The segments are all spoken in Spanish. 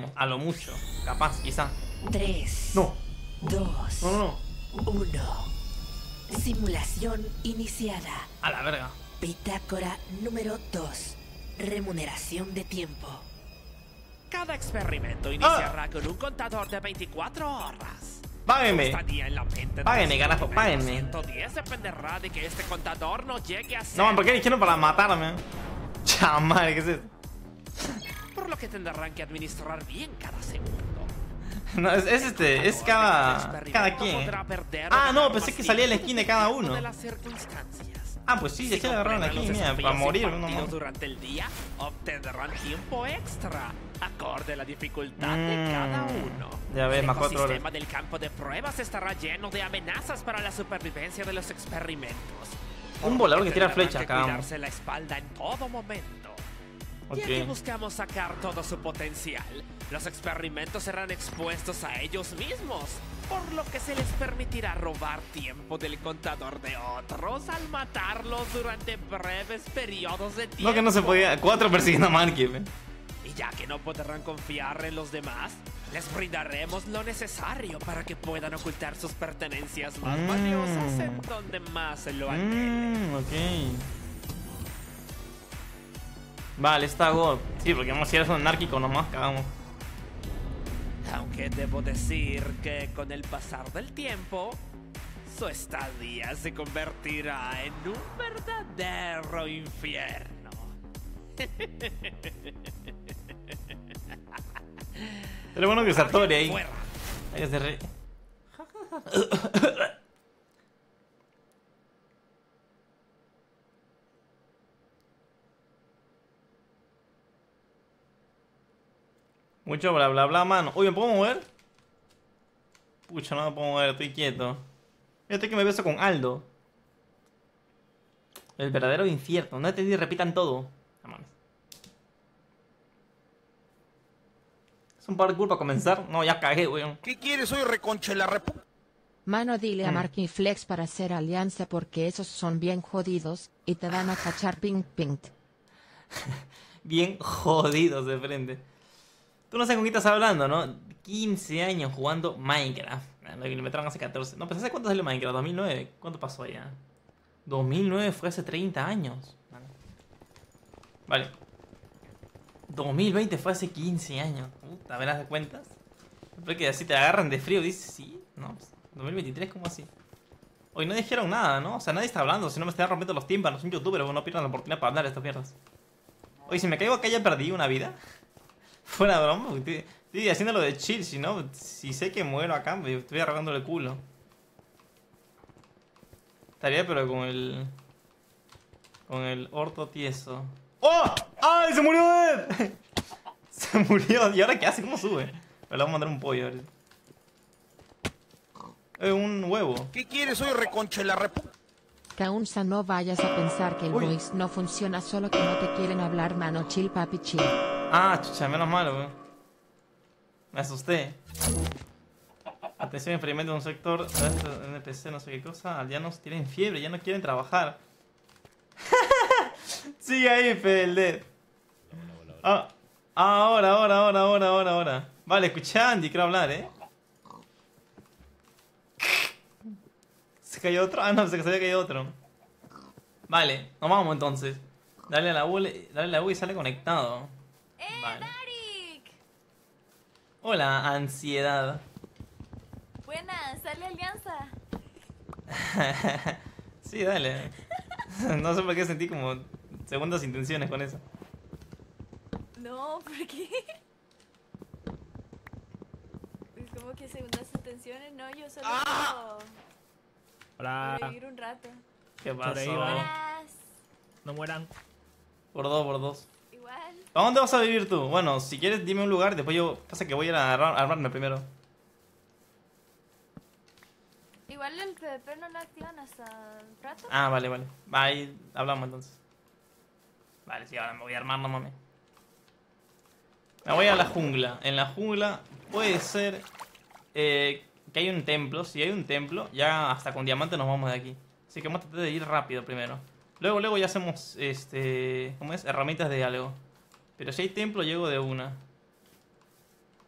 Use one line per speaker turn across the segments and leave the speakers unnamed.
ganaríamos, a lo mucho. Capaz, quizá.
3,
No.
2,
No.
1. Simulación iniciada.
A la verga.
Bitácora número 2. Remuneración de tiempo.
Cada experimento iniciará con un contador de 24 horas.
Páguenme.
Estadía en la mente de
Páguenme,
los
carajo, páguenme.
110 dependerá de que este contador no llegue a ser.
No, ¿por qué dijeron para matarme? Chamal, ¿qué es eso?
Por lo que tendrán que administrar bien cada segundo.
No, es cada quien. Ah, no, pensé que salía la skin de cada uno.
De las circunstancias.
Ah, pues sí, ya se agarraron la skin, mira, para morir. No, no.
Durante el día obtendrán tiempo extra, acorde a la dificultad de cada uno.
Ya ves, más 4
El
horas.
sistema del campo de pruebas estará lleno de amenazas para la supervivencia de los experimentos.
Un volador que tira
Tendrán
flechas,
que
cabrón.
cuidarse la espalda en todo momento.
Ok.
Ya que buscamos sacar todo su potencial, los experimentos serán expuestos a ellos mismos, por lo que se les permitirá robar tiempo del contador de otros al matarlos durante breves periodos de tiempo.
No, que no se podía. 4 persiguiendo a Marky,
Y ya que no podrán confiar en los demás, les brindaremos lo necesario para que puedan ocultar sus pertenencias más valiosas en donde más se lo anhelen.
Ok. Vale, está God. Sí, porque si eres un anárquico nomás, cagamos.
Aunque debo decir que con el pasar del tiempo, su estadía se convertirá en un verdadero infierno.
Pero bueno que Sartori ahí.
Fuera.
Hay que hacer re... Mucho bla bla bla, mano. Uy, ¿me puedo mover? Pucha, no me puedo mover, estoy quieto. Fíjate que me beso con Aldo. El verdadero infierno. No entendí, repitan todo. Vámonos. Es un parkour para comenzar. No, ya cagué, weón.
¿Qué quieres hoy, reconche la repu...
Mano, dile a Marky Flex para hacer alianza porque esos son bien jodidos y te van a cachar ping ping.
Bien jodidos de frente. Tú no sabes con quién estás hablando, ¿no? 15 años jugando Minecraft. Lo que le metieron hace 14. No, pero ¿sabes cuánto salió Minecraft? 2009. ¿Cuánto pasó allá? 2009 fue hace 30 años. Vale. 2020 fue hace 15 años. Puta, verás de cuentas. Porque así te agarran de frío. Dices, sí. No, pues, 2023, ¿cómo así? Hoy no dijeron nada, ¿no? O sea, nadie está hablando. Si no me están rompiendo los tímpanos. Soy un youtuber, pero no pierdan la oportunidad para hablar estas mierdas. Oye, si me caigo acá ya perdí una vida. Fuera broma, estoy haciéndolo de chill, si no, si sé que muero acá, me estoy arrancándole el culo. Estaría pero con el orto tieso. ¡Oh! ¡Ay, se murió él! Se murió, ¿y ahora qué hace? ¿Cómo sube? Pero le vamos a mandar un pollo ahora. Un huevo.
¿Qué quieres hoy, reconche la repu...
Kaunsa, no vayas a pensar que el
Uy.
voice no funciona, solo que no te quieren hablar, mano. Chill, papi, chill.
Ah, chucha, menos mal, weón. Me asusté. Atención, experimento en un sector. NPC, no sé qué cosa. Aldeanos tienen fiebre, ya no quieren trabajar. Sigue ahí, Fede. Ah, ahora. Vale, escucha a Andy, quiero hablar, ¿Se cayó otro? Ah, no, se había caído otro. Vale, nos vamos entonces. Dale a la U y sale conectado. Vale.
Darik!
Hola, ansiedad.
Buena, sale alianza.
Sí, dale. No sé por qué sentí como segundas intenciones con eso.
No, ¿por qué? Es como que segundas intenciones, no, yo solo
Hola.
quiero vivir un rato.
¿Qué pasó?
Sobreviva.
Buenas.
No mueran.
Por dos.
Igual.
¿A dónde vas a vivir tú? Bueno, si quieres dime un lugar, después yo... Pasa que voy a ir a armarme primero.
Igual el PvP no lo activan hasta un rato.
Ah, vale. Ahí hablamos entonces. Vale, sí, ahora me voy a armar, no mames. Me voy a la jungla. En la jungla puede ser que hay un templo. Si hay un templo, ya hasta con diamante nos vamos de aquí. Así que vamos a tratar de ir rápido primero. Luego ya hacemos, ¿cómo es? Herramientas de algo. Pero si hay templo, llego de una.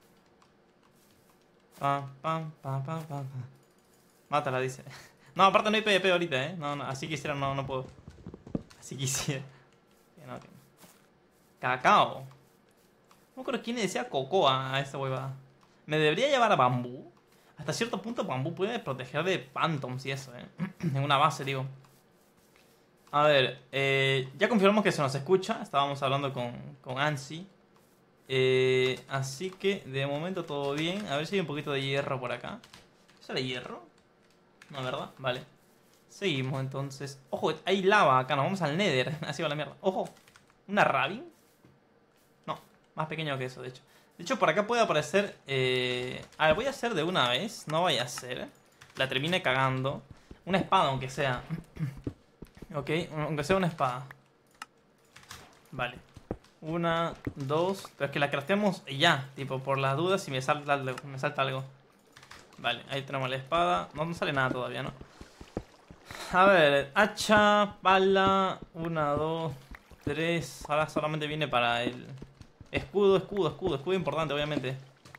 Pam, pam, pam, pam, pam. Mátala, dice. No, aparte no hay PvP ahorita, No, no, así quisiera, no puedo. Así quisiera. Que no. Cacao. No me acuerdo quién le decía cocoa a esta huevada. Me debería llevar a bambú. Hasta cierto punto bambú puede proteger de phantoms y eso, En una base, digo. A ver, ya confirmamos que se nos escucha. Estábamos hablando con Ansi. Así que de momento todo bien. A ver si hay un poquito de hierro por acá. ¿Sale hierro? No, ¿verdad? Vale. Seguimos entonces. Ojo, hay lava acá. Nos vamos al Nether. Así va la mierda. Ojo. ¿Una Rabin? No, más pequeño que eso, de hecho. De hecho, por acá puede aparecer... A ver, voy a hacer de una vez. No vaya a ser. La termine cagando. Una espada, aunque sea. Ok, aunque sea una espada. Vale. 1, 2. Pero es que la crafteamos ya. Tipo, por las dudas si me salta algo. Vale, ahí tenemos la espada. No sale nada todavía, ¿no? A ver, hacha, pala. 1, 2, 3. Ahora solamente viene para el... Escudo importante, obviamente.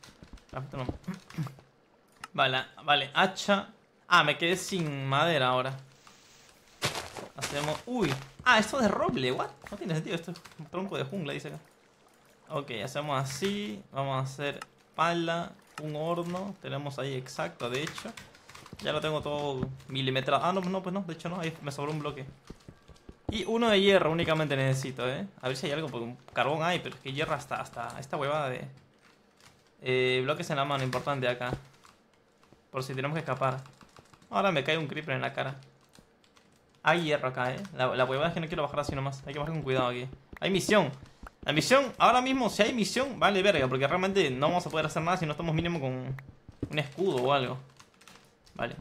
Vale, hacha. Ah, me quedé sin madera ahora. Hacemos... Uy. Ah, esto es de roble, what? No tiene sentido, esto es un tronco de jungla, dice acá. Ok, hacemos así. Vamos a hacer pala, un horno. Tenemos ahí exacto, de hecho. Ya lo tengo todo milimetrado. Ah, no, pues no, de hecho no, ahí me sobró un bloque. Y uno de hierro únicamente necesito, A ver si hay algo, porque un carbón hay, pero es que hierro hasta esta huevada de... bloques en la mano, importante acá. Por si tenemos que escapar. Ahora me cae un creeper en la cara. Hay hierro acá, La huevada es que no quiero bajar así nomás. Hay que bajar con cuidado aquí. Hay misión. La misión, ahora mismo, si hay misión, vale verga. Porque realmente no vamos a poder hacer nada si no estamos mínimo con un escudo o algo. Vale.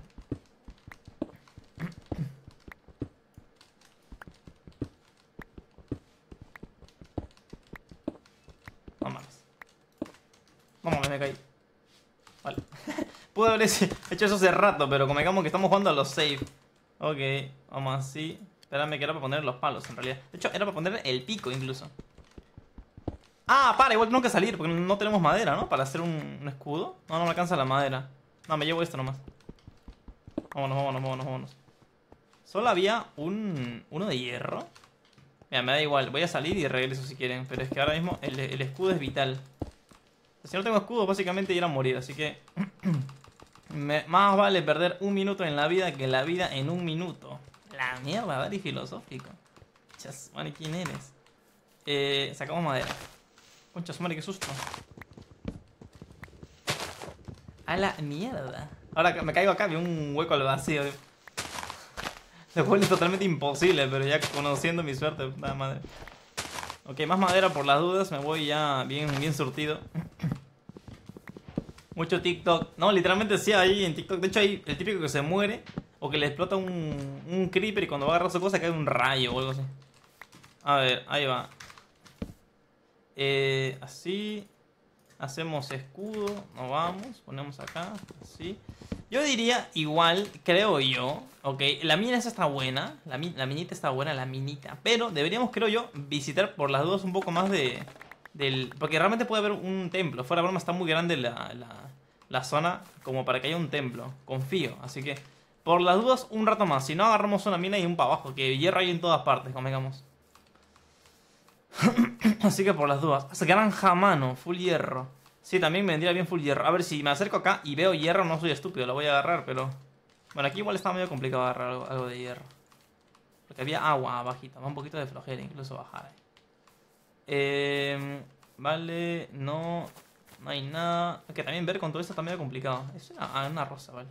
Vamos, me caí. Vale. Pude haber hecho eso hace rato, pero como digamos que estamos jugando a los save. Ok, vamos así. Espérame, que era para poner los palos en realidad. De hecho, era para poner el pico incluso. Ah, igual tengo que salir porque no tenemos madera, ¿no? Para hacer un escudo. No me alcanza la madera. No, me llevo esto nomás. Vámonos. Solo había uno de hierro. Mira, me da igual. Voy a salir y regreso si quieren. Pero es que ahora mismo el escudo es vital. Si no tengo escudo, básicamente ir a morir. Así que más vale perder un minuto en la vida que la vida en un minuto. La mierda, Dari filosófico. Chas, madre, ¿quién eres? Sacamos madera. Concha, madre, qué susto. A la mierda. Ahora me caigo acá, veo un hueco al vacío. Se vuelve totalmente imposible, pero ya conociendo mi suerte, puta madre. Ok, más madera por las dudas. Me voy ya bien surtido. Mucho TikTok. No, literalmente sí, ahí en TikTok. De hecho, hay el típico que se muere o que le explota un creeper y cuando va a agarrar su cosa cae un rayo o algo así. A ver, ahí va. Así. Hacemos escudo. Nos vamos. Ponemos acá. Así. Yo diría igual, creo yo. Ok, la mina esa está buena. La minita está buena, la minita. Pero deberíamos, creo yo, visitar por las dudas un poco más porque realmente puede haber un templo. Fuera de broma, está muy grande la zona como para que haya un templo. Confío, así que por las dudas un rato más. Si no, agarramos una mina y un para abajo, que hierro hay en todas partes, convengamos. Así que por las dudas. Granja a mano, full hierro. Sí, también me vendría bien full hierro. A ver, si me acerco acá y veo hierro, no soy estúpido, lo voy a agarrar, pero... Bueno, aquí igual está medio complicado agarrar algo de hierro. Porque había agua abajito, va un poquito de flojera incluso bajar ahí. Vale, no hay nada. Que también ver con todo esto está medio complicado. Es una rosa, vale.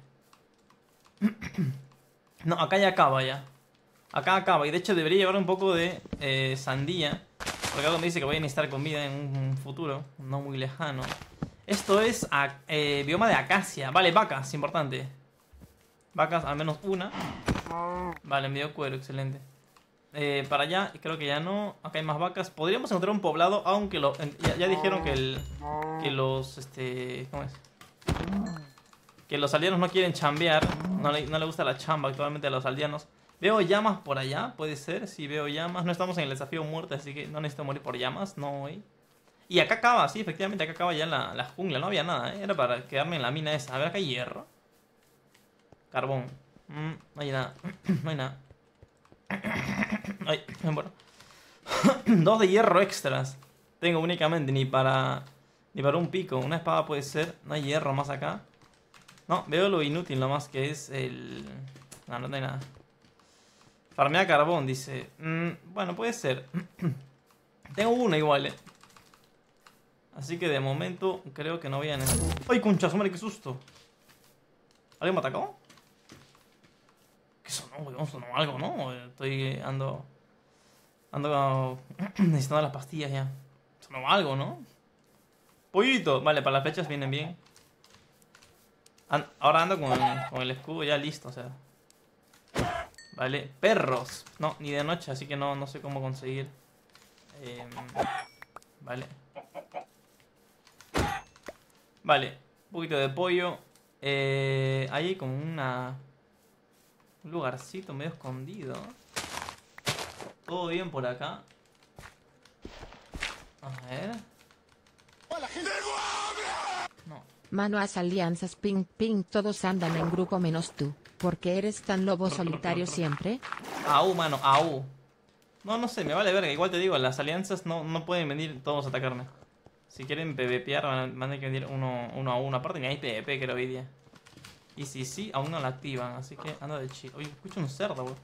No, acá ya acaba ya. Acá acaba, y de hecho debería llevar un poco de sandía. Porque algo me dice que voy a necesitar comida en un futuro no muy lejano. Esto es bioma de acacia. Vale, vacas, importante. Vacas, al menos una. Vale, me dio cuero, excelente. Para allá, creo que ya no. Acá hay más vacas. Podríamos encontrar un poblado, aunque ya dijeron que los... ¿cómo es? Que los aldeanos no quieren chambear. No le gusta la chamba actualmente a los aldeanos. Veo llamas por allá, puede ser. Sí, veo llamas. No estamos en el desafío muerte, así que no necesito morir por llamas. No hoy. Y acá acaba, sí, efectivamente, acá acaba ya la jungla. No había nada, ¿eh? Era para quedarme en la mina esa. A ver, acá hay hierro. Carbón. No hay nada. No hay nada. Ay, bueno. 2 de hierro extras. Tengo únicamente ni para un pico. Una espada puede ser. No hay hierro más acá. No, veo lo inútil nomás que es el... No, no hay nada. Farmea carbón, dice. Bueno, puede ser. Tengo uno igual, Así que de momento creo que no voy a necesitar. ¡Ay, concha, madre, qué susto! ¿Alguien me atacó? ¿Qué sonó, weón? Sonó algo, ¿no? Ando necesitando las pastillas ya. Sonó algo, ¿no? Pollito. Vale, para las flechas vienen bien. Ahora ando con el escudo ya listo, o sea. Vale, perros. No, ni de noche, así que no sé cómo conseguir. Vale. Vale, un poquito de pollo. Ahí hay como un lugarcito medio escondido. Todo bien por acá. A ver. No.
Manuas alianzas ping ping, todos andan en grupo menos tú. ¿Por qué eres tan lobo solitario siempre?
Au, mano, au. No sé, me vale verga. Igual te digo, las alianzas no pueden venir todos a atacarme. Si quieren PvPear, van a tener que venir uno a uno. Aparte, ni hay PvP, creo, hoy día. Y si sí, aún no la activan. Así que anda de chill. Oye, escucho un cerdo, weón.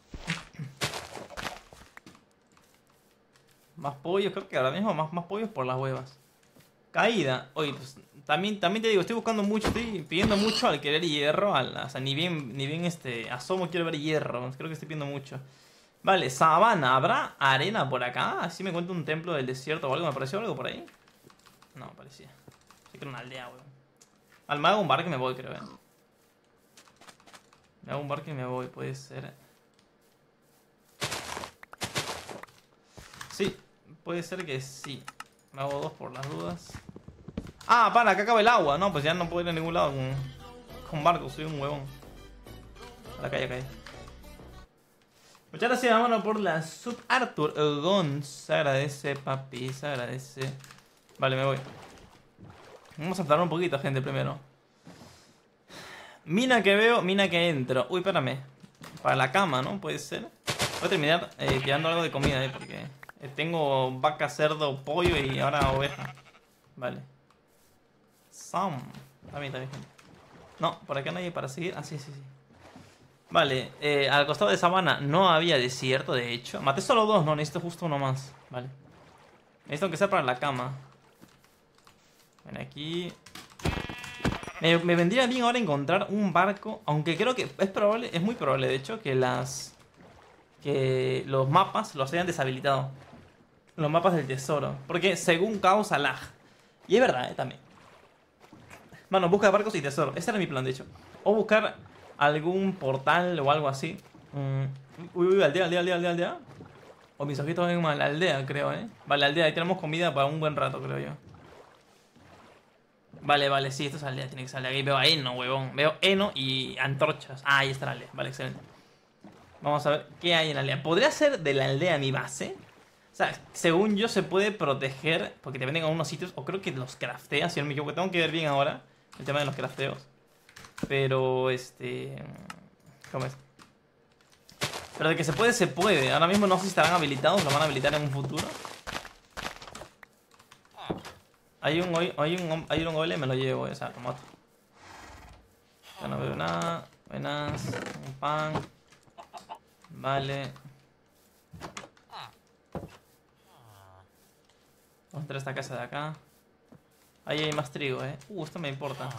Más pollos, creo que ahora mismo más pollos por las huevas. Caída. Oye, pues también te digo, estoy buscando mucho, estoy pidiendo mucho al querer hierro. O sea, ni bien asomo quiero ver hierro. Creo que estoy pidiendo mucho. Vale, sabana. ¿Habrá arena por acá? Así me cuento un templo del desierto o algo. ¿Me pareció algo por ahí? No, parecía. Sí que era una aldea, weón. Me hago un bar que me voy, creo, Me hago un bar que me voy, puede ser. Sí, puede ser que sí. Me hago 2 por las dudas. Ah, para, acá acaba el agua. No, pues ya no puedo ir a ningún lado con barco, soy un huevón. A la calle. Muchas gracias, hermano, por la sub. Arthur Gon. Se agradece, papi, se agradece. Vale, me voy. Vamos a hablar un poquito, gente, primero. Mina que veo, mina que entro. Uy, espérame. Para la cama, ¿no? Puede ser. Voy a terminar tirando algo de comida, porque tengo vaca, cerdo, pollo y ahora oveja. Vale. Sam. Está bien, gente. No, por acá no hay para seguir. Ah, sí. Vale, al costado de sabana no había desierto, de hecho. Maté solo 2, no, necesito justo uno más. Vale. Necesito que sea para la cama. Ven aquí. Me vendría bien ahora encontrar un barco. Aunque creo que es muy probable, de hecho, que los mapas los hayan deshabilitado. Los mapas del tesoro. Porque según causa lag. Y es verdad, también. Bueno, busca barcos y tesoro. Ese era mi plan, de hecho. O buscar algún portal o algo así. Uy, aldea. O mis ojitos ven mal, la aldea, creo, Vale, aldea, ahí tenemos comida para un buen rato, creo yo. Vale, sí, esto es aldea, tiene que ser aldea. Aquí veo a heno, huevón. Veo heno y antorchas. Ah, ahí está la aldea, vale, excelente. Vamos a ver qué hay en la aldea. ¿Podría ser de la aldea mi base? O sea, según yo se puede proteger, porque te venden a unos sitios, o creo que los crafteas, si no me equivoco. Tengo que ver bien ahora el tema de los crafteos. Pero, ¿cómo es? Pero de que se puede, se puede. Ahora mismo no sé si estarán habilitados, lo van a habilitar en un futuro. Hay un golem, me lo llevo, o sea, lo mato. Ya no veo nada. Buenas. Un pan. Vale. Vamos a entrar a esta casa de acá. Ahí hay más trigo, esto me importa.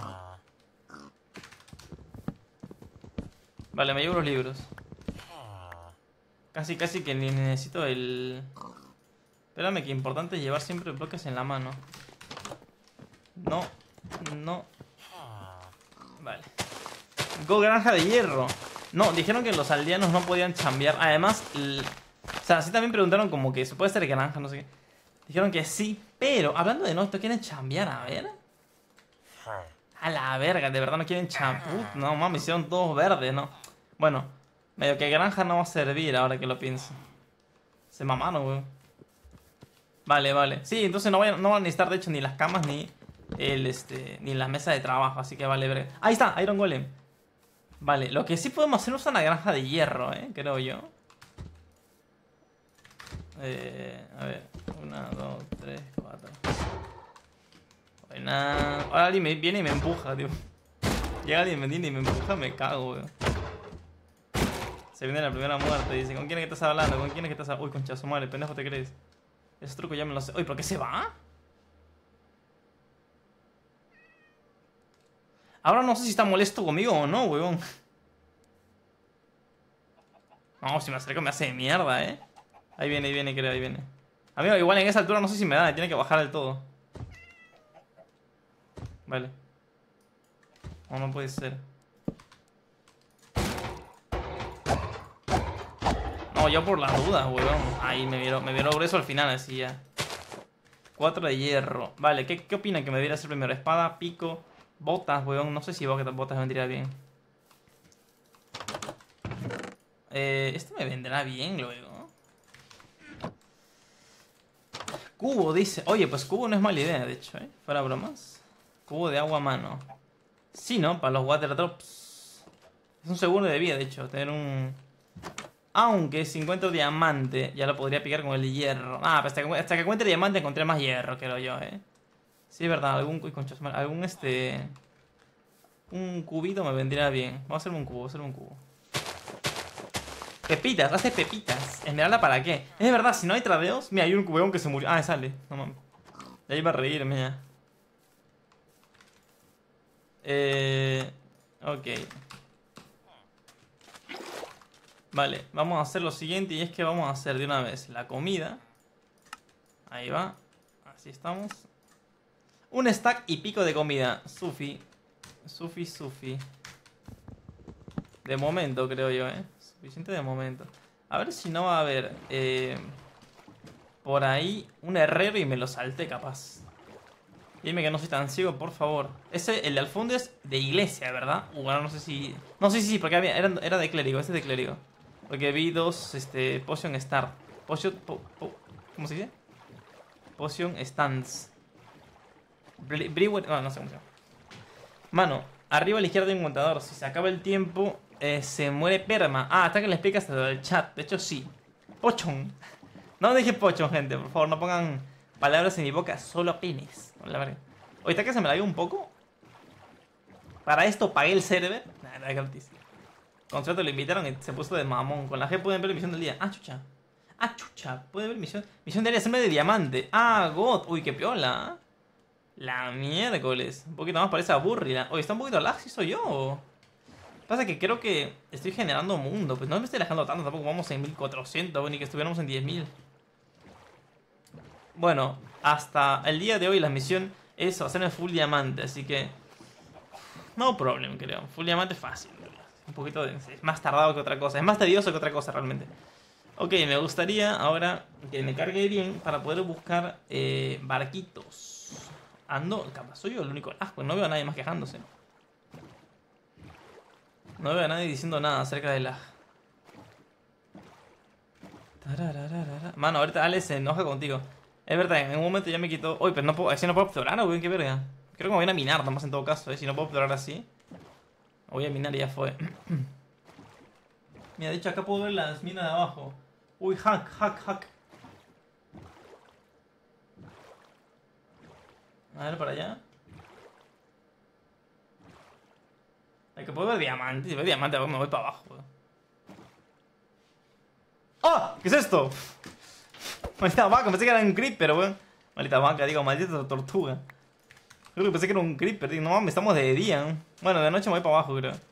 Vale, me llevo los libros. Casi que ni necesito el... Espérame, que importante es llevar siempre bloques en la mano. No. Vale. Go, granja de hierro. No, dijeron que los aldeanos no podían chambear. Además, o sea, sí también preguntaron como que se puede hacer granja, no sé qué. Dijeron que sí, pero hablando de no, ¿esto quieren chambear? A ver. A la verga, de verdad no quieren chambear. No, mames, hicieron todos verdes, ¿no? Bueno, medio que granja no va a servir ahora que lo pienso. Se mamaron, weón. Vale, vale. Sí, entonces no van a necesitar, de hecho, ni las camas ni ni la mesa de trabajo. Así que vale, breve. Ahí está, Iron Golem. Vale, lo que sí podemos hacer es una granja de hierro, creo yo. A ver. 1, 2, 3, 4. Buena. Ahora alguien me viene y me empuja, tío. Llega alguien, me viene y me empuja, me cago, weón. Se viene la primera muerte. Dice, ¿con quién es que estás hablando? ¿Con quién es que estás hablando? Uy, concha su madre, pendejo te crees. Ese truco ya me lo sé. Uy, ¿por qué se va? Ahora no sé si está molesto conmigo o no, weón. No, si me acerco me hace de mierda, Ahí viene, creo, ahí viene. Amigo, igual en esa altura no sé si me da, tiene que bajar del todo. Vale. O no puede ser. No, yo por las dudas, weón. Ahí me vieron grueso al final, así ya. 4 de hierro. Vale, ¿qué opinan que me debería hacer primero? Espada, pico, botas, weón. No sé si botas vendría bien. Este me vendrá bien luego. Cubo, dice. Oye, pues cubo no es mala idea, de hecho, fuera bromas. Cubo de agua a mano. Sí, ¿no? Para los water drops. Es un seguro de vida, de hecho, tener un... Aunque si encuentro diamante, ya lo podría picar con el hierro. Ah, pero hasta que encuentre diamante encontré más hierro, creo yo, Sí, es verdad, algún un cubito me vendría bien. Vamos a hacerme un cubo, Pepitas, hace pepitas. ¿Esmeralda para qué? Es verdad, si no hay tradeos. Mira, hay un cubeón que se murió. Ah, sale. No mames. Ya iba a reírme ya. Ok. Vale, vamos a hacer lo siguiente. Y es que vamos a hacer de una vez la comida. Ahí va. Así estamos. Un stack y pico de comida. Sufi. De momento, creo yo, Suficiente de momento. A ver si no va a haber por ahí un herrero y me lo salté capaz. Dime que no soy tan ciego, por favor. El de al fondo es de iglesia, ¿verdad? Bueno, no sé si... No, sí, porque era de clérigo, este es de clérigo. Porque vi dos, Potion Star. ¿Cómo se dice? Potion Stands. Brewer... no sé cómo se llama. Mano, arriba a la izquierda hay un contador. Si se acaba el tiempo... se muere perma. Ah, hasta que le explicas lo del chat. De hecho, sí. Pochon. No dije pochon, gente. Por favor, no pongan palabras en mi boca. Solo penes. La verdad. Oye, está que se me la dio un poco. Para esto pagué el server. Nada, es gratis. Con suerte lo invitaron y se puso de mamón. Con la G pueden ver la misión del día. Ah, chucha. Ah, chucha. Pueden ver misión. Misión diaria, hacerme de diamante. Ah, God. Uy, qué piola. La miércoles. Un poquito más parece aburrida. Oye, está un poquito lag, si soy yo o... Pasa que creo que estoy generando mundo. Pues no me estoy dejando tanto. Tampoco vamos en 1400. Ni que estuviéramos en 10.000. Bueno, hasta el día de hoy la misión es hacerme full diamante. Así que... No problem, creo. Full diamante fácil. Un poquito de... Es más tardado que otra cosa. Es más tedioso que otra cosa realmente. Ok, me gustaría ahora que me cargue bien para poder buscar barquitos. Ando... Capaz soy yo el único... Ah, pues no veo a nadie más quejándose. No veo a nadie diciendo nada acerca de la... Mano, ahorita Alex se enoja contigo. Es verdad, en un momento ya me quitó... Uy, pero no puedo... Así no puedo explorar, ¿o qué verga? Creo que me voy a minar nomás en todo caso, Si no puedo explorar así. Voy a minar y ya fue. Mira, de hecho acá puedo ver las minas de abajo. Uy, hack. A ver, para allá. Hay que puedo ver diamante. Si veo diamante, me voy para abajo. ¡Ah! ¿Qué es esto? Maldita vaca, pensé que era un creeper, weón. Maldita vaca, digo, maldita tortuga. Creo que pensé que era un creeper, digo, no mames, estamos de día. Bueno, de noche me voy para abajo, creo.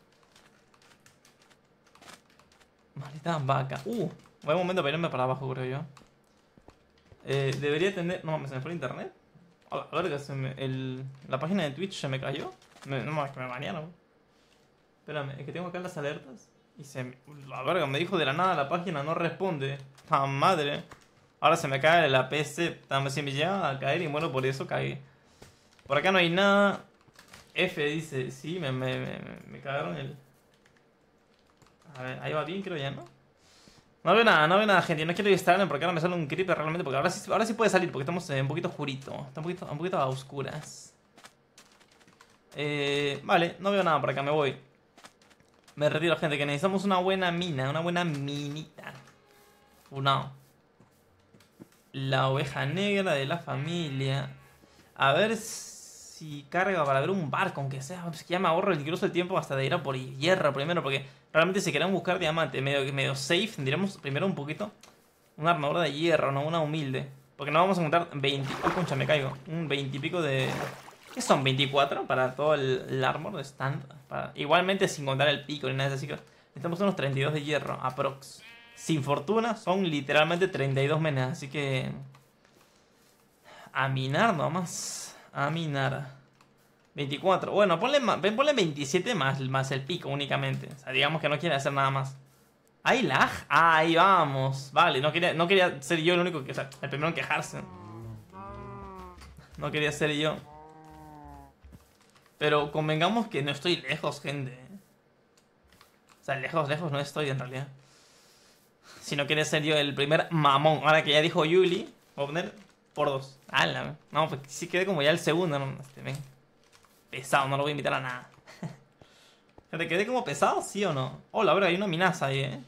Maldita vaca. Buen momento para irme para abajo, creo yo. Debería tener... No mames, ¿se me fue el internet? A la verga, la página de Twitch se me cayó. No mames, que me banearon. Espérame, es que tengo acá las alertas. Y la verga, me dijo de la nada la página no responde. ¡Ah, madre! Ahora se me cae la PC. Si me llega a caer y muero por eso, cagué. Por acá no hay nada. F dice, sí, me cagaron el... A ver, ahí va bien, creo ya, ¿no? No veo nada, gente. No quiero distraerme porque ahora me sale un creeper realmente. Porque ahora sí puede salir porque estamos un poquito oscurito. Está un poquito a oscuras. Vale, no veo nada por acá, me voy. Me retiro, gente, que necesitamos una buena mina. Una buena minita. No. La oveja negra de la familia. A ver si carga para ver un barco, aunque sea. Es que ya me ahorro incluso el tiempo hasta de ir a por hierro primero. Porque realmente si queremos buscar diamante medio safe, tendríamos primero un poquito una armadura de hierro, no una humilde. Porque no vamos a encontrar 20... Uy, concha, me caigo. Un 20 y pico de... ¿Qué son? 24 para todo el armor de stand. Igualmente sin contar el pico ni nada de eso. Así que necesitamos unos 32 de hierro, aprox. Sin fortuna son literalmente 32 menas. Así que... a minar nomás. A minar. 24. Bueno, ponle 27 más el pico únicamente. O sea, digamos que no quiere hacer nada más. ¿Hay lag? Ah, ahí vamos. Vale, no quería ser yo el único que... O sea, el primero en quejarse. No quería ser yo. Pero convengamos que no estoy lejos, gente. O sea, lejos no estoy en realidad. Si no quiere ser yo el primer mamón. Ahora que ya dijo Yuli, voy a poner por 2. ¡Hala! No, pues sí quedé como ya el segundo. No, ven. Pesado, no lo voy a invitar a nada. ¿Te quedé como pesado, sí o no? Oh, la verdad, hay una minaza ahí,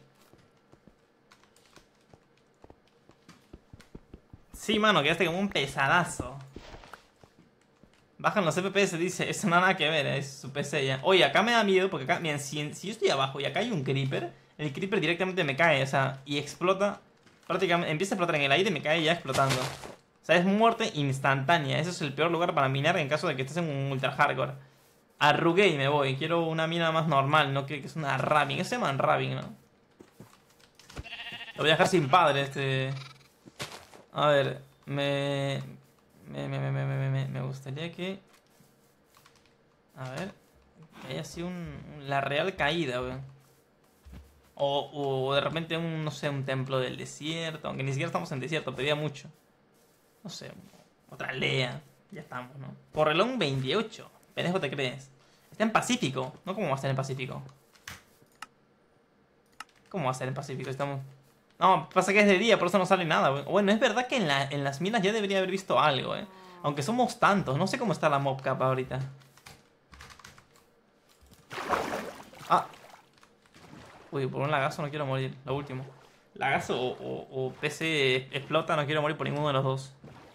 Sí, mano, quedaste como un pesadazo. Bajan los FPS, dice. Eso no nada que ver, es su PC ya. Oye, acá me da miedo porque acá, miren, si yo estoy abajo y acá hay un creeper, el creeper directamente me cae, o sea, y explota. Prácticamente empieza a explotar en el aire y me cae ya explotando. O sea, es muerte instantánea. Ese es el peor lugar para minar en caso de que estés en un ultra hardcore. Arrugué y me voy. Quiero una mina más normal, no que es una Raving. ¿Qué se llama Raving, no? Lo voy a dejar sin padre este. A ver, me gustaría que... A ver... Que haya sido la real caída, weón. O de repente no sé, un templo del desierto. Aunque ni siquiera estamos en desierto, pedía mucho. No sé, otra aldea. Ya estamos, ¿no? Correlón 28. Pendejo te crees. Está en Pacífico. ¿No? ¿Cómo va a estar en Pacífico? ¿Cómo va a estar en Pacífico? Estamos... No, pasa que es de día, por eso no sale nada, güey. Bueno, es verdad que en las minas ya debería haber visto algo, Aunque somos tantos. No sé cómo está la mob cap ahorita. Ah. Uy, por un lagazo no quiero morir. Lo último. Lagazo o PC explota, no quiero morir por ninguno de los dos.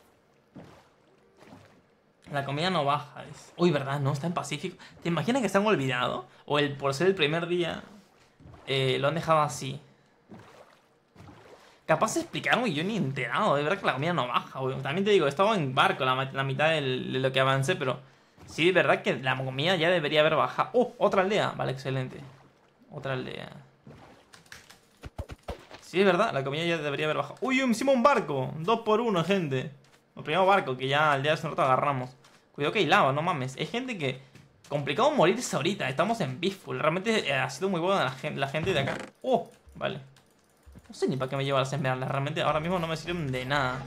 La comida no baja. Uy, ¿verdad? No, está en Pacífico. ¿Te imaginas que se han olvidado? O por ser el primer día lo han dejado así. Capaz de explicarme y yo ni enterado. De verdad que la comida no baja, güey. También te digo, estaba en barco la mitad de lo que avancé, pero sí, de verdad que la comida ya debería haber bajado. ¡Oh! Otra aldea. Vale, excelente. Otra aldea. Sí, es verdad, la comida ya debería haber bajado. ¡Uy! Encima un barco. 2 por 1, gente. El primer barco que ya al día de hace un rato agarramos. Cuidado que hay lava, no mames. Es gente que... Complicado morirse ahorita. Estamos en Peaceful. Realmente ha sido muy buena la gente de acá. ¡Oh! Vale. No sé ni para qué me lleva las esmeraldas. Realmente ahora mismo no me sirven de nada.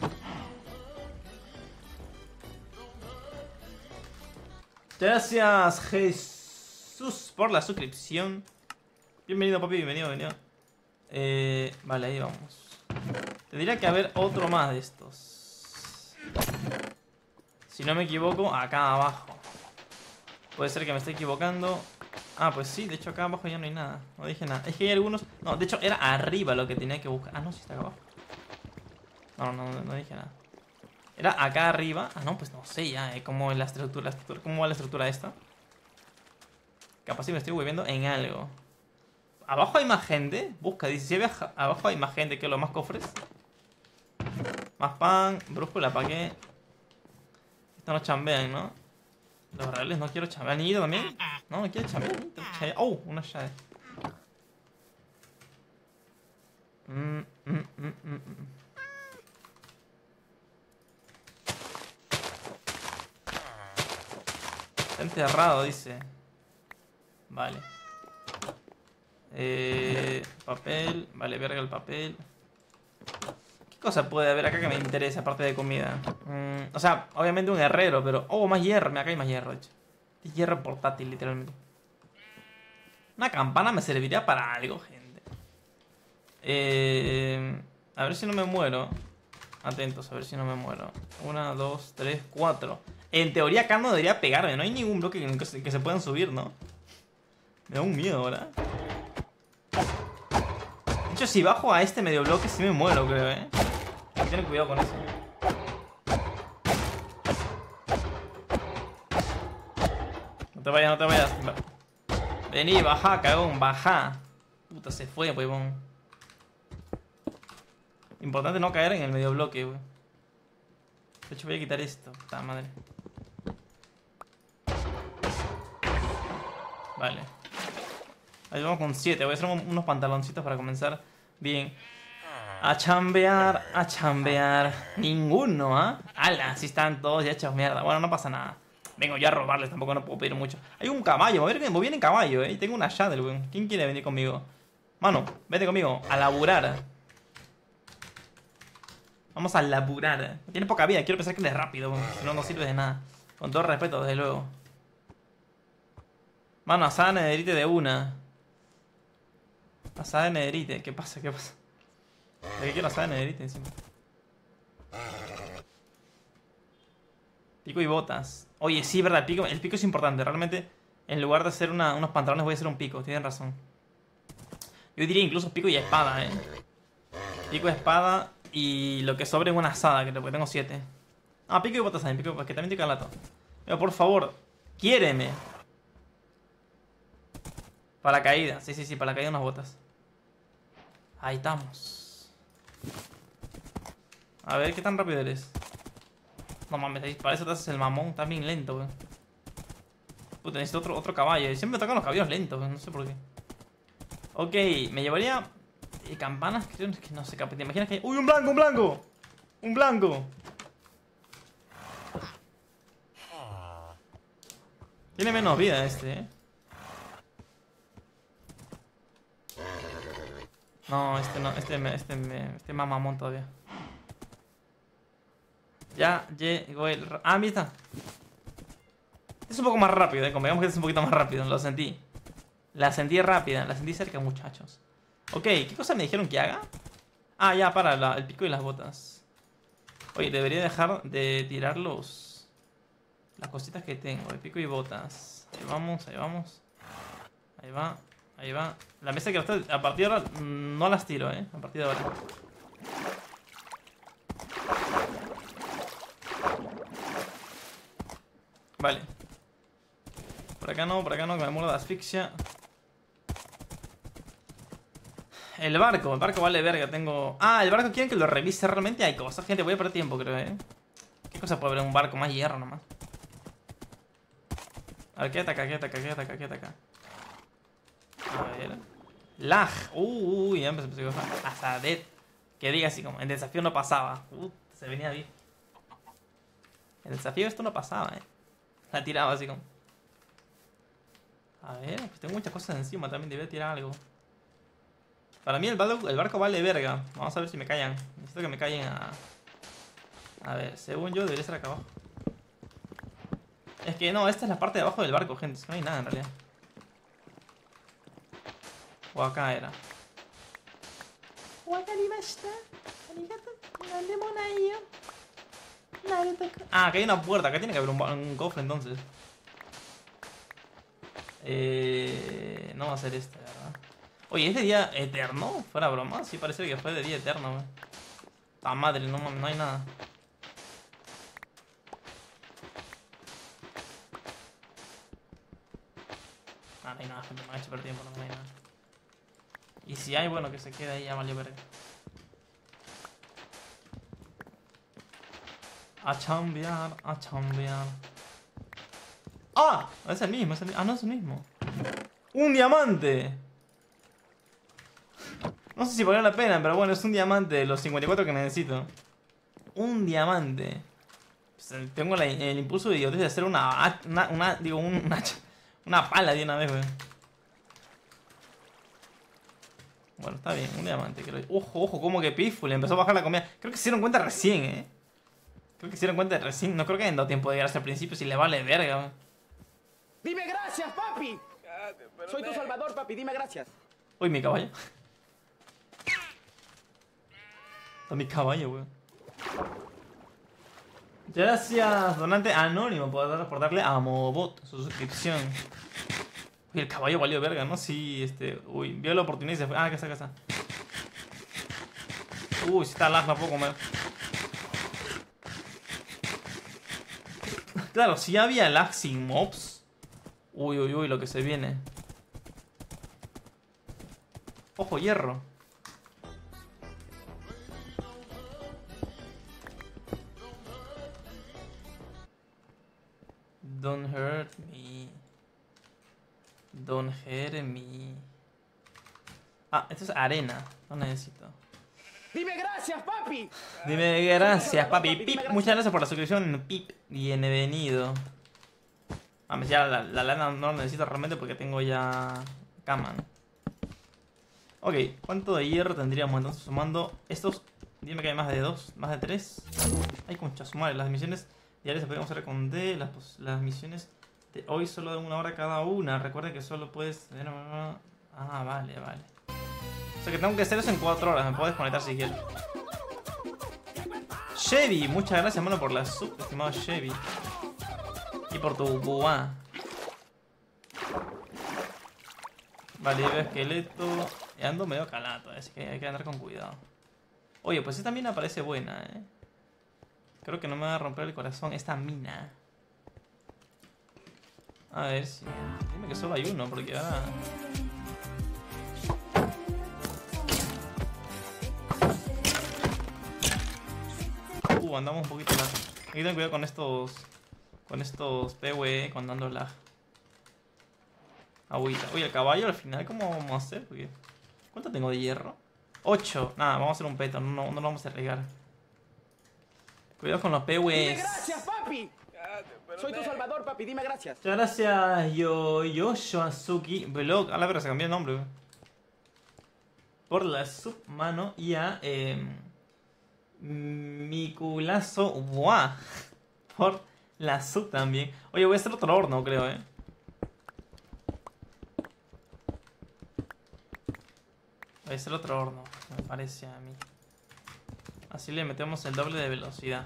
Gracias, Jesús, por la suscripción. Bienvenido, papi. Bienvenido. Vale, ahí vamos. Tendría que haber otro más de estos. Si no me equivoco, acá abajo. Puede ser que me esté equivocando. Ah, pues sí, de hecho acá abajo ya no hay nada. No dije nada. Es que hay algunos... No, de hecho era arriba lo que tenía que buscar. Ah, no, sí está acá abajo. No dije nada. Era acá arriba. Ah, no, pues no sé ya, cómo es la estructura. ¿Cómo va la estructura esta? Capaz si me estoy volviendo en algo. ¿Abajo hay más gente? Busca, dice, si abajo hay más gente que los más cofres. Más pan, brújula, ¿para qué? Esto no chambean, ¿no? Los reales no quiero chambear. ¿Niñito también? No, no quiero chambear. ¡Oh! Una llave. Está enterrado, dice. Vale. Papel. Vale, verga el papel. ¿Qué cosa puede haber acá que me interese aparte de comida? O sea, obviamente un herrero, pero... Oh, más hierro. Acá hay más hierro, de hecho. Es hierro portátil, literalmente. Una campana me serviría para algo, gente. A ver si no me muero. Atentos, a ver si no me muero. 1, 2, 3, 4. En teoría acá no debería pegarme. No hay ningún bloque que se puedan subir, ¿no? Me da un miedo ahora. De hecho, si bajo a este medio bloque sí me muero, creo, ¿eh? Ten cuidado con eso. No te vayas, no te vayas. Vení, baja, cagón, baja. Puta, se fue, huevón. Importante no caer en el medio bloque, wey. De hecho, voy a quitar esto. Puta madre. Vale. Ahí vamos con 7. Voy a hacer unos pantaloncitos para comenzar bien. A chambear, a chambear. Ninguno, ¿ah? ¡Hala! Si están todos ya hechos mierda. Bueno, no pasa nada. Vengo yo a robarles, tampoco no puedo pedir mucho. Hay un caballo, voy bien en caballo, Y tengo una Shadow, weón. ¿Quién quiere venir conmigo? Mano, vete conmigo, a laburar. Vamos a laburar. Tiene poca vida, quiero pensar que eres rápido, weón. Si no, no sirve de nada. Con todo respeto, desde luego. Mano, asada nederite de una. Asada de nederite, ¿qué pasa? ¿Qué pasa? ¿De qué quiero asada de nederite encima? Pico y botas. Oye, sí, verdad, el pico es importante. Realmente, en lugar de hacer unos pantalones, voy a hacer un pico. Tienen razón. Yo diría incluso pico y espada, Pico, espada y lo que sobre en una asada, que tengo 7. Ah, pico y botas también, pico, porque también te calato. Pero por favor, quiéreme. Para la caída, sí, para la caída unas botas. Ahí estamos. A ver, ¿qué tan rápido eres? No mames, para eso te haces el mamón. Estás bien lento, weón. Puta, necesito otro caballo. Siempre me tocan los caballos lentos, weón. No sé por qué. Ok, me llevaría... campanas, creo que no sé. ¿Te imaginas que...? ¡Uy, un blanco, un blanco! ¡Un blanco! Tiene menos vida este, No, este no. Este mamamón todavía. Ya llegó el... Ah, mira está. Es un poco más rápido, Convengamos que es un poquito más rápido. Lo sentí. La sentí rápida. La sentí cerca, muchachos. Ok, ¿qué cosa me dijeron que haga? Ah, ya, para el pico y las botas. Oye, debería dejar de tirar las cositas que tengo. El pico y botas. Ahí vamos, ahí vamos. Ahí va, ahí va. La mesa que a partir de ahora no las tiro, A partir de ahora. Vale. Por acá no, que me muero de asfixia. El barco vale verga, tengo... Ah, el barco quieren que lo revise, realmente hay cosas, gente, voy a perder tiempo, creo, ¿Qué cosa puede haber en un barco? Más hierro nomás. A ver, ¿qué ataca? A ver... Lag. Uy, ya empezó a pasar. Hasta dead. Que diga así como, en desafío no pasaba. Se venía bien. En desafío esto no pasaba, La tiraba así como... A ver, pues tengo muchas cosas encima, también debería tirar algo. Para mí el barco vale verga. Vamos a ver si me callan. Necesito que me callen a ver, según yo debería estar acá abajo. Es que no, esta es la parte de abajo del barco, gente. No hay nada en realidad. O acá era. Ah, acá hay una puerta. Acá tiene que haber un cofre entonces. No va a ser este, ¿verdad? Oye, ¿es de día eterno? Fuera broma. Sí, parece que fue de día eterno, wey. Ah, madre, no hay nada. Ah, no hay nada, gente. Me ha hecho perder tiempo, no hay nada. Y si hay, bueno, que se quede ahí, ya valió verga. A chambear, a chambear. ¡Ah! Es el mismo, Ah, no es el mismo. ¡Un diamante! No sé si valió la pena, pero bueno, es un diamante de los 54 que necesito. Un diamante. Pues, tengo el impulso de idiotez de hacer una pala de una vez, wey. Bueno, está bien, un diamante, creo. Ojo, como que Peaceful empezó a bajar la comida. Creo que se dieron cuenta recién, Creo que se dieron cuenta recién. No creo que hayan dado tiempo de llegar hasta el principio si le vale verga, wey.
¡Dime gracias, papi! Soy tu salvador, papi, dime gracias.
Uy, mi caballo. Está mi caballo, weón. Gracias, donante anónimo, por darle a Mobot su suscripción. Uy, el caballo valió verga, ¿no? Sí, uy, vio la oportunidad y se fue. Ah, acá está. Uy, si está lag, no puedo comer. Claro, si había lag sin mobs. Uy, lo que se viene. Ojo, hierro. Don't hurt me. Don't hurt me. Ah, esto es arena. No necesito.
Dime gracias, papi.
Dime gracias, papi. Pip, muchas gracias por la suscripción, Pip. Bienvenido. Ya la lana no la necesito realmente porque tengo ya cama, ¿no? Ok, ¿cuánto de hierro tendríamos entonces sumando estos? Dime que hay más de 2, más de 3. Ay, concha su madre, las misiones diarias se podrían hacer con D. Las misiones de hoy solo de 1 hora cada una. Recuerda que solo puedes... Ah, vale. O sea que tengo que hacer eso en 4 horas. Me puedo desconectar si quieres. Chevy, muchas gracias, mano, por la sub, estimado Chevy. Y por tu buá. Vale, veo esqueleto. Ando medio calato, así que hay que andar con cuidado. Oye, pues esta mina parece buena, Creo que no me va a romper el corazón esta mina. A ver si... Dime que solo hay uno, porque ahora... Andamos un poquito lag. Hay que tener cuidado con estos PvE cuando ando lag. Agüita. Oye, el caballo al final, ¿cómo vamos a hacer? Porque... ¿Cuánto tengo de hierro? 8. Nada, vamos a hacer un peto. No lo vamos a arriesgar. Cuidado con los PvEs.
Dime gracias, papi. Soy tu salvador, papi. Dime gracias.
Muchas gracias, Yoshioazuki Vlog. A la verdad se cambió el nombre, por la submano y a... Miculazo Buah. Por la sub también. Oye, voy a hacer otro horno, creo, Voy a hacer otro horno, me parece a mí. Así le metemos el doble de velocidad.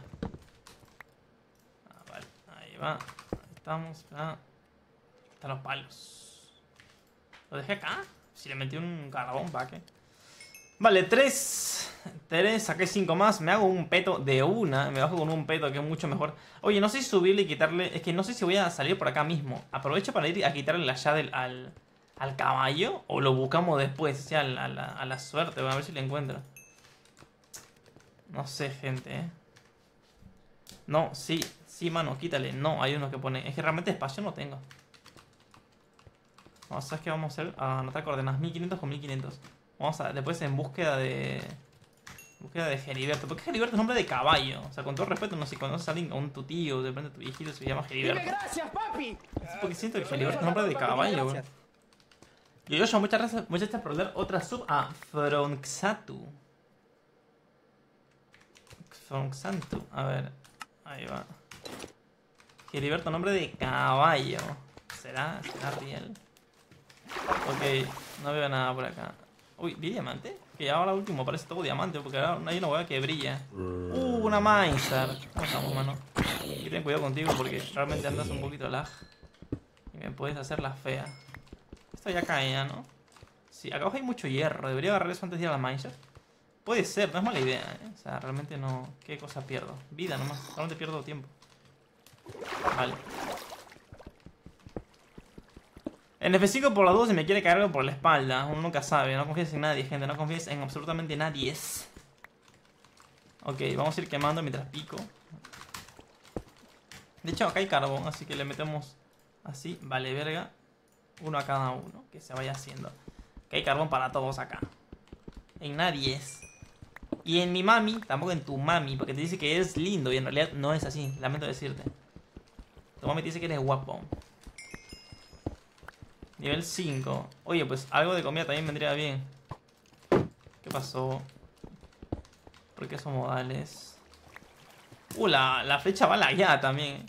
Vale, ahí va. Ahí estamos. Están los palos. ¿Lo dejé acá? Si le metí un carbón, ¿para qué? Vale, 3, saqué 5 más. Me hago un peto de una. Me bajo con un peto que es mucho mejor. Oye, no sé si subirle y quitarle... Es que no sé si voy a salir por acá mismo. Aprovecho para ir a quitarle la llave al caballo. O lo buscamos después, o sea, a la suerte. Voy a ver si le encuentro. No sé, gente, No, sí, mano, quítale. No, hay uno que pone... Es que realmente espacio no tengo. ¿Sabes qué vamos a hacer? A anotar coordenadas 1500 con 1500. Vamos a después en búsqueda de Heriberto. ¿Por qué Heriberto es nombre de caballo? O sea, con todo respeto, no sé, cuando conoces a alguien, a un tu tío, de repente tu viejito se llama Heriberto.
Dime gracias, papi.
Porque siento que Heriberto es nombre de caballo, güey. Yo, muchas gracias por dar otra sub a Fronxatu. A ver, ahí va. Heriberto, nombre de caballo. ¿Será real? Ok, no veo nada por acá. Uy, ¿vi diamante? Que ahora último parece todo diamante, porque ahora hay una hueá que brilla. Una Mindstar. ¿Cómo estamos, mano? Y ten cuidado contigo porque realmente andas un poquito lag. Y me puedes hacer la fea. Esto ya cae, ¿no? Sí, acá abajo hay mucho hierro. Debería agarrar eso antes de ir a la Mindstar. Puede ser, no es mala idea, O sea, realmente no... ¿Qué cosa pierdo? Vida nomás, realmente pierdo tiempo. Vale. En F5 por la 2 se me quiere caer algo por la espalda. Uno nunca sabe, no confíes en nadie, gente. No confíes en absolutamente nadie. Ok, vamos a ir quemando mientras pico. De hecho, acá hay carbón, así que le metemos así. Vale, verga. Uno a cada uno, que se vaya haciendo. Que hay carbón para todos acá. En nadie es. Y en mi mami, tampoco en tu mami, porque te dice que eres lindo y en realidad no es así. Lamento decirte. Tu mami te dice que eres guapo. Nivel 5. Oye, pues algo de comida también vendría bien. ¿Qué pasó? ¿Por qué son modales? La flecha va lagueada también.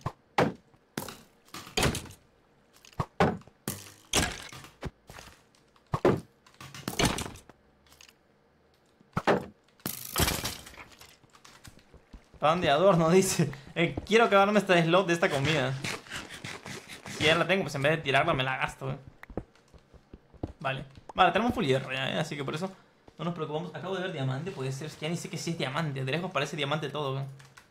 Pan de adorno, dice. Quiero acabarme este slot de esta comida. Si ya la tengo, pues en vez de tirarla me la gasto, Vale. Vale, tenemos full hierro ya, Así que por eso no nos preocupamos. Acabo de ver diamante, puede ser. Ya ni sé que sí es diamante. De lejos parece diamante todo,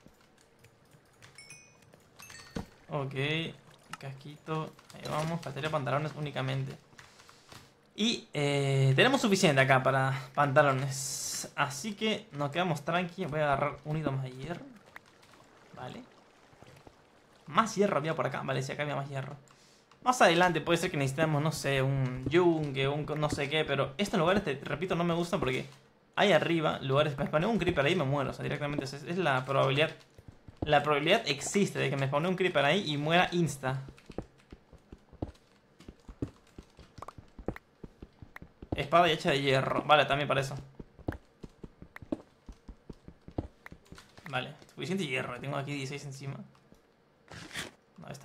Ok. Casquito. Ahí vamos. Batería de pantalones únicamente. Y tenemos suficiente acá para pantalones. Así que nos quedamos tranqui. Voy a agarrar un hilo más de hierro. Vale. Más hierro había por acá. Vale, si acá había más hierro. Más adelante puede ser que necesitemos, no sé, un yunque, un no sé qué. Pero estos lugares, te repito, no me gustan porque hay arriba lugares. Me spawné un creeper ahí y me muero. O sea, directamente es la probabilidad. La probabilidad existe de que me spawné un creeper ahí y muera insta. Espada y hacha de hierro. Vale, también para eso. Vale, suficiente hierro. Tengo aquí 16 encima. No, esta.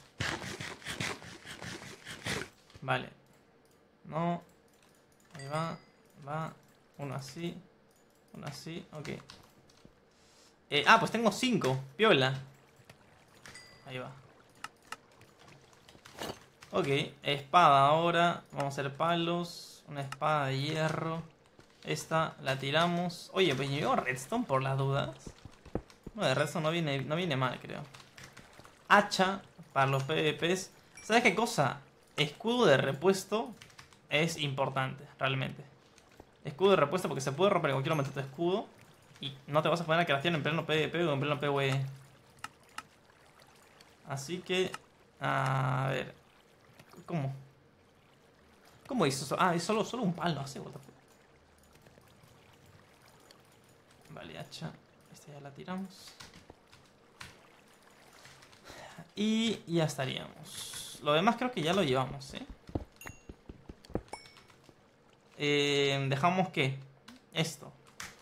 Vale. No. Ahí va. Va. Uno así. Uno así. Ok. Pues tengo 5. Piola. Ahí va. Ok. Espada ahora. Vamos a hacer palos. Una espada de hierro. Esta la tiramos. Oye, pues llevo redstone por las dudas. No, de redstone no viene mal, creo. Hacha para los PvPs. ¿Sabes qué cosa? Escudo de repuesto es importante, realmente. Escudo de repuesto porque se puede romper en cualquier momento tu escudo. Y no te vas a poner a creación en pleno PvP o en pleno PvE. Así que... A ver... ¿Cómo? ¿Cómo hizo eso? Ah, es solo un palo hace. Vale, hacha. Esta ya la tiramos. Y ya estaríamos. Lo demás creo que ya lo llevamos, dejamos que esto.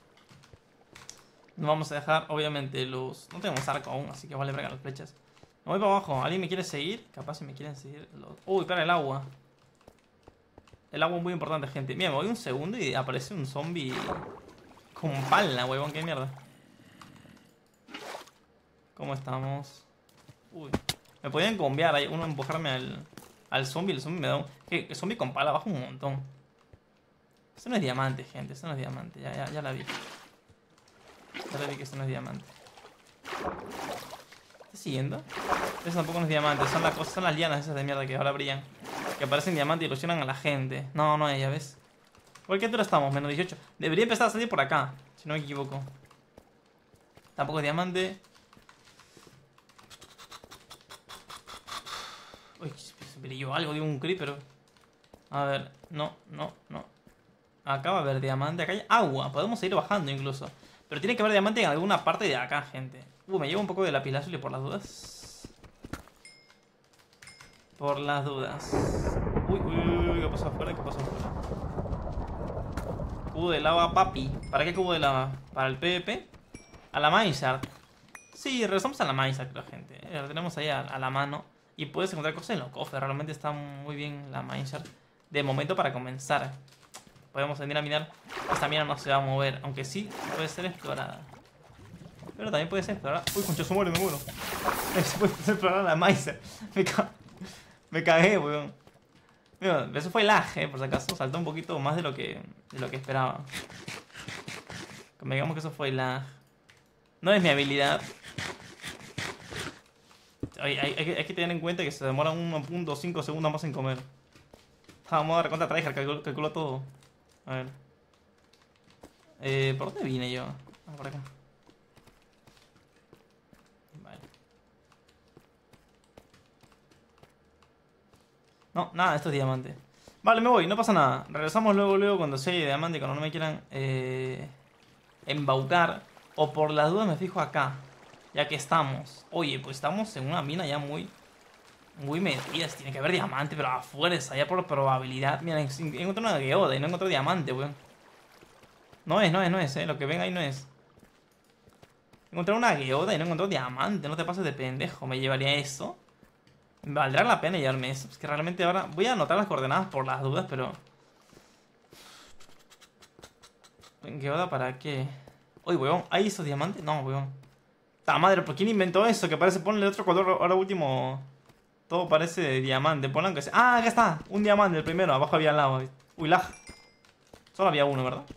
No vamos a dejar, obviamente, los... No tenemos arco aún, así que vale verga las flechas. Me voy para abajo. ¿Alguien me quiere seguir? Capaz si me quieren seguir los... Uy, para el agua. El agua es muy importante, gente. Mira, me voy un segundo y aparece un zombie con pala, huevón. ¿Qué mierda? ¿Cómo estamos? Uy. Me podían combiar ahí. Uno empujarme al zombie. El zombie me da un... ¿Qué? El zombie con pala baja un montón. Esto no es diamante, gente. Esto no es diamante. Ya la vi. Ya le vi que esto no es diamante. ¿Estás siguiendo? Eso tampoco no es diamante. Son las lianas esas de mierda que ahora brillan. Que aparecen diamante y ilusionan a la gente. No, ya ves. ¿Por qué altura estamos? Menos 18. Debería empezar a salir por acá, si no me equivoco. Tampoco es diamante. Uy, se brilló algo de un creeper. A ver, no. Acá va a haber diamante. Acá hay agua. Podemos seguir bajando incluso. Pero tiene que haber diamante en alguna parte de acá, gente. Me llevo un poco de lapislázuli por las dudas. Por las dudas. Uy, ¿qué pasó afuera? Cubo de lava, papi. ¿Para qué cubo de lava? ¿Para el PvP? A la Mineshard. Sí, regresamos a la Mineshard, creo, gente. Lo tenemos ahí a la mano. Y puedes encontrar cosas en los cofres. Realmente está muy bien la Mineshard. De momento para comenzar. Podemos venir a minar. Esta mina no se va a mover. Aunque sí puede ser explorada. Pero también puede ser explorada. Uy, concha su madre, me muero. Se puede ser explorada la Mineshard. Me cagué, weón. Mira, eso fue lag, por si acaso. Saltó un poquito más de lo que esperaba. Digamos que eso fue lag. No es mi habilidad. Hay que tener en cuenta que se demora 1.5 segundos más en comer. Vamos a dar cuenta tryhard, calculo todo. A ver. ¿Por dónde vine yo? Por acá. Vale. No, nada, esto es diamante. Vale, me voy, no pasa nada. Regresamos luego cuando sea diamante, cuando no me quieran embaucar. O por las dudas me fijo acá. Ya que estamos. Oye, pues estamos en una mina ya muy metida. Tiene que haber diamante, pero a fuerza, ya por probabilidad. Mira, encontré una geoda y no encontré diamante, weón. No es, lo que ven ahí no es. Encontré una geoda y no encontré diamante. No te pases de pendejo, me llevaría eso. ¿Valdrá la pena llevarme eso? Es que realmente ahora voy a anotar las coordenadas por las dudas, pero... ¿Geoda para qué? Oye, weón, ¿hay esos diamantes? No, weón. ¡Ta madre! ¿Por quién inventó eso? Que parece, ponle otro color ahora último. Todo parece diamante. Ponle aunque sea. ¡Ah, acá está! Un diamante, el primero. Abajo había al lado. Uy, lag. Solo había uno, ¿verdad?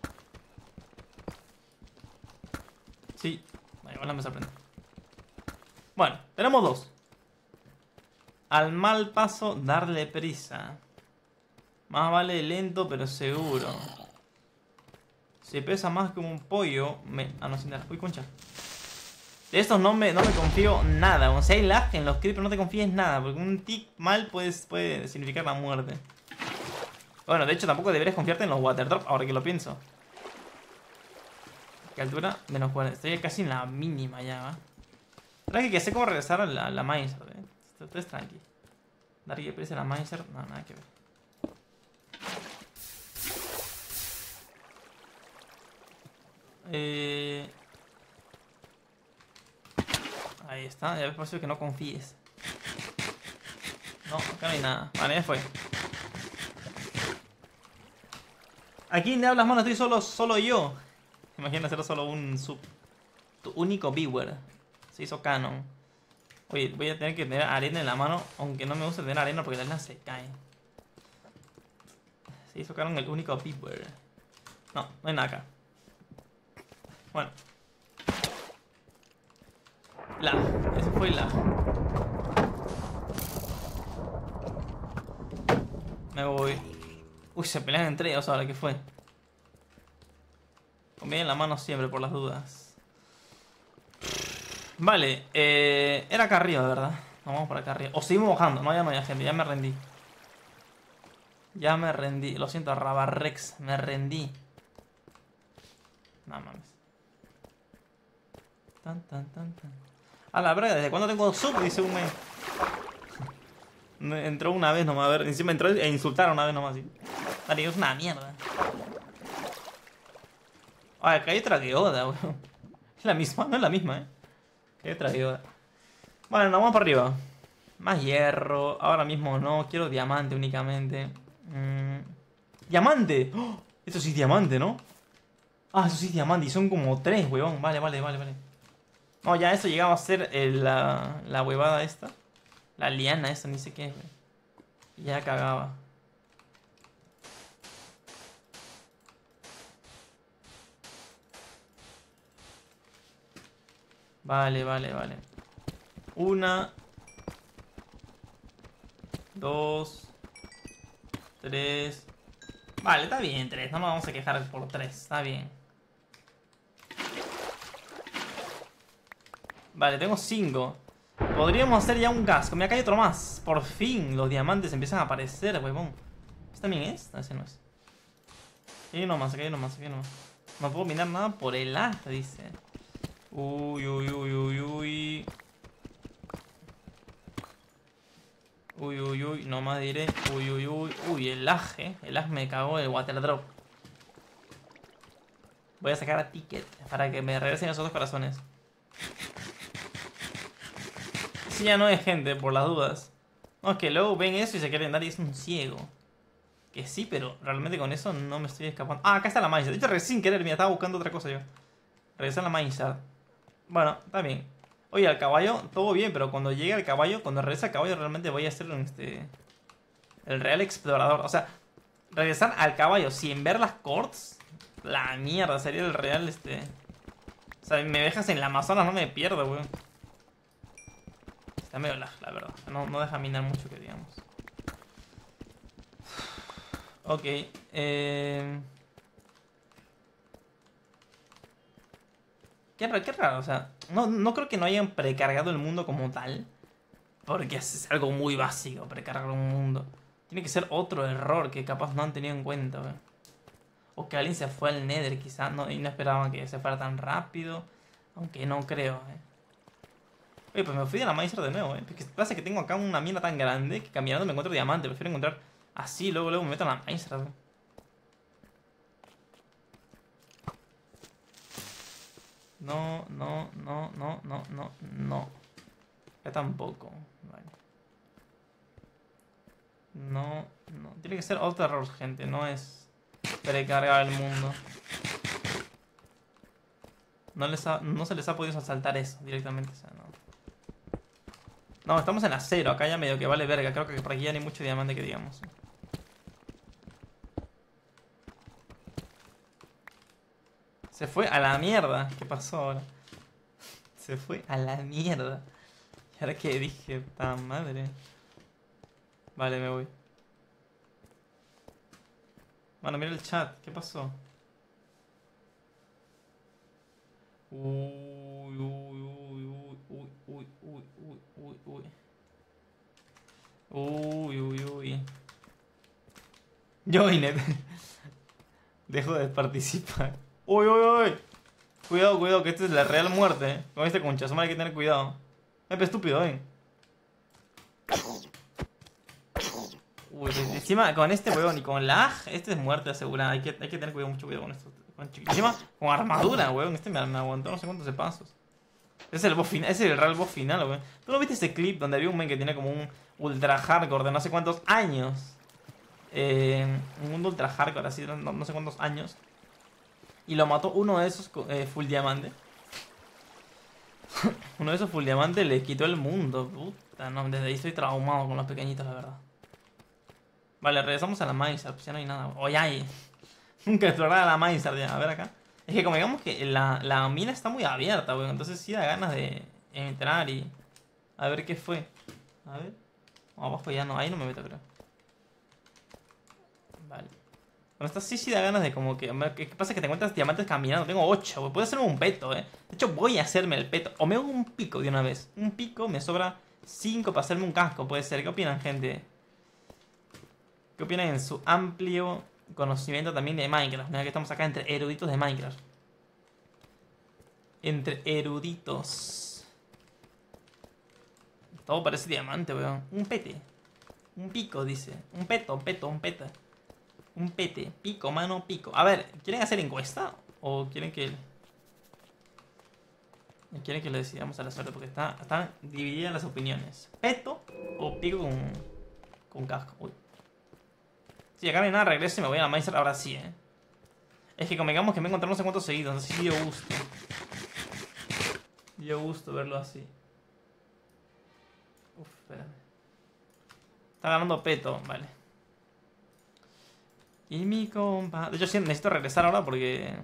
Sí. Vale, igual me sorprende. Bueno, tenemos dos. Al mal paso, darle prisa. Más vale lento, pero seguro. Si pesa más como un pollo, Ah, no, sin dar. Uy, concha. De estos no me confío nada. O sea, hay lag en los creepers, no te confíes nada. Porque un tic mal puede significar la muerte. Bueno, de hecho tampoco deberías confiarte en los water drop, ahora que lo pienso. ¿Qué altura? Menos 40. Estoy casi en la mínima ya, ¿va? Tranqui, que sé cómo regresar a la Miser, ¿eh? Esto es tranqui. Dar que presa a la Miser, no, nada que ver. Ahí está, ya ves, por eso que no confíes. No, acá no hay nada. Vale, ya fue. ¿A quién le hablas, mano? Estoy solo yo. Imagina ser solo un sub. Tu único viewer. Se hizo canon. Oye, voy a tener que tener arena en la mano. Aunque no me gusta tener arena porque la arena se cae. Se hizo canon el único viewer. No, no hay nada acá. Bueno. Lag. Eso fue lag. Me voy. Uy, se pelean entre ellos ahora, ¿qué fue? Conviene en la mano siempre por las dudas. Vale, era acá arriba, ¿verdad? Vamos por acá arriba. O seguimos bajando. No, ya no hay gente, ya me rendí. Ya me rendí. Lo siento, Rabarrex, me rendí. No mames. A la verga, ¿desde cuándo tengo sub? Dice un men. Entró una vez nomás, a ver. Encima entró e insultaron una vez nomás. ¿Sí? Vale, es una mierda. Ay, acá hay otra geoda, weón. Es la misma, no es la misma, Acá hay otra geoda. Bueno, nos vamos para arriba. Más hierro. Ahora mismo no. Quiero diamante únicamente. ¡Diamante! ¡Oh! Esto sí es diamante, ¿no? Ah, eso sí es diamante. Y son como 3, weón. Vale. No, ya eso llegaba a ser la huevada esta. La liana esta, ni sé qué es, weón. Ya cagaba. Vale. 1, 2, 3. Vale, está bien 3. No nos vamos a quejar por 3. Está bien. Vale, tengo 5. Podríamos hacer ya un gas. Acá hay otro más. Por fin los diamantes empiezan a aparecer, huevón. ¿Este también es? No, ese no es. Aquí hay uno más. No puedo minar nada por el asta, dice. Uy. No más diré. Uy, el lag, El lag me cagó el water drop. Voy a sacar a Ticket para que me regresen esos 2 corazones. Si ya no hay gente, por las dudas. No, es que luego ven eso y se quieren dar y es un ciego. Que sí, pero realmente con eso no me estoy escapando. Ah, acá está la Mindshard. De hecho, sin querer, mira, estaba buscando otra cosa yo. Regresar a la Mindshard. Bueno, está bien. Oye, al caballo, todo bien, pero cuando llegue al caballo, cuando regrese al caballo, realmente voy a ser el real explorador. O sea, regresar al caballo sin ver las corts. La mierda, sería el real O sea, me dejas en la Amazonas, no me pierdo, weón. Está medio lag, la verdad. No deja minar mucho, que digamos. Ok. Qué raro, o sea, no creo que no hayan precargado el mundo como tal. Porque es algo muy básico, precargar un mundo. Tiene que ser otro error que capaz no han tenido en cuenta, ¿ve? O que alguien se fue al Nether quizás y no esperaban que se fuera tan rápido. Aunque no creo, Oye, pues me fui de la Miser de nuevo, Porque pasa que tengo acá una mina tan grande que caminando me encuentro diamante. Prefiero encontrar así, luego me meto en la Miser, No. Ya tampoco. Vale. No. Tiene que ser otro error, gente. No es precargar el mundo. No se les ha podido saltar eso directamente, o sea, no. No, estamos en acero, acá ya medio que vale verga. Creo que por aquí ya no hay mucho diamante que digamos. Se fue a la mierda. ¿Qué pasó ahora? Se fue a la mierda. ¿Y ahora qué dije? ¡Puta madre! Vale, me voy. Bueno, mira el chat. ¿Qué pasó? Uy, uy, uy, uy, uy, uy, uy, uy, uy, uy. Uy, uy, uy. Joinet. Dejo de participar. Uy, uy, uy. Cuidado, cuidado, que esta es la real muerte. Con este concha, hay que tener cuidado. Pepe estúpido, Uy, encima con este weón y con lag, este es muerte asegurada. Hay que tener cuidado, mucho cuidado con esto. Encima con armadura, weón. Este me aguantó no sé cuántos de pasos. Ese es el boss final, ese es el real boss final, weón. ¿Tú no viste ese clip donde había un men que tiene como un ultra hardcore de no sé cuántos años? Un mundo ultra hardcore así, no sé cuántos años. Y lo mató uno de esos full diamante. Uno de esos full diamante le quitó el mundo. Puta, no, desde ahí estoy traumado con los pequeñitos, la verdad. Vale, regresamos a la Minecraft, pues ya no hay nada. Oye, hay. Nunca exploraba la Minecraft ya. A ver acá. Es que como digamos que la mina está muy abierta, weón. Entonces sí da ganas de entrar y a ver qué fue. A ver. Abajo ya no, ahí no me meto, creo. Vale. Bueno, esta sí da ganas de como que... ¿Qué pasa? Que te encuentras diamantes caminando. Tengo 8, weón. Puedo hacerme un peto, De hecho, voy a hacerme el peto. O me hago un pico de una vez. Un pico, me sobra 5 para hacerme un casco, puede ser. ¿Qué opinan, gente? ¿Qué opinan en su amplio conocimiento también de Minecraft? Mira que estamos acá entre eruditos de Minecraft. Entre eruditos. Todo parece diamante, weón. Un pete. Un pico, dice. Un peto, un peta. Un pete. Pico, mano, pico. A ver, ¿quieren hacer encuesta? ¿O quieren que... quieren que lo decidamos a la suerte? Porque están divididas las opiniones. ¿Peto o pico con casco? Uy. Si acá no hay nada, regreso y me voy a la Minecraft ahora sí, Es que convengamos que me encontré no sé cuántos seguidos. Entonces sí dio gusto. Dio gusto verlo así. Uf, espérame. Está ganando peto, vale. Y mi compa... De hecho sí necesito regresar ahora porque...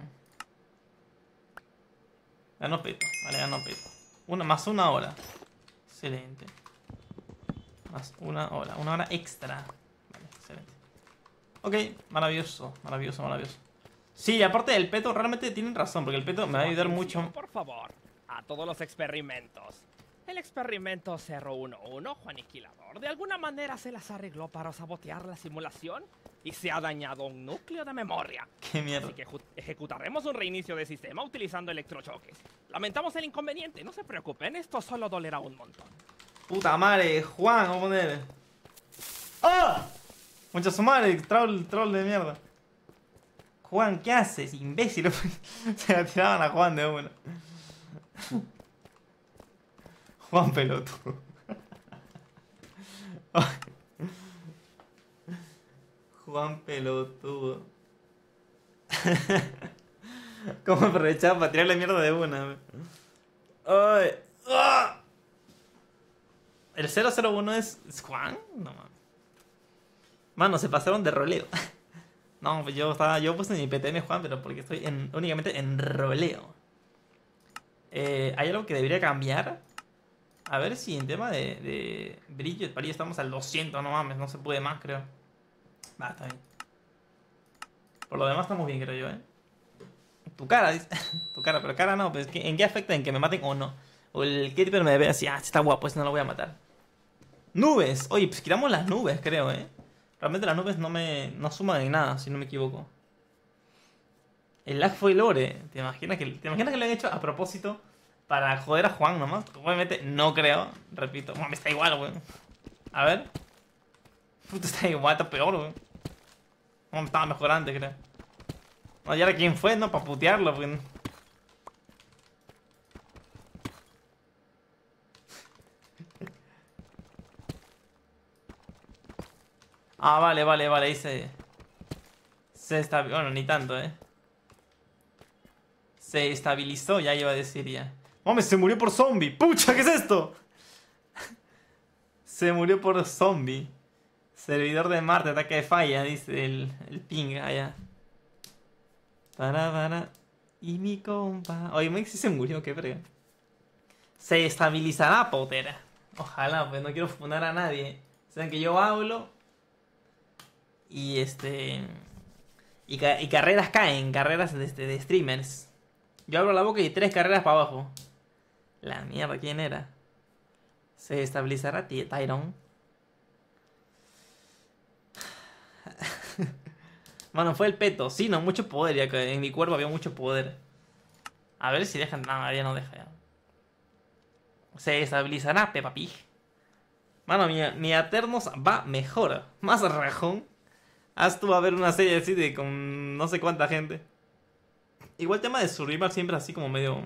Ganó peto, vale, ganó peto. Más una hora. Excelente. Más una hora. Una hora extra. Vale, excelente. Ok, maravilloso, maravilloso, maravilloso. Sí, aparte del peto, realmente tienen razón, porque el peto me va a ayudar mucho.
Por favor, a todos los experimentos. El experimento 011, Juaniquilador, de alguna manera se las arregló para sabotear la simulación y se ha dañado un núcleo de memoria.
Qué mierda.
Así que ejecutaremos un reinicio de sistema utilizando electrochoques. Lamentamos el inconveniente, no se preocupen, esto solo dolerá un montón.
Puta madre, Juan, vamos a poner. ¡Ah! Mucha su madre, troll de mierda. Juan, ¿qué haces? Imbécil. Se la tiraban a Juan de una. Juan pelotudo. Juan pelotudo. ¿Cómo aprovechaba para tirarle mierda de una? Ay. ¡Ah! ¿El 001 es Juan? No mames. Mano, se pasaron de roleo. No, pues yo puse mi PTM Juan, pero porque estoy únicamente en roleo. ¿Hay algo que debería cambiar? A ver si en tema de brillo, para ahí estamos al 200, no mames, no se puede más, creo. Va, está bien. Por lo demás estamos bien, creo yo, Tu cara, dice. Tu cara, pero cara no, pues ¿en qué afecta? ¿En que me maten o no? O el creeper me ve así, está guapo, pues no lo voy a matar. Nubes, oye, pues quitamos las nubes, creo, Realmente las nubes no suman en nada, si no me equivoco. El lag fue lore. ¿Te imaginas que lo han hecho a propósito para joder a Juan nomás? Obviamente no creo, repito. Me está igual, weón. A ver. Puta, está igual, está peor, weón. Estaba mejor antes, creo. No, y ahora quién fue, ¿no? Para putearlo, weón. Ah, vale, ahí se está... Bueno, ni tanto, Se estabilizó, ya iba a decir ya. ¡Mames, se murió por zombie! ¡Pucha, qué es esto! Se murió por zombie. Servidor de Marte, ataque de falla, dice el ping allá. Para. Y mi compa. Oye, Mike sí se murió, qué frega. Se estabilizará, Potter. Ojalá, pues no quiero fundar a nadie. Saben que yo hablo. Y Y carreras caen, carreras de streamers. Yo abro la boca y 3 carreras para abajo. La mierda, ¿quién era? Se estabilizará Tyron. Mano, fue el peto. Sí, no, mucho poder. Ya que en mi cuerpo había mucho poder. A ver si dejan. No, ya no deja ya. Se estabilizará Peppa Pig. Mano, mi Aternos va mejor. Más rajón. Haz tú a ver una serie así de con no sé cuánta gente. Igual el tema de survival siempre así como medio...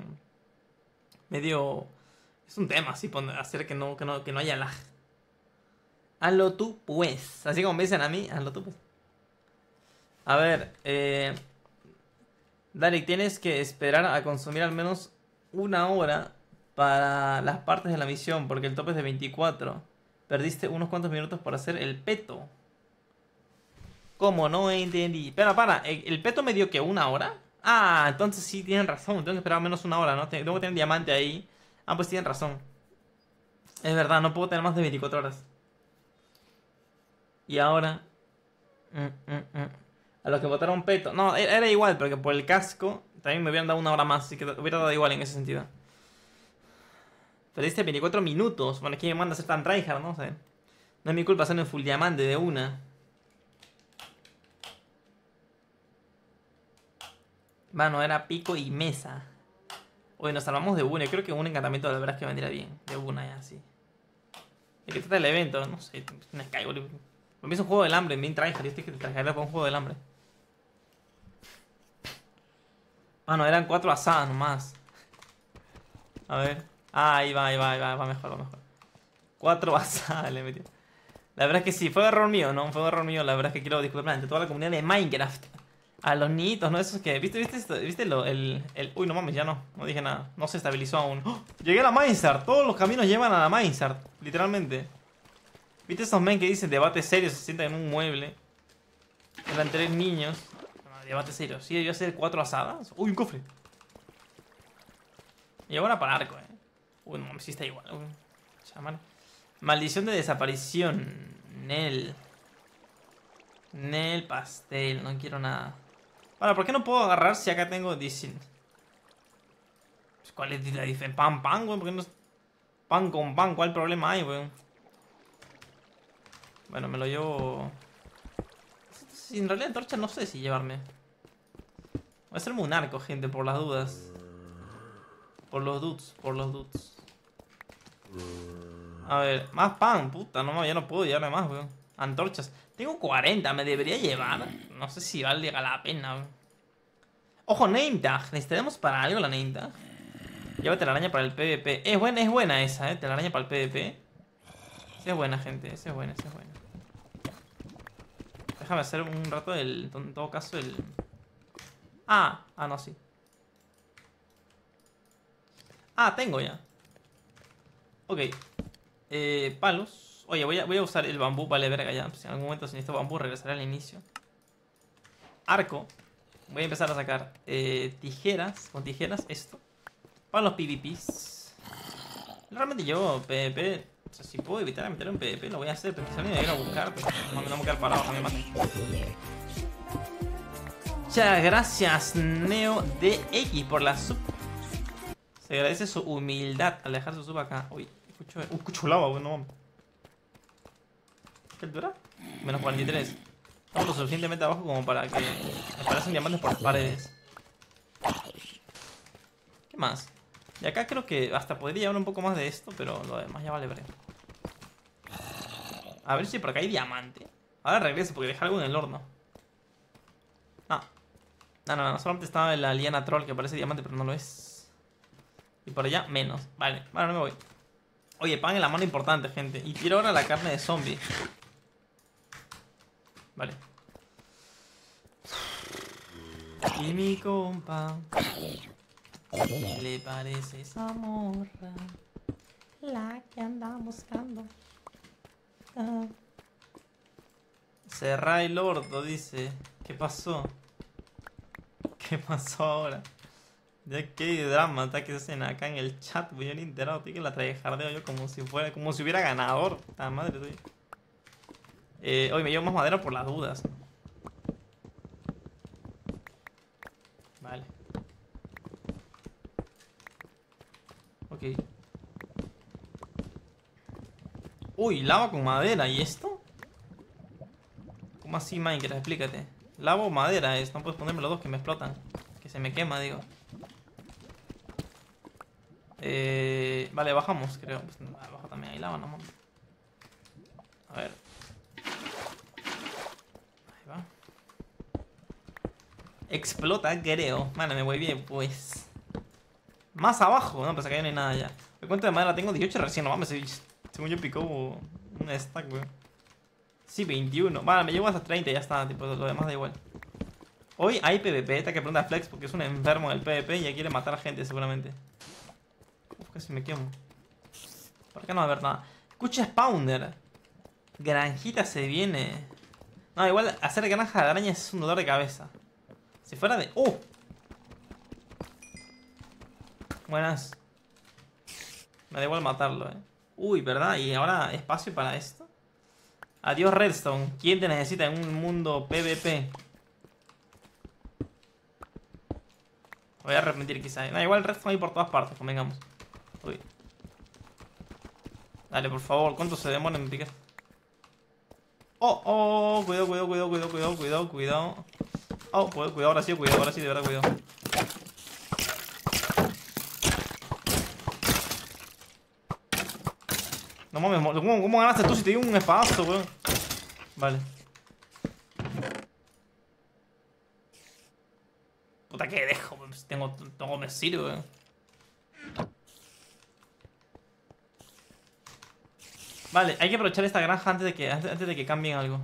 Es un tema así, hacer que no haya lag. Hazlo tú pues. Así como me dicen a mí, hazlo tú pues. A ver, Derek, tienes que esperar a consumir al menos 1 hora para las partes de la misión, porque el tope es de 24. Perdiste unos cuantos minutos por hacer el peto. ¿Cómo? No entendí. Pero para, ¿el peto me dio que 1 hora? Ah, entonces sí tienen razón. Tengo que esperar al menos 1 hora, ¿no? Tengo que tener diamante ahí. Ah, pues tienen razón. Es verdad, no puedo tener más de 24 horas. Y ahora... A los que votaron peto. No, era igual, porque por el casco también me hubieran dado 1 hora más. Así que hubiera dado igual en ese sentido. Perdiste 24 minutos. Bueno, ¿quién me manda a ser tan tryhard, no? O sea, no es mi culpa hacerlo en full diamante de una. Mano, era pico y mesa. Oye, nos salvamos de una. Yo creo que un encantamiento de verdad es que vendría bien. De una ya, sí. ¿De qué trata el evento? No sé. Me caigo. Para mí es un juego del hambre. Bien tryhard. Yo estoy que tryhard por un juego del hambre. Mano, eran 4 asadas nomás. A ver. Ah, ahí va mejor. 4 asadas le metió. La verdad es que sí, fue error mío, ¿no? Fue error mío, la verdad es que quiero disculpar ante toda la comunidad de Minecraft. A los niñitos, ¿no? Esos que... ¿Viste Uy, no mames, ya no dije nada. No se estabilizó aún. ¡Oh! Llegué a la Minestart. Todos los caminos llevan a la Minestart. Literalmente. ¿Viste esos men que dicen debate serio? Se sientan en un mueble. Eran 3 niños. No, debate serio. ¿Sí debió hacer 4 asadas? Uy, un cofre. Y ahora para arco, Uy, no mames, sí está igual. Uy, chamán. Maldición de desaparición. Nel pastel. No quiero nada. Ahora, ¿por qué no puedo agarrar si acá tengo dicen? ¿Cuál es la diferencia? Pan, güey. ¿Por qué no es pan con pan? ¿Cuál problema hay, güey? Bueno, me lo llevo. En realidad, antorcha no sé si llevarme. Voy a hacerme un arco, gente, por las dudas. Por los dudes. A ver, más pan, puta, no, ya no puedo llevarme más, weón. Antorchas. Tengo 40, me debería llevar. No sé si vale la pena, weón. Ojo, name tag. ¿Necesitaremos para algo la name tag? Lleva telaraña para el PvP. Es buena esa, telaraña para el PvP. Esa es buena, gente, esa es buena. Déjame hacer un rato en todo caso el... Ah, no, sí. Ah, tengo ya. Ok. Palos. Oye, voy a usar el bambú. Vale, verga ya. Si en algún momento si necesito bambú regresaré al inicio. Arco. Voy a empezar a sacar tijeras. Con tijeras esto. Para los PvPs. Realmente yo PvP... O sea, si puedo evitar meter un PvP lo voy a hacer. Porque si alguien me viene a buscar, pues no me voy a quedar parado, no me maten. Muchas gracias, Neo DX, por la sub. Se agradece su humildad al dejar su sub acá. Uy, escucho lava, bueno, no. ¿Qué altura? Menos 43. Estamos lo suficientemente abajo como para que aparecen diamantes por las paredes. ¿Qué más? Y acá creo que hasta podría llevar un poco más de esto, pero lo demás ya vale breve. A ver si por acá hay diamante. Ahora regreso porque dejé algo en el horno. No, solamente estaba la liana troll que parece diamante, pero no lo es. Y por allá, menos. Vale, no me voy. Oye, pan en la mano importante, gente. Y quiero ahora la carne de zombie. Vale. Y mi compa. ¿Qué le parece esa morra? La que andan buscando. Cerra el orto, dice. ¿Qué pasó? ¿Qué pasó ahora? Ya qué drama está que hacen acá en el chat, voy a enterado, tío, que la traje jardeo yo como si hubiera ganador. Ah, madre, tío. Hoy me llevo más madera por las dudas. Vale. Ok. Uy, lava con madera, ¿y esto? ¿Cómo así, Minecraft? Explícate. Lava o madera es, no puedes ponerme los dos que me explotan. Que se me quema, digo. Vale, bajamos, creo. Pues, abajo también hay lava, ¿no? A ver. Ahí va. Explota, creo. Vale, me voy bien, pues. Más abajo. No, pues acá ya no hay nada ya. ¿De cuánto de madera tengo? 18 recién, no mames. Según yo picó un stack, weón. Sí, 21. Vale, me llevo hasta 30 y ya está. Tipo, lo demás da igual. Hoy hay PvP. Esta que pregunta Flex porque es un enfermo del PvP y ya quiere matar a gente, seguramente. Uf, casi me quemo. ¿Por qué no va a haber nada? Escucha Spawner. Granjita se viene. No, igual hacer granja de arañas es un dolor de cabeza. Si fuera de... ¡Oh! Buenas. Me da igual matarlo, Uy, ¿verdad? ¿Y ahora espacio para esto? Adiós, Redstone. ¿Quién te necesita en un mundo PvP? Voy a arrepentir quizá. No, igual Redstone hay por todas partes, convengamos. Uy. Dale, por favor. ¿Cuánto se demora en picar? Oh, cuidado. Oh, cuidado, ahora sí, de verdad, cuidado. No mames, ¿cómo ganaste tú si te di un espadazo, weón? Vale. Puta, que dejo, pues tengo me sirve, weón. Vale, hay que aprovechar esta granja antes de que cambien algo.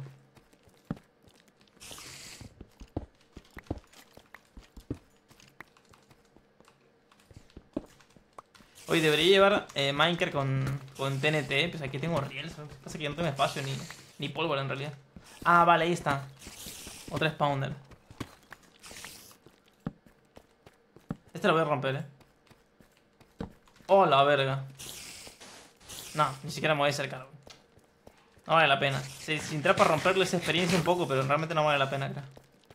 Hoy debería llevar Minecraft con TNT. Pues aquí tengo rieles. Pasa que yo no tengo espacio ni pólvora en realidad. Ah, vale, ahí está. Otra spawner. Este lo voy a romper, Oh, la verga. No, ni siquiera me voy a acercar. No vale la pena. Si entrar para romperlo es experiencia un poco, pero realmente no vale la pena, creo.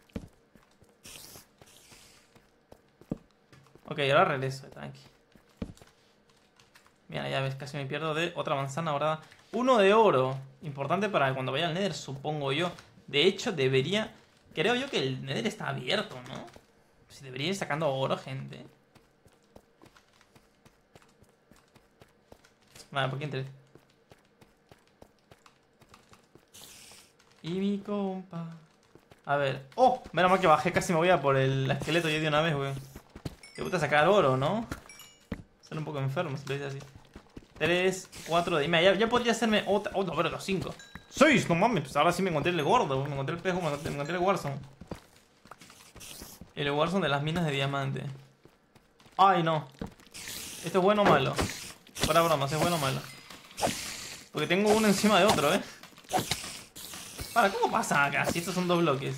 Ok, ahora regreso, tranqui. Mira, ya ves, casi me pierdo de otra manzana dorada. 1 de oro. Importante para cuando vaya al Nether, supongo yo. De hecho, debería... Creo yo que el Nether está abierto, ¿no? Pues debería ir sacando oro, gente. Vale, ¿por qué entré? Y mi compa... A ver... ¡Oh! Menos mal que bajé, casi me voy a por el esqueleto ya de una vez, weón. Te gusta sacar oro, ¿no? Son un poco enfermos, si lo dice así. 3, 4 de... Mira, ya podría hacerme otra... Oh, no, pero los 5. 6, no mames, pues ahora sí me encontré el gordo. Me encontré el pejo, me encontré el Warzone. El Warzone de las minas de diamante. Ay, no. ¿Esto es bueno o malo? Fuera bromas, ¿es bueno o malo? Porque tengo uno encima de otro, Para, ¿cómo pasa acá? Si estos son dos bloques.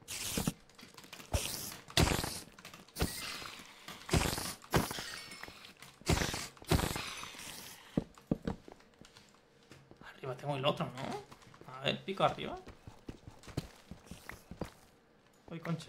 Arriba tengo el otro, ¿no? A ver, pico arriba. Uy, concha.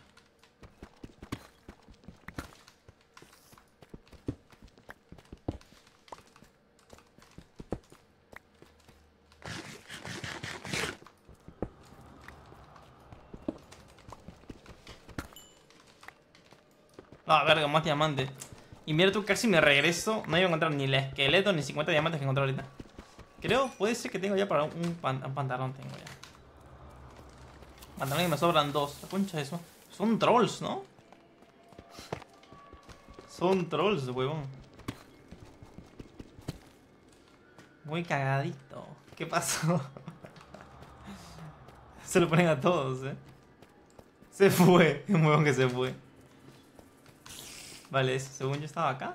Ah, verga, más diamantes. Y mira tú, casi me regreso. No iba a encontrar ni el esqueleto ni 50 diamantes que encontré ahorita. Creo, puede ser que tengo ya para un pantalón. Tengo ya. Pantalón y me sobran 2. La concha de eso. Son trolls, ¿no? Son trolls, huevón. Muy cagadito. ¿Qué pasó? Se lo ponen a todos, Se fue. Un huevón que se fue. Vale, según yo estaba acá.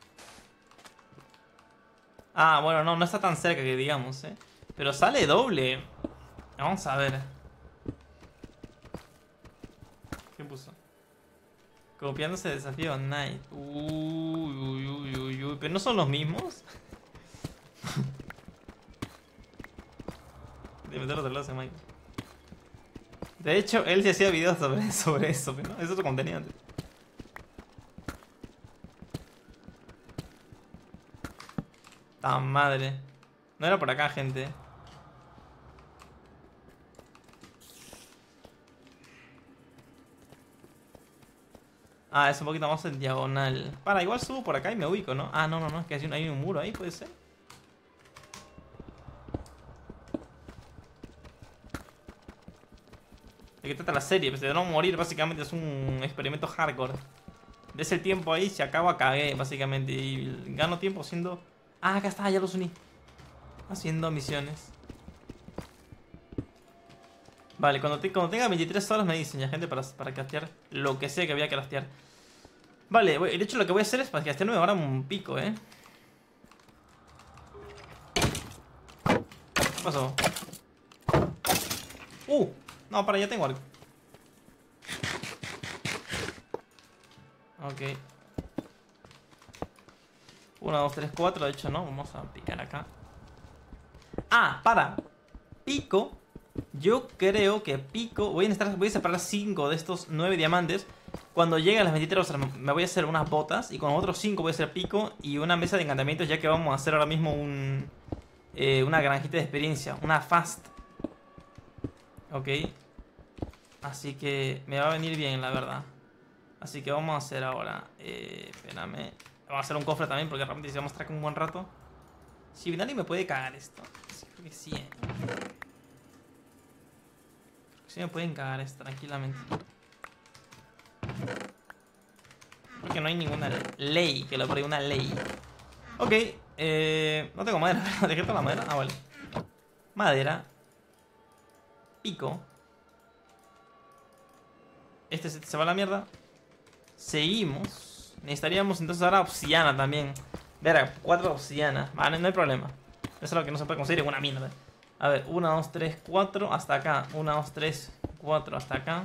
Ah, bueno, no está tan cerca que digamos, Pero sale doble. Vamos a ver. ¿Qué puso? Copiándose desafío Night. Uy. ¿Pero no son los mismos? De meterlo del lado de Mike. De hecho, él ya hacía videos sobre eso, pero no, es otro contenido antes. ¡Ta madre! No era por acá, gente. Ah, es un poquito más en diagonal. Para, igual subo por acá y me ubico, ¿no? Ah, no, es que hay un muro ahí, puede ser. ¿De qué trata la serie? Pues de no morir, básicamente es un experimento hardcore. Ves el tiempo ahí, si acaba, cagué, básicamente. Y gano tiempo haciendo... Ah, acá está, ya los uní. Haciendo misiones. Vale, cuando tenga 23 horas me dicen ya, gente, para craftear lo que sea que había que craftear. Vale, de hecho lo que voy a hacer es para craftearme ahora un pico, ¿Qué pasó? No, para, ya tengo algo. Ok. 1, 2, 3, 4, de hecho no, vamos a picar acá. Ah, para. Pico. Yo creo que pico. Voy a separar 5 de estos 9 diamantes. Cuando llegue a las 23 horas me voy a hacer unas botas. Y con otros 5 voy a hacer pico y una mesa de encantamientos. Ya que vamos a hacer ahora mismo una granjita de experiencia. Una fast. Ok. Así que me va a venir bien, la verdad. Así que vamos a hacer ahora. Espérame. Vamos a hacer un cofre también porque realmente si vamos a estar un buen rato. Si Vinali me puede cagar esto. Sí, creo que sí, Sí me pueden cagar esto tranquilamente. Porque no hay ninguna ley que lo prohíba, una ley. Ok, no tengo madera. ¿Dejé toda la madera? Ah, vale. Madera. Pico. Este se va a la mierda. Seguimos. Necesitaríamos entonces ahora obsidiana también. Verá, 4 obsidianas. Vale, no hay problema. Eso es lo que no se puede conseguir en una mina. A ver, 1, 2, 3, 4 hasta acá. 1, 2, 3, 4 hasta acá.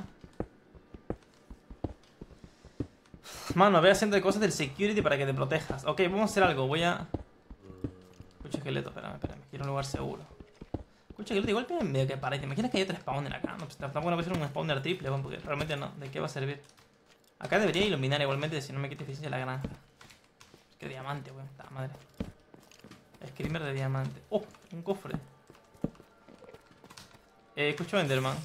Mano, ve haciendo cosas del security para que te protejas. Ok, vamos a hacer algo. Voy a... Escucha esqueleto, espérame. Quiero un lugar seguro. Escucha esqueleto, igual que medio que para. ¿Te imaginas que hay otro spawner acá? No, pues está bueno que ser un spawner triple, porque realmente no. ¿De qué va a servir? Acá debería iluminar igualmente si no me quita eficiencia la granja. Qué diamante, weón. Está madre. Screamer de diamante. Oh, un cofre. Escucho Enderman.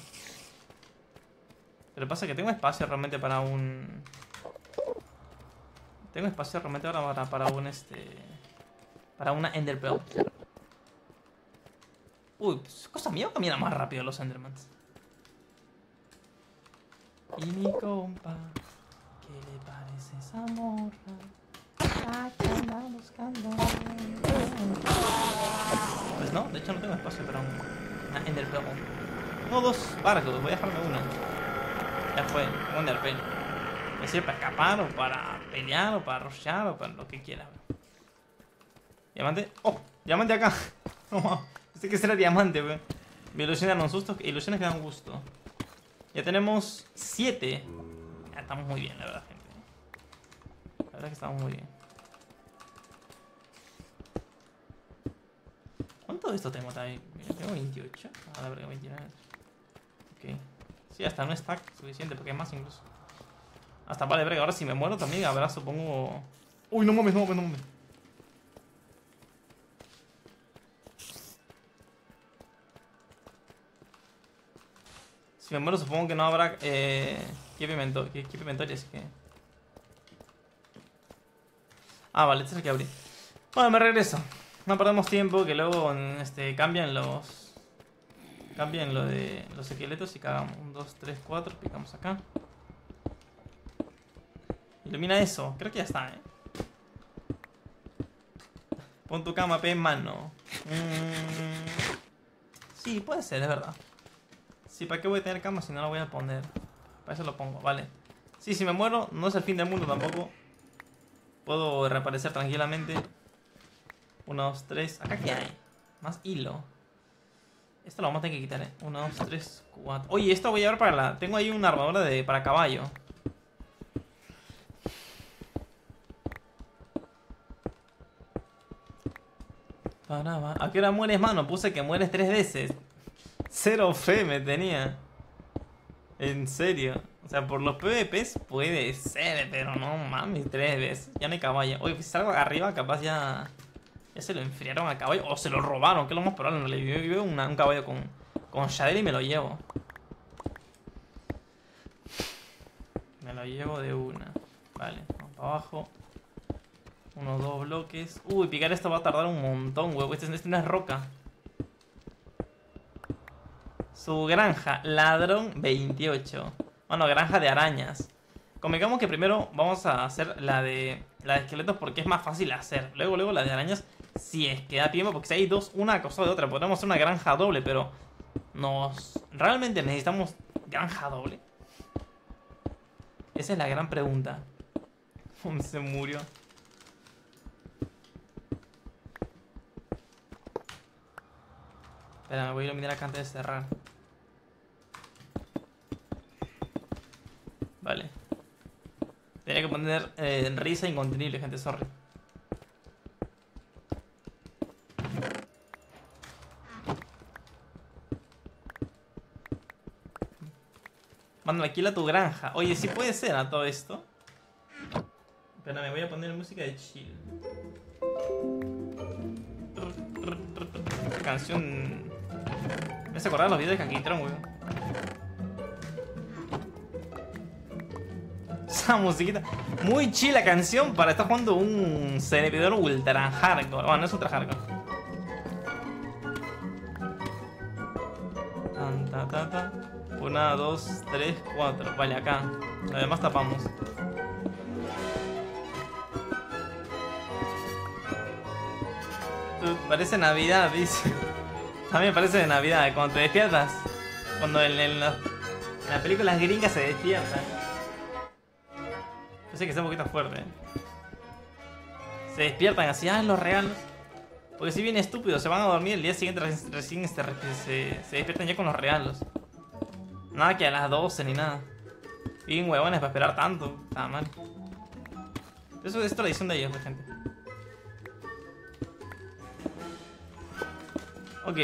Pero pasa que tengo espacio realmente para un... Tengo espacio realmente ahora para un para una Ender Pearl. Uy, ¿es cosa mía o camina más rápido los Endermans? Y mi compa, ¿qué le parece esa morra? Aquí anda buscando. Pues no, de hecho no tengo espacio para una Ender Pearl. No, 2 barcos, voy a dejarme una. Ya fue, un Ender Pearl. Me sirve para escapar o para pelear o para rushear o para lo que quiera. Diamante. ¡Oh! Diamante acá. Pensé que será diamante, weón. Me ilusionan un susto. Ilusiones que dan gusto. Ya tenemos 7. Ya estamos muy bien, la verdad, gente. La verdad que estamos muy bien. ¿Cuánto de esto tengo también? Tengo 28. Ah, la verdad, 29. Ok. Sí, hasta un stack suficiente, porque hay más incluso. Hasta vale, verga. Ahora si me muero también habrá, supongo... Uy, no mames. Si me muero supongo que no habrá keep inventory, así que... Ah, vale, este es el que abrí. Bueno, me regreso. No perdemos tiempo, que luego cambian los... Cambian lo de los esqueletos y cagamos. 1, 2, 3, 4, picamos acá. Ilumina eso, creo que ya está, Pon tu cama, en mano. Sí, puede ser, es verdad. Sí, ¿para qué voy a tener cama si no la voy a poner? Para eso lo pongo, vale. Sí, si me muero, no es el fin del mundo tampoco. puedo reaparecer tranquilamente. 1, 2, 3. ¿Acá qué hay? Más hilo. Esto lo vamos a tener que quitar, 1, 2, 3, 4. Oye, esto voy a llevar para la... Tengo ahí una armadura para caballo. ¿A qué hora mueres, mano? Puse que mueres 3 veces. Cero fe me tenía. En serio. O sea, por los PvPs puede ser, pero no mames, 3 veces. Ya no hay caballo. Oye, si salgo arriba, capaz ya... Ya se lo enfriaron al caballo. O se lo robaron, que es lo más probable. Yo veo un caballo con Shadel y me lo llevo. Me lo llevo de una. Vale, vamos para abajo. 1, 2 bloques. Uy, picar esto va a tardar un montón, huevo. Este no es roca. Su granja, ladrón 28. Bueno, granja de arañas. Convengamos que primero vamos a hacer la de esqueletos porque es más fácil de hacer. Luego la de arañas, si es que da tiempo, porque si hay dos, una a costado de otra. Podemos hacer una granja doble, pero ¿realmente necesitamos granja doble? Esa es la gran pregunta. Se murió. Espera, me voy a iluminar acá antes de cerrar. Vale. Tenía que poner risa incontenible, gente, sorry. Mándame aquí a tu granja. Oye, sí puede ser a todo esto. Espera, me voy a poner música de chill. Esta canción... Me hace acordar los videos de Caquitron, weón. Esa musiquita. Muy chill la canción para estar jugando un servidor ultra hardcore. Bueno, no es ultra hardcore. 1, 2, 3, 4. Vale, acá. Además tapamos. Parece Navidad, dice. A mí me parece de Navidad. Cuando te despiertas. Cuando en las películas gringas se despiertan. Yo sé que está un poquito fuerte, Se despiertan así, los regalos. Porque si bien estúpidos, se van a dormir el día siguiente recién se despiertan ya con los regalos. Nada que a las 12 ni nada. Bien huevones para esperar tanto. Está mal. Eso es tradición de ellos, la gente. Ok.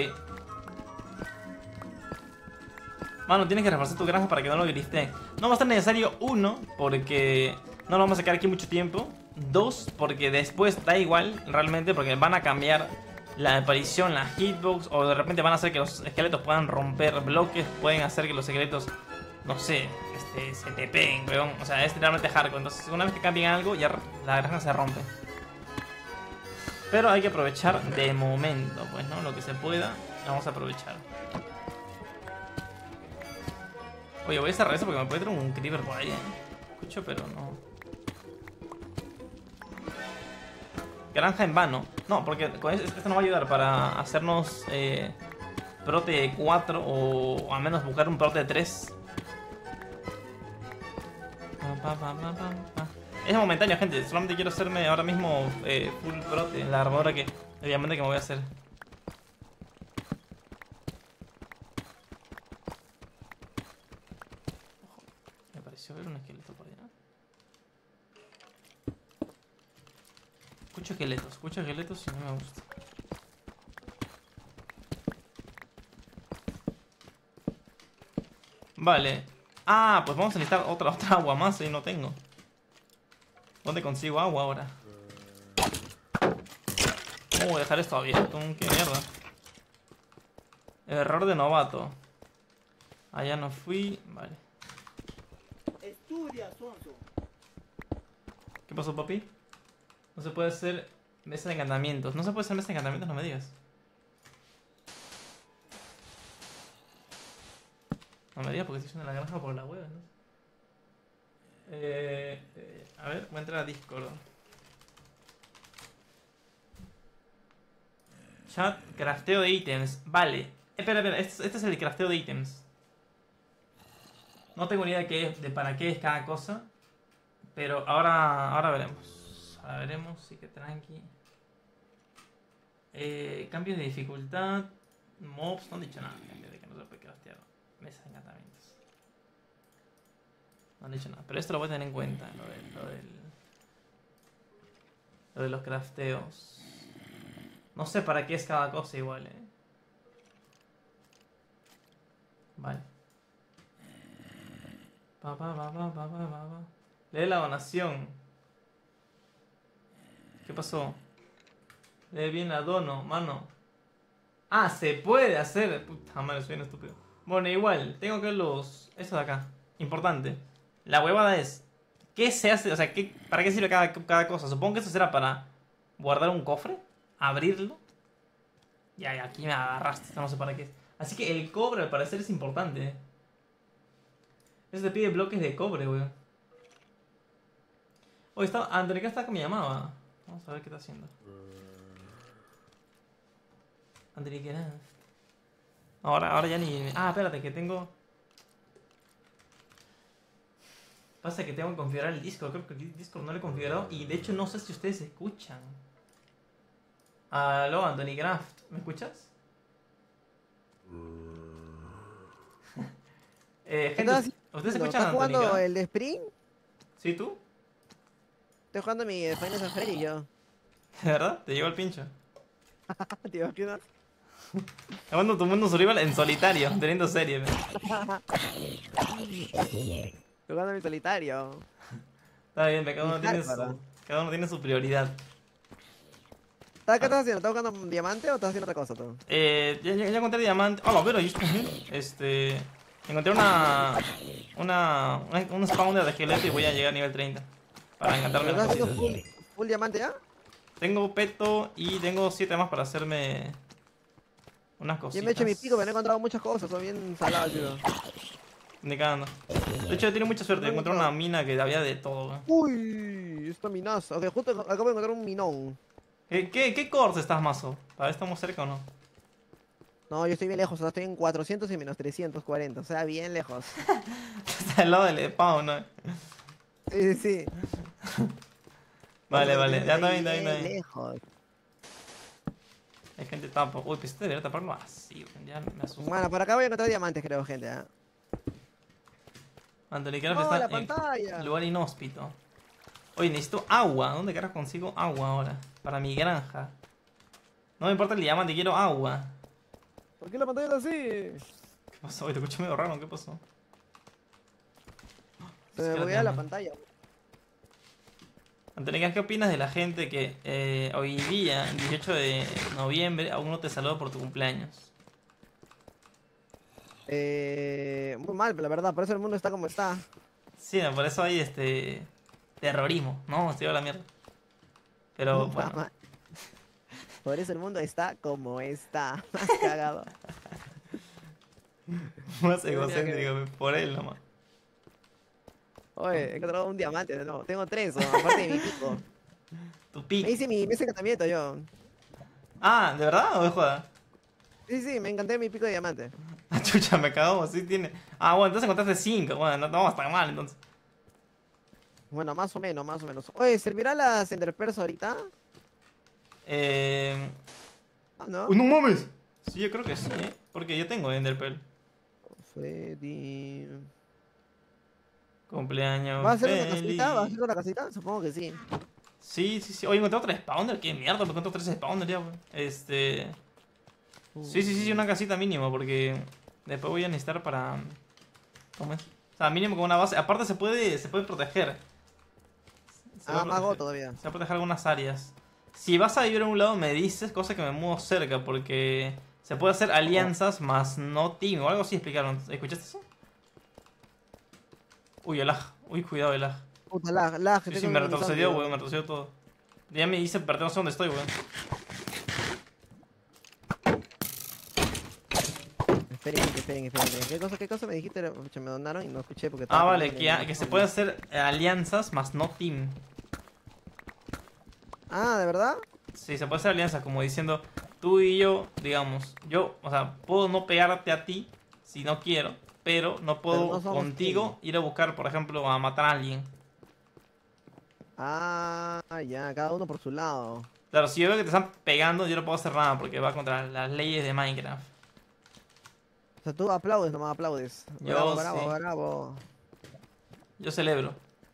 Mano, tienes que reforzar tu granja para que no lo griste. No va a ser necesario, 1, porque no lo vamos a sacar aquí mucho tiempo. 2, porque después da igual realmente, porque van a cambiar la aparición, la hitbox, o de repente van a hacer que los esqueletos puedan romper bloques, pueden hacer que los esqueletos, no sé, se te peguen, weón. O sea, es realmente hardcore. Entonces, una vez que cambien algo, ya la granja se rompe. Pero hay que aprovechar de momento, pues, ¿no? Lo que se pueda, vamos a aprovechar. Oye, voy a cerrar eso porque me puede traer un creeper por ahí, Escucho, pero no. Granja en vano. No, porque con esto nos va a ayudar para hacernos prote 4 o al menos buscar un prote 3. Es momentáneo, gente. Solamente quiero hacerme ahora mismo full prote en la armadura que obviamente que me voy a hacer. Ojo, me pareció ver un esqueleto por allá. Escucho esqueletos y no me gusta. Vale. Ah, pues vamos a necesitar otra agua más y no tengo. ¿Dónde consigo agua ahora? ¿Cómo voy a dejar esto abierto? ¿Qué mierda? Error de novato. Allá no fui. Vale.
Estudia, sonso.
¿Qué pasó, papi? No se puede hacer mesa de encantamientos. No se puede hacer mesa de encantamientos, no me digas. No me digas porque estoy haciendo la granja por la web, ¿no? A ver, voy a entrar a Discord. Chat, crafteo de ítems. Vale. Espera, este es el crafteo de ítems. No tengo ni idea de para qué es cada cosa. Pero ahora veremos. A Ahora veremos, sí que tranqui. Cambios de dificultad. Mobs, no han dicho nada. Cambio de que no se puede craftear. Mesa de encantamientos. No han dicho nada. Pero esto lo voy a tener en cuenta. Lo de los crafteos. No sé para qué es cada cosa igual, Vale. Lee la donación. ¿Qué pasó? Lee bien la dono, mano. Ah, se puede hacer. Puta madre, soy un estúpido. Bueno, igual, tengo que los... Eso de acá. Importante. La huevada es... ¿Qué se hace? O sea, ¿para qué sirve cada cosa? Supongo que eso será para guardar un cofre. Abrirlo. Ya, aquí me agarraste. No sé para qué es. Así que el cobre al parecer es importante. Eso te pide bloques de cobre, weón. Oye, estaba... Andrika está que me llamaba. Vamos a ver qué está haciendo. Andrika. Ahora ya ni... Ah, espérate, que tengo... Pasa que tengo que configurar el Discord. Creo que el Discord no lo he configurado. Y de hecho no sé si ustedes escuchan. Aló, Anthony Graft. ¿Me escuchas? Gente, ¿ustedes escuchan a
¿Estás jugando
Anthony Graft?
el de Spring?
¿Sí, tú?
Estoy jugando mi Final Fantasy y yo.
¿De verdad? ¿Te llegó el pincho?
¿Te imaginas?
Jugando tu mundo survival en solitario, teniendo serie.
Jugando mi solitario.
Está bien, cada uno,
Y
tiene
hardcore.
cada uno tiene su prioridad.
¿Qué estás haciendo? ¿Estás jugando un diamante o estás haciendo otra cosa tú?
Ya encontré diamante. Oh, pero encontré un spawner de esqueleto y voy a llegar a nivel 30. Para encantarme
¿Estás
las
haciendo
cositas.
full diamante ya?
Tengo peto y tengo 7 más para hacerme unas
Yo
cositas.
me he hecho mi pico, pero no he encontrado muchas cosas, son bien saladas, tío.
Ni cagando. De hecho, tiene mucha suerte. Encontré una mina que había de todo, weón.
Uy, esta minaza. Ok, justo acabo de encontrar un minón.
¿Qué cores estás, mazo? ¿Para ver si estamos cerca o no?
No, yo estoy bien lejos, o sea, estoy en 400 y menos 340, o sea, bien lejos.
Está al lado del spawn, ¿no?
Sí, sí.
Vale, ya está
Bien
bien.
lejos.
Hay gente tapa. Uy, pues este debería taparlo así, weón. Ya me asusto.
Bueno, por acá voy a encontrar diamantes, creo, gente. ¿Eh?
Anthony
¡Oh,
está
la
en
pantalla!
lugar inhóspito. Oye, necesito agua. ¿Dónde carajo consigo agua ahora? Para mi granja. No me importa el diamante, quiero agua.
¿Por qué la pantalla es así?
¿Qué pasó? Oye, te escuché medio raro. ¿Qué pasó?
Se me buguea la pantalla.
Anthony, ¿qué opinas de la gente que hoy día, el 18 de noviembre, aún no te saluda por tu cumpleaños?
Muy mal, pero la verdad, por eso el mundo está como está.
Sí, por eso hay terrorismo, ¿no? Estoy a la mierda. Pero bueno.
Por eso el mundo está como está. Más cagado.
Más egocéntrico, por él nomás.
Oye, he encontrado un diamante de nuevo. Tengo 3, aparte de mi pico.
Tu
Me
pico.
hice mi encantamiento yo.
Ah, ¿de verdad o de joda?
Sí, sí, me encanté mi pico de diamante.
Ah, chucha, me cagó, sí tiene. Ah, bueno, entonces encontraste 5. Bueno, no vamos tan mal entonces.
Bueno, más o menos, más o menos. Oye, ¿servirá las Enderpearls ahorita? Ah, ¿no?
¡Uy, no mames! Sí, yo creo que sí, porque yo tengo Enderpearl.
Freddy...
Cumpleaños
¿Vas a hacer una
feliz.
casita? ¿Vas a hacer una casita? Supongo que sí.
Sí. Oye, encontré otro spawner. ¿Qué mierda? Me encontré 3 spawners ya, weón. Sí, una casita mínimo, porque después voy a necesitar para... ¿Cómo es? O sea, mínimo con una base. Aparte se puede proteger.
Ah, más go todavía.
Se va a proteger algunas áreas. Si vas a vivir a un lado me dices, cosa que me muevo cerca, porque se puede hacer alianzas más no team o algo así explicaron. ¿Escuchaste eso? Uy, el lag. Uy, cuidado el lag.
Puta, lag.
Sí, me retrocedió, weón, me retrocedió todo. Ya me hice perder, no sé dónde estoy, weón.
Esperen. ¿Qué cosa me dijiste? Me donaron y no escuché porque...
Ah, vale, que se puede hacer alianzas más no team.
Ah, ¿de verdad?
Sí, se puede hacer alianzas, como diciendo, tú y yo, digamos, o sea, puedo no pegarte a ti si no quiero, pero no puedo
Pero no somos
contigo ir a buscar, por ejemplo, a matar a alguien.
Ah, ya, cada uno por su lado.
Claro, si yo veo que te están pegando, yo no puedo hacer nada porque va contra las leyes de Minecraft.
O sea, tú aplaudes, nomás aplaudes.
Yo
Bravo, bravo,
sí.
bravo.
Yo celebro.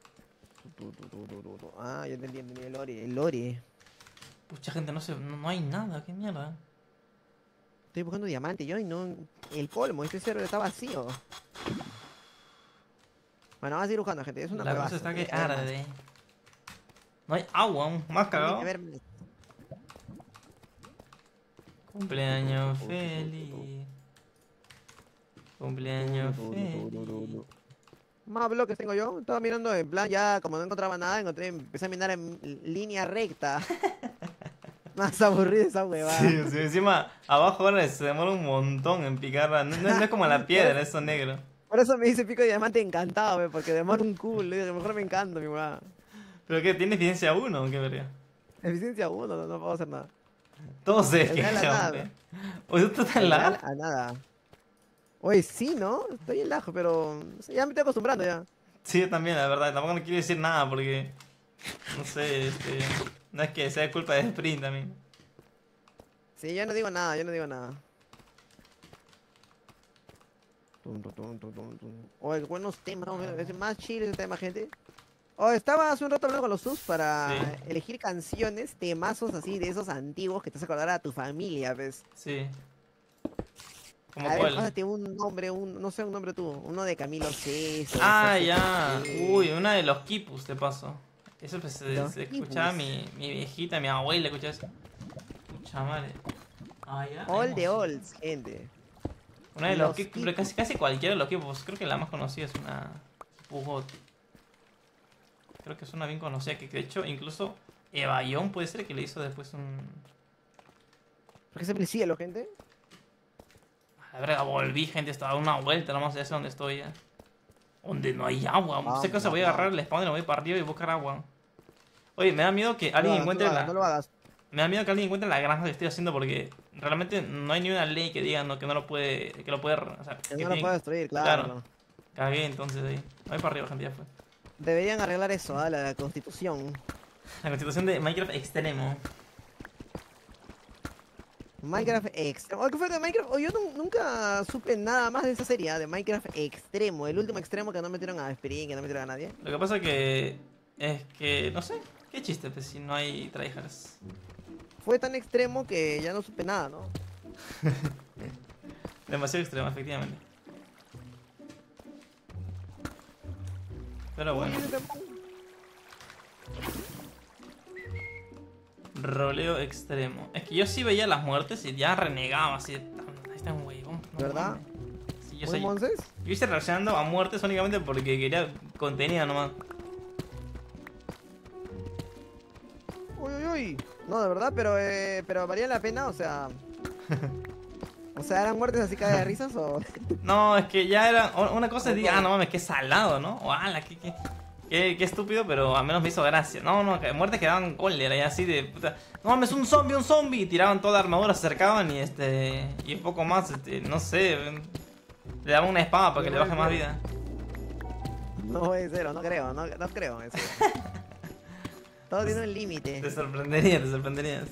Ah, yo te entiendo, el Lori, el Lori.
Pucha gente, no hay nada, qué mierda.
Estoy buscando diamante yo y no... El colmo, este server está vacío. Bueno, vamos a ir buscando, gente. Es una
La
cueva.
cosa está que arde. No hay agua aún, más cagado. Cumpleaños feliz. Cumpleaños feliz.
Más bloques tengo yo. Estaba mirando en plan, ya como no encontraba nada, empecé a mirar en línea recta. Más aburrida esa huevada.
Sí, sí, encima abajo ahora se demora un montón en picarla. No es como la piedra, eso negro.
Por eso me dice pico de diamante encantado, porque demora un culo. Mejor me encanta, mi huevada.
¿Pero qué? ¿Tiene eficiencia 1 o qué verga?
Eficiencia 1, no puedo hacer nada.
Todo se
El real a
queja,
nada.
hombre. Oye, ¿esto está en la?
A nada. Oye, sí, ¿no? Estoy en lajo, pero no sé, ya me estoy acostumbrando ya.
Sí, yo también, la verdad. Tampoco no quiero decir nada porque... No sé, no es que sea culpa de Sprint también.
Sí, yo no digo nada, yo no digo nada. Oye, qué buenos temas, ¿no? Es más chill ese tema, gente. Oh, estaba hace un rato hablando con los subs para
Sí.
elegir canciones, temazos así de esos antiguos que te hace acordar a tu familia, ¿ves?
Sí. ¿Cómo
A ver,
cuál?
pásate un nombre, no sé, un nombre tú. Uno de Camilo Sesto.
Ah,
José
ya.
José.
Uy, una de los Kipus, te paso. Eso pues,
Los
se escuchaba
Kipus.
mi viejita, mi abuela, escuchaba eso. Pucha madre. Ah, ya.
All the
hemos-
olds, gente.
Una de los
Los
Kipus, pero casi cualquiera de los Kipus. Creo que la más conocida es una Pugot. Creo que es una bien conocida, que de hecho incluso Evayón puede ser que le hizo después un...
¿Por qué siempre cielo, gente?
A ver, volví, gente, estaba a una vuelta, nomás ya sé dónde estoy ya. Donde no hay agua. No sé qué cosa, voy a agarrar el spawn y lo voy para arriba y buscar agua. Oye, me da miedo que alguien encuentre la...
No lo hagas.
Me da miedo que alguien encuentre la granja que estoy haciendo porque realmente no hay ni una ley que diga no, que no lo puede... Que lo puede... O sea,
Que
que
no lo
tiene-
puedo destruir, claro.
Claro. Cagué entonces ahí. Voy para arriba, gente, ya fue.
Deberían arreglar eso, ¿ah? La constitución.
La constitución de Minecraft extremo.
Minecraft Extremo. Oh, ¿qué fue de Minecraft? Oh, yo nunca supe nada más de esa serie, ¿ah? De Minecraft Extremo. El último extremo que no metieron a Spring, que no metieron a nadie.
Lo que pasa que... Es que... No sé. Qué chiste, pues, si no hay tryhards.
Fue tan extremo que ya no supe nada, ¿no?
Demasiado extremo, efectivamente. Pero bueno. Roleo extremo. Es que yo sí veía las muertes y ya renegaba así. Ahí está un huevón. no
¿Verdad?
mames. Sí, yo,
¿Muy monces?
yo hice reaccionando a muertes únicamente porque quería contenido nomás.
Uy, uy, uy. No, de verdad, pero valía la pena, o sea... O sea, ¿eran muertes así cae de risas o...?
No, es que ya era. Una cosa es decir, ah, no mames, qué salado, ¿no? O ala, qué estúpido, pero al menos me hizo gracia. No, que muertes que daban cólera y así de puta. No mames, un zombie. Y tiraban toda la armadura, se acercaban y y un poco más, no sé. Le daban una espada para que le baje más vida.
No puede ser, no creo, no creo eso. Todo tiene un límite.
Te sorprenderías.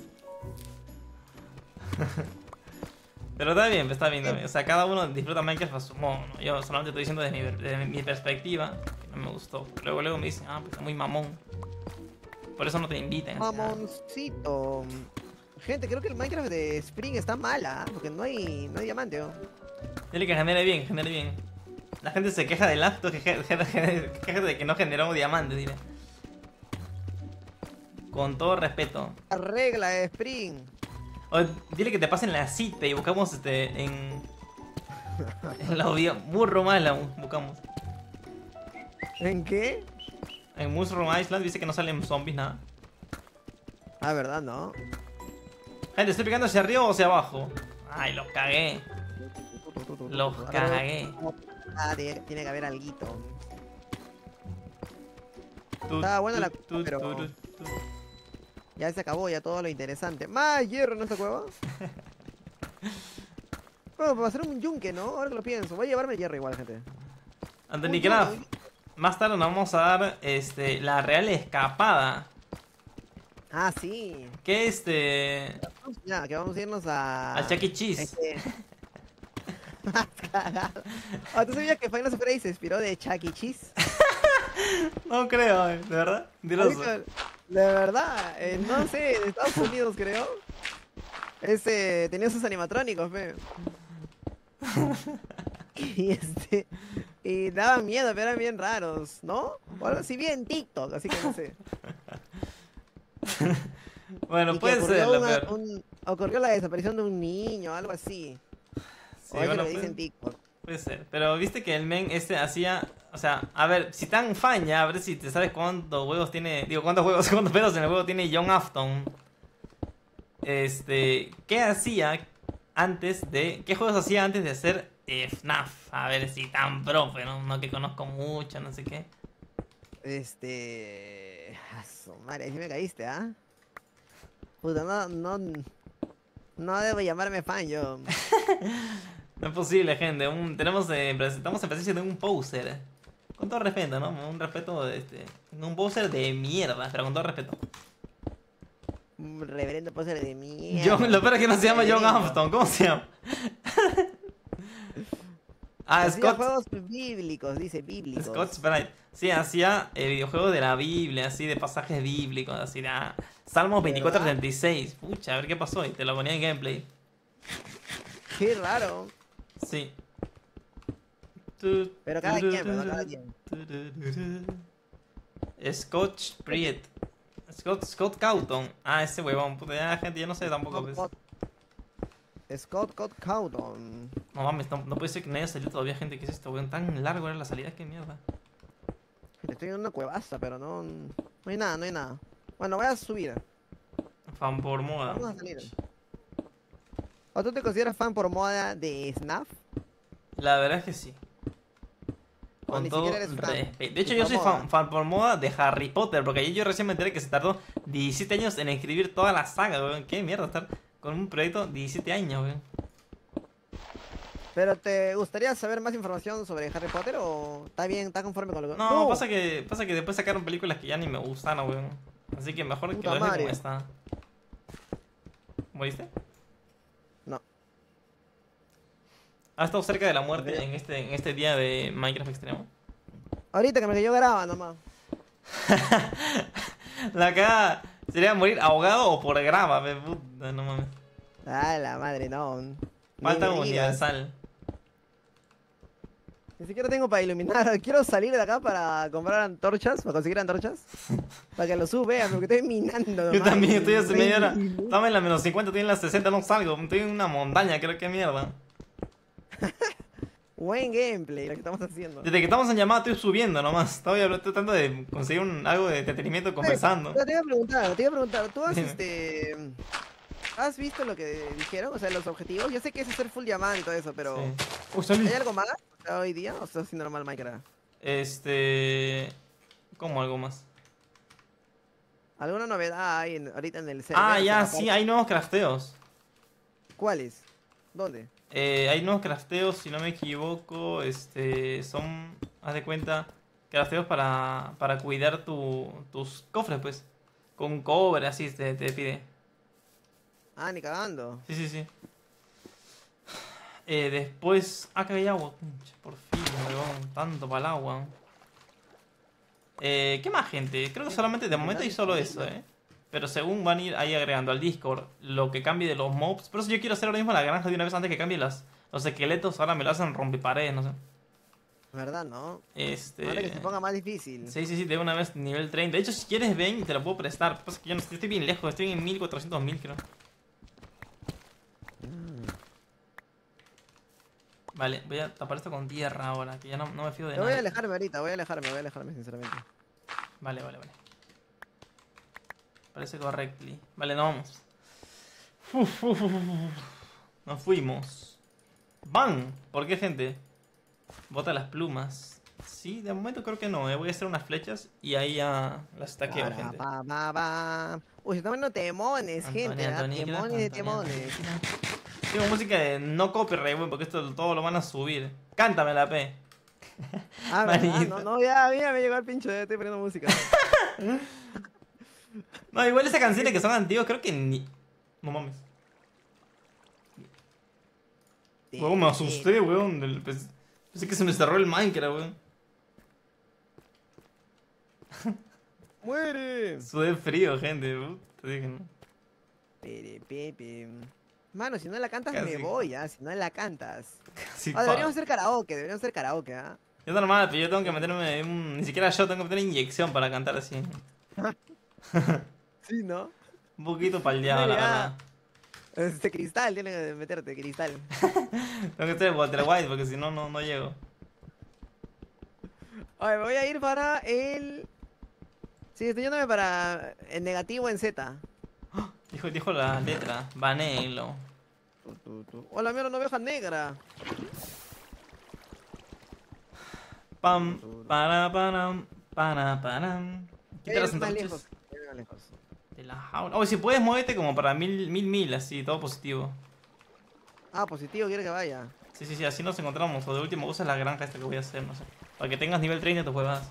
Pero está bien también. O sea, cada uno disfruta Minecraft a su modo, ¿no? Yo solamente estoy diciendo desde mi perspectiva, que no me gustó. Luego me dicen, pues es muy mamón. Por eso no te invitan. así,
Mamoncito. Gente, creo que el Minecraft de Spring está mala, porque no hay diamante, ¿no?
Dile que genere bien. La gente se queja del acto, queja de que no generó diamantes, dile. Con todo respeto.
Arregla de Spring.
O dile que te pasen la cita y buscamos en la vida. Burro más la buscamos.
¿En qué?
En Mushroom Island dice que no salen zombies, nada.
Ah, ¿verdad? No.
Gente, ¿estoy picando hacia arriba o hacia abajo? Ay, los cagué. Los cagué.
Ah, tiene que haber alguito.
Tu,
Estaba buena
tu,
la
tu,
pero-
tu.
Ya se acabó, ya todo lo interesante. ¡Más hierro en esta cueva! Bueno, para hacer un yunque, ¿no? Ahora que lo pienso. Voy a llevarme hierro igual, gente.
Anthony
Uy,
Craft.
uy.
más tarde nos vamos a dar la real escapada.
Ah, sí.
Que
Ya, que vamos a irnos a...
al Chuck E. Cheese.
Más cagado. Oh, ¿tú sabías que Final Fantasy se inspiró de Chuck E. Cheese?
No creo, de verdad. Diroso.
De verdad, no sé, en Estados Unidos creo. Tenía sus animatrónicos, fe. Y daban miedo, pero eran bien raros, ¿no? O algo así, bien TikTok, así que no sé.
Bueno,
Y que
puede ser,
ocurrió la desaparición de un niño, algo así.
Sí,
O es que
bueno,
lo dicen TikTok.
puede ser. Pero viste que el men hacía. O sea, a ver, si tan fan ya, a ver si te sabes cuántos huevos tiene. Digo, cuántos pedos en el juego tiene John Afton. ¿Qué hacía antes de. ¿Qué juegos hacía antes de hacer FNAF? A ver si tan profe, ¿no? No que conozco mucho, no sé qué.
A su madre, ahí sí me caíste, ¿ah? Puta, no debo llamarme fan yo.
No es posible, gente. Estamos en presencia de un poser. Con todo respeto, ¿no? Un respeto un poser de mierda, pero con todo respeto.
Un reverendo poser de mierda.
Lo peor es que no se llama John Afton. ¿Cómo se llama?
Hacía
Scott.
juegos bíblicos, dice bíblicos.
Scott Sprite. Sí, hacía videojuegos de la Biblia, así de pasajes bíblicos, así de Salmos 24:36. Pucha, a ver qué pasó y te lo ponía en gameplay.
Qué raro.
Sí.
Pero cada quien, pero cada quien.
Scott Sprite. Scott Cawthon. Ah, ese huevón. Puta, ya, gente, yo no sé tampoco. Pues.
Scott Cawthon.
No mames, no puede ser que no haya salido todavía, gente. ¿Qué es esto, weón? Tan largo era la salida, qué mierda.
Estoy en una cuevaza, pero no hay nada. Bueno, voy a subir.
Fan por moda.
Vamos a salir. ¿O tú te consideras fan por moda de FNAF?
La verdad es que sí.
O
Con
ni
todo
siquiera eres fan.
respeto. De hecho,
Ni
yo
por
soy
moda.
fan por moda de Harry Potter. Porque ayer yo recién me enteré que se tardó 17 años en escribir toda la saga, weón. Qué mierda estar con un proyecto 17 años, weón.
¿Pero te gustaría saber más información sobre Harry Potter o está bien, está conforme con lo que...
No, pasa que después sacaron películas que ya ni me gustaron, weón. Así que mejor que
Puta
lo deje
madre.
como está. ¿Moriste?
No.
¿Has estado cerca de la muerte en este día de Minecraft Extremo?
Ahorita que me cayó graba nomás.
La cagada sería morir ahogado o por grava, puta, no mames.
Ah, la madre, no.
Falta
Ni me digas.
universal.
Ni siquiera tengo para iluminar. Quiero salir de acá para comprar antorchas, para conseguir antorchas. Para que los sub vean, porque estoy minando.
Yo
nomás.
también estoy hace media hora. Estaba en la menos 50, estoy en la 60, no salgo. Estoy en una montaña, creo que mierda.
Buen gameplay lo que estamos haciendo.
Desde que estamos en llamada estoy subiendo nomás. Estaba tratando de conseguir algo de entretenimiento conversando.
Te iba a preguntar, ¿tú has
Dime.
¿has visto lo que dijeron? O sea, los objetivos. Yo sé que es hacer full llamada y todo eso, pero
Sí. Uy, salí.
¿hay algo más o sea, hoy día o está así normal Minecraft?
¿Cómo algo más?
¿Alguna novedad hay ahorita en el server?
Ah,
O sea,
ya,
aparte-
sí, hay nuevos crafteos.
¿Cuáles? ¿Dónde?
Hay nuevos crafteos, si no me equivoco, son, haz de cuenta, crafteos para cuidar tus cofres, pues. Con cobre, así te pide.
Ah, ni cagando.
Sí, sí, sí. Después, que hay agua. Pucha, por fin, weón, tanto para el agua. ¿Qué más, gente? Creo que solamente, de momento hay solo eso, Pero según van a ir ahí agregando al Discord lo que cambie de los mobs. Por eso yo quiero hacer ahora mismo la granja de una vez antes que cambie los esqueletos. Ahora me lo hacen rompeparedes, no sé.
¿Verdad, no? Ahora que se ponga más difícil.
Sí, de una vez nivel 30. De hecho, si quieres ven y te lo puedo prestar. Pasa que yo no estoy bien lejos, estoy en 1400.000 creo. Vale, voy a tapar esto con tierra ahora, que ya no me fío de
Yo voy a
nada.
alejarme ahorita, voy a alejarme sinceramente.
Vale. Parece correctly. Vale, nos vamos. Nos fuimos. ¡Van! ¿Por qué, gente? Bota las plumas. Sí, de momento creo que no, Voy a hacer unas flechas y ahí ya las taqueo, gente.
Uy, se están viendo temones, gente. Temones de temones.
Tengo música de no copyright, weón, porque esto todo lo van a subir. Cántame la P.
Ah, ¿verdad?
Manito.
No, ya me llegó el pincho, ya estoy poniendo música.
No, igual esas canciones que son antiguas, creo que ni... No mames. Weón, me asusté, weón. Pensé que se me cerró el Minecraft, weón.
¡Muere!
Sudé frío, gente. Te dije, ¿no?
Mano, si no la cantas
Casi.
me voy, ¿ah? Si no la cantas.
Casi
Deberíamos
pa.
hacer karaoke, ¿ah?
Es normal, pero yo tengo que meterme ni siquiera yo tengo que meter inyección para cantar así.
Sí, ¿no?
Un poquito paldeado, la
Ya.
verdad.
Cristal, tienes que meterte, cristal.
Tengo que ser Walter White porque si no, no llego.
Oye, me voy a ir para el... Sí, estoy yéndome para el negativo en Z.
Dijo la letra. Vanelo.
Hola, mira, una oveja negra.
Pam, para, param. Quita las
Más
antorchas
lejos. Más lejos.
de la jaula. Oye, si puedes, muévete como para mil, así, todo positivo.
Ah, positivo, quiere que vaya.
Sí, así nos encontramos. O de último usa la granja esta que voy a hacer, no sé. Para que tengas nivel 30 tus huevadas.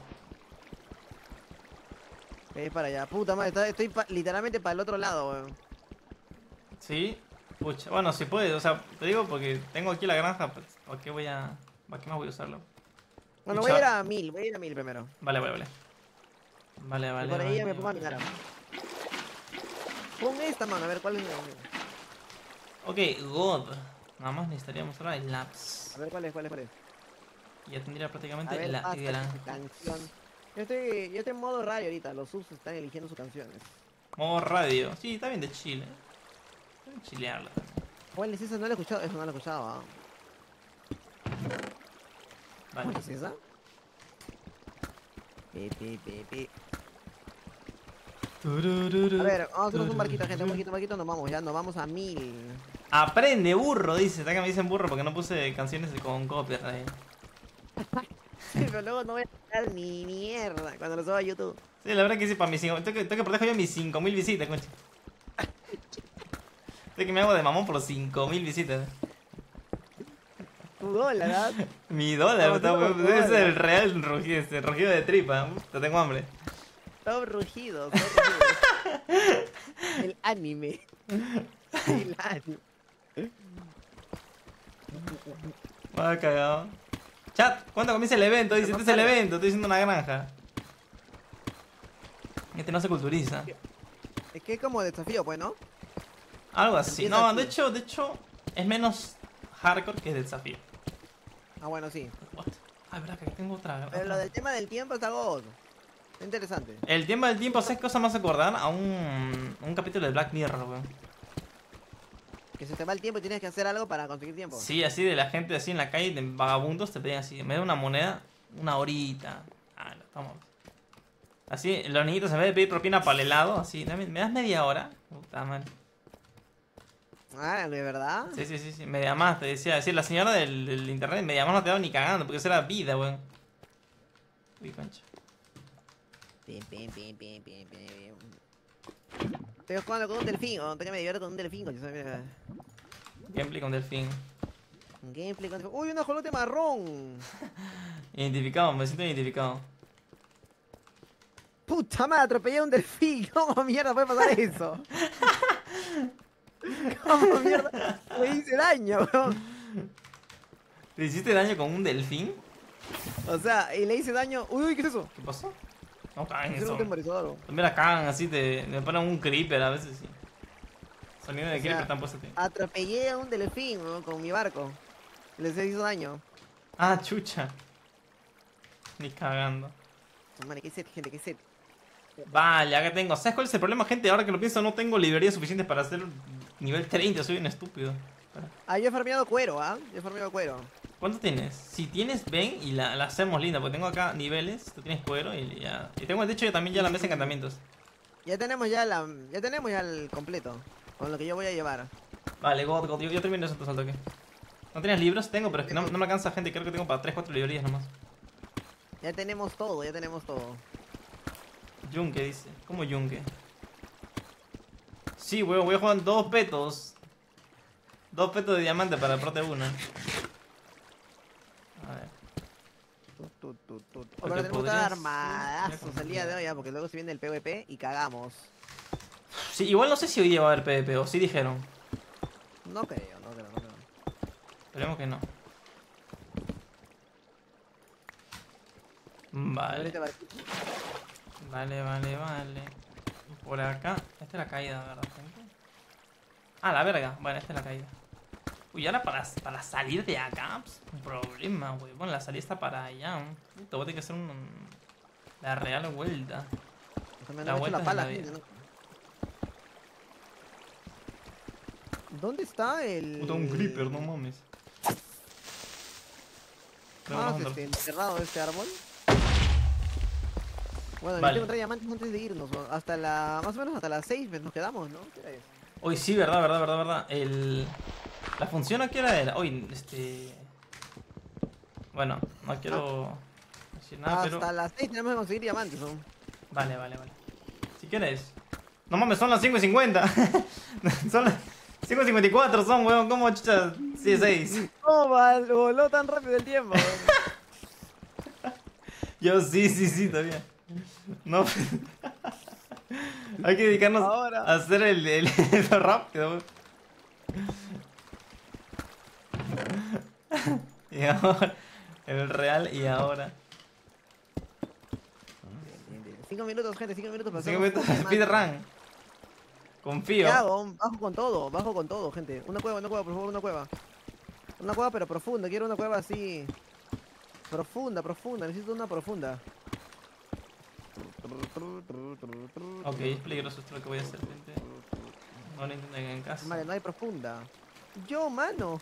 Para allá. Puta madre, estoy literalmente para el otro lado, weón.
Sí. Pucha, bueno, si puedes, o sea, te digo porque tengo aquí la granja, pues, ¿para qué más voy a usarlo?
Bueno,
Pucha.
voy a ir a 1000 primero.
Vale.
Y por ahí ya me pongo a mirar. Pon esta, mano, a ver cuál es.
Ok, God. Nada más necesitaríamos ahora el Labs.
A ver cuál es.
Y ya tendría
A
prácticamente
ver,
la
basta,
granja.
canción. Yo estoy en modo radio ahorita, los subs están eligiendo sus canciones.
Modo radio. Sí, está bien de Chile. Está bien chilearla.
¿Cuál es esa? No la he escuchado, eso no la he escuchado, ¿ah?
Vale.
¿Cuál es esa? A ver, vamos a hacernos un barquito, gente, un barquito, nos vamos a 1000.
Aprende, burro, dice. Está que me dicen burro porque no puse canciones con copyright.
Sí, pero luego no voy a dar ni mierda cuando lo suba a YouTube.
Sí, la verdad que sí, para mis 5. Tengo que proteger yo mis 5000 visitas, concha. Estoy que me hago de mamón por los 5000 visitas.
Tu dólar, ¿verdad?
Mi dólar,
No,
está,
tú no,
weón.
tu
Ese es
dólar.
el real rugido de tripa. Te tengo hambre.
Todo rugido, El anime. El anime.
Va cagado. Chat, ¿cuándo comienza el evento? Dice, este es el evento, estoy haciendo una granja. Este no se culturiza.
Es que es como desafío, pues, ¿no?
Algo así.
Empieza
No, de
así.
hecho, es menos hardcore que desafío.
Ah, bueno, sí.
What? Ah, verdad que aquí tengo otra.
Pero lo del tema del tiempo está gozo. Está interesante.
El tiempo del tiempo, ¿sabes qué cosa más acordar? A un capítulo de Black Mirror, weón.
Que se te va el tiempo y tienes que hacer algo para conseguir tiempo.
Sí, así de la gente así en la calle, de vagabundos, te pedían así, me da una moneda, una horita. Ah, lo estamos. Así, los niñitos en vez de pedir propina para el helado, así, ¿me das media hora? Puta madre.
Ah, ¿de verdad?
Sí, media más, te decía, decir, la señora del internet, media más no te daba ni cagando, porque eso era vida, weón. Uy, concha.
Estoy jugando con un delfín, o que me divierto con un delfín, coño. Mira.
Gameplay con delfín.
Gameplay con delfín. ¡Uy, un ajolote marrón!
Identificado, me siento identificado.
¡Puta madre, atropellé a un delfín! ¿Cómo mierda puede pasar eso? ¿Cómo mierda? Me hice daño, weón.
¿Te hiciste daño con un delfín?
O sea, y le hice daño. ¡Uy, qué es eso!
¿Qué pasó? No cagan
Es
eso.
un temporizador.
Mira, cagan así, me ponen un creeper a veces, sí. Sonido de
O sea,
creeper están puestos, tío.
Atropellé a un delfín, ¿no? Con mi barco. Les hizo daño.
Ah, chucha. Ni cagando.
Madre, qué set, gente, qué set.
Vale, acá tengo. ¿Sabes cuál es el problema, gente? Ahora que lo pienso, no tengo librerías suficientes para hacer nivel 30. Soy un estúpido. Espera.
Ah, yo he farmeado cuero, ¿ah? Yo he farmeado cuero.
¿Cuánto tienes? Si tienes, ven y la hacemos linda. Porque tengo acá niveles. Tú tienes cuero y ya. Y tengo, de hecho, yo también ya la mesa de encantamientos.
Ya tenemos ya el completo. Con lo que yo voy a llevar.
Vale, God. Yo termino eso entonces al toque. ¿No tienes libros? Tengo, pero es que no me alcanza, gente. Creo que tengo para 3-4 librerías nomás.
Ya tenemos todo, ya tenemos todo.
Yunque dice. ¿Cómo Yunque? Sí, weón, voy a jugar 2 petos. 2 petos de diamante para el Prote 1. A ver.
Ahora tenemos que
podrías-
estar armadazos el día de hoy, porque luego se viene el PvP y cagamos.
Sí, igual no sé si hoy día va a haber PvP, o sí dijeron.
No creo, no creo, no creo.
Esperemos que no. Vale.
Ahorita va-
Vale. Por acá. Esta es la caída, ¿verdad, gente? Ah, la verga. Bueno, esta es la caída. Uy, ahora para salir de acá, pues, un problema, güey. Bueno, la salida está para allá. Puta, voy a tener que hacer la real vuelta.
Me
La
han hecho
vuelta
la
de
pala,
la vida.
gente, ¿no? ¿Dónde está el...?
Puta, un creeper, no mames.
Ah, encerrado este árbol. Bueno,
Vale.
necesito encontrar diamantes antes de irnos. ¿No? Hasta la... Más o menos hasta las 6 nos quedamos, ¿no? ¿Qué hora es?
Uy, sí, verdad. La función a qué hora era. Uy, Bueno, no quiero decir nada,
Hasta
pero...
las 6 tenemos que conseguir diamantes, ¿no?
Vale. Si quieres. No mames, son las 5:50. Son las 5:54, son, weón. ¿Cómo chucha? Sí, 6.
¿Cómo voló tan rápido el tiempo?
Yo sí, todavía. No. Hay que dedicarnos
Ahora.
a hacer el lo rápido, weón. Y ahora. El real y ahora.
5 minutos, gente, 5 minutos para
5
hacer
minutos
un
de
diamante.
speedrun. Confío.
¿Qué hago? Bajo con todo, gente. Una cueva, por favor, una cueva. Una cueva pero profunda, quiero una cueva así. Profunda, necesito una profunda.
Ok, es peligroso esto lo que voy a hacer, gente. No lo intenten en casa.
Vale, no hay profunda. Yo, mano.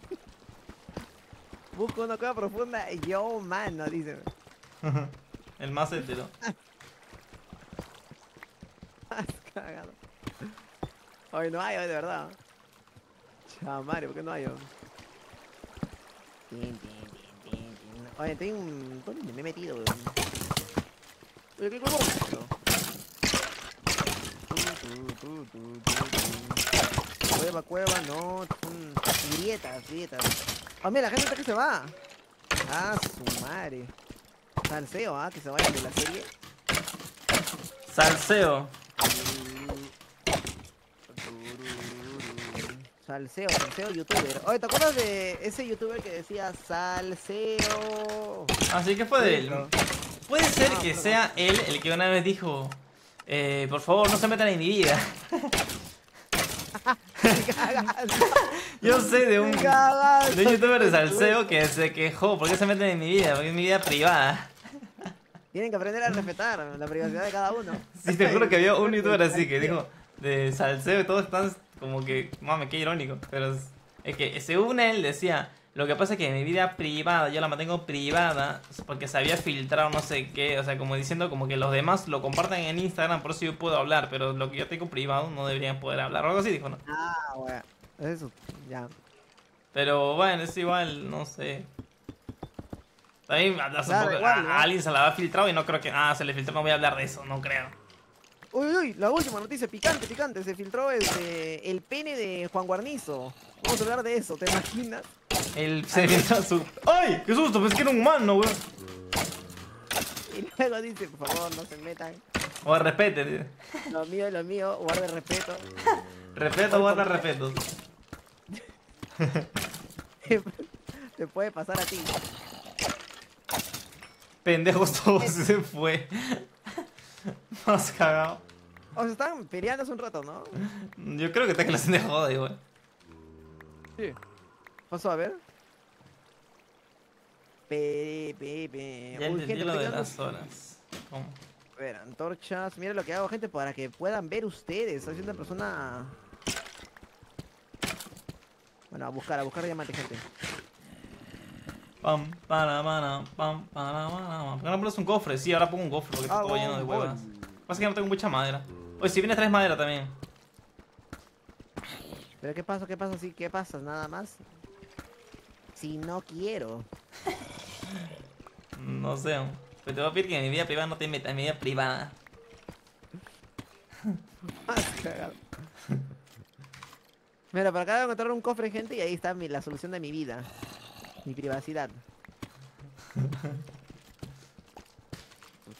Busco una cueva profunda, yo, mano, dice.
El más hétero.
Has cagado. Hoy no hay, hoy de verdad. Chamario, ¿por qué no hay? Oye, tengo un... ¿Dónde me he metido, weón? Oye, ¿qué huevo? Cueva, no. Son grietas. Ah, mira, la gente está que se va. Ah, su madre. Salseo, que se vayan de la serie.
Salseo.
Salseo youtuber. Oye, ¿te acuerdas de ese youtuber que decía salseo?
Así que fue de él. Puede ser que
perdón.
sea él el que una vez dijo: por favor, no se metan en mi vida. Yo sé de un youtuber de salseo que se quejó: ¿por qué se meten en mi vida? Porque es mi vida privada.
Tienen que aprender a respetar la privacidad de cada uno.
Sí, te juro que había un youtuber así que dijo de salseo y todos están como que, mame, qué irónico. Pero es que según él decía: lo que pasa es que mi vida privada, yo la mantengo privada porque se había filtrado no sé qué, o sea, como diciendo como que los demás lo comparten en Instagram, por eso yo puedo hablar, pero lo que yo tengo privado no deberían poder hablar, o algo así dijo, ¿no?
Ah, bueno. Eso, ya.
Pero bueno, es igual, no sé. También hace
Claro,
poco
igual, ¿no?
a alguien se la ha filtrado y no creo que, se le filtró, no voy a hablar de eso, no creo.
Uy, la última noticia, picante. Se filtró el pene de Juan Guarnizo. Vamos a hablar de eso, ¿te imaginas?
Se filtró su... ¡Ay! ¡Qué susto! Pensé que era un humano, weón.
Y luego dice, por favor, no se metan.
O respete, tío.
Lo mío, guarde respeto.
Respeto, guarda respeto.
Te puede pasar a ti.
Pendejos todos, se fue. Más cagado.
O sea, están peleando hace un rato, ¿no?
Yo creo que está clase de joda igual.
Sí. Pasó a ver.
Ya
Uy,
entendí
gente,
lo
estoy
de
quedando-
las horas. ¿Cómo?
A ver, antorchas. Mira lo que hago, gente, para que puedan ver ustedes. Soy una persona... Bueno, a buscar diamante, gente.
Pam, para, pam, para, ¿por qué no pones un cofre? Sí, ahora pongo un cofre porque está todo lleno de huevas. Pasa que no tengo mucha madera. Oye, si vienes traes madera también.
Pero ¿qué pasa? Sí, ¿qué pasa? Nada más. Si no quiero.
No sé. Pero te voy a pedir que en mi vida privada no te metas en mi vida privada.
Más cagado. Mira, para acá voy a encontrar un cofre, gente, y ahí está la solución de mi vida. Mi privacidad.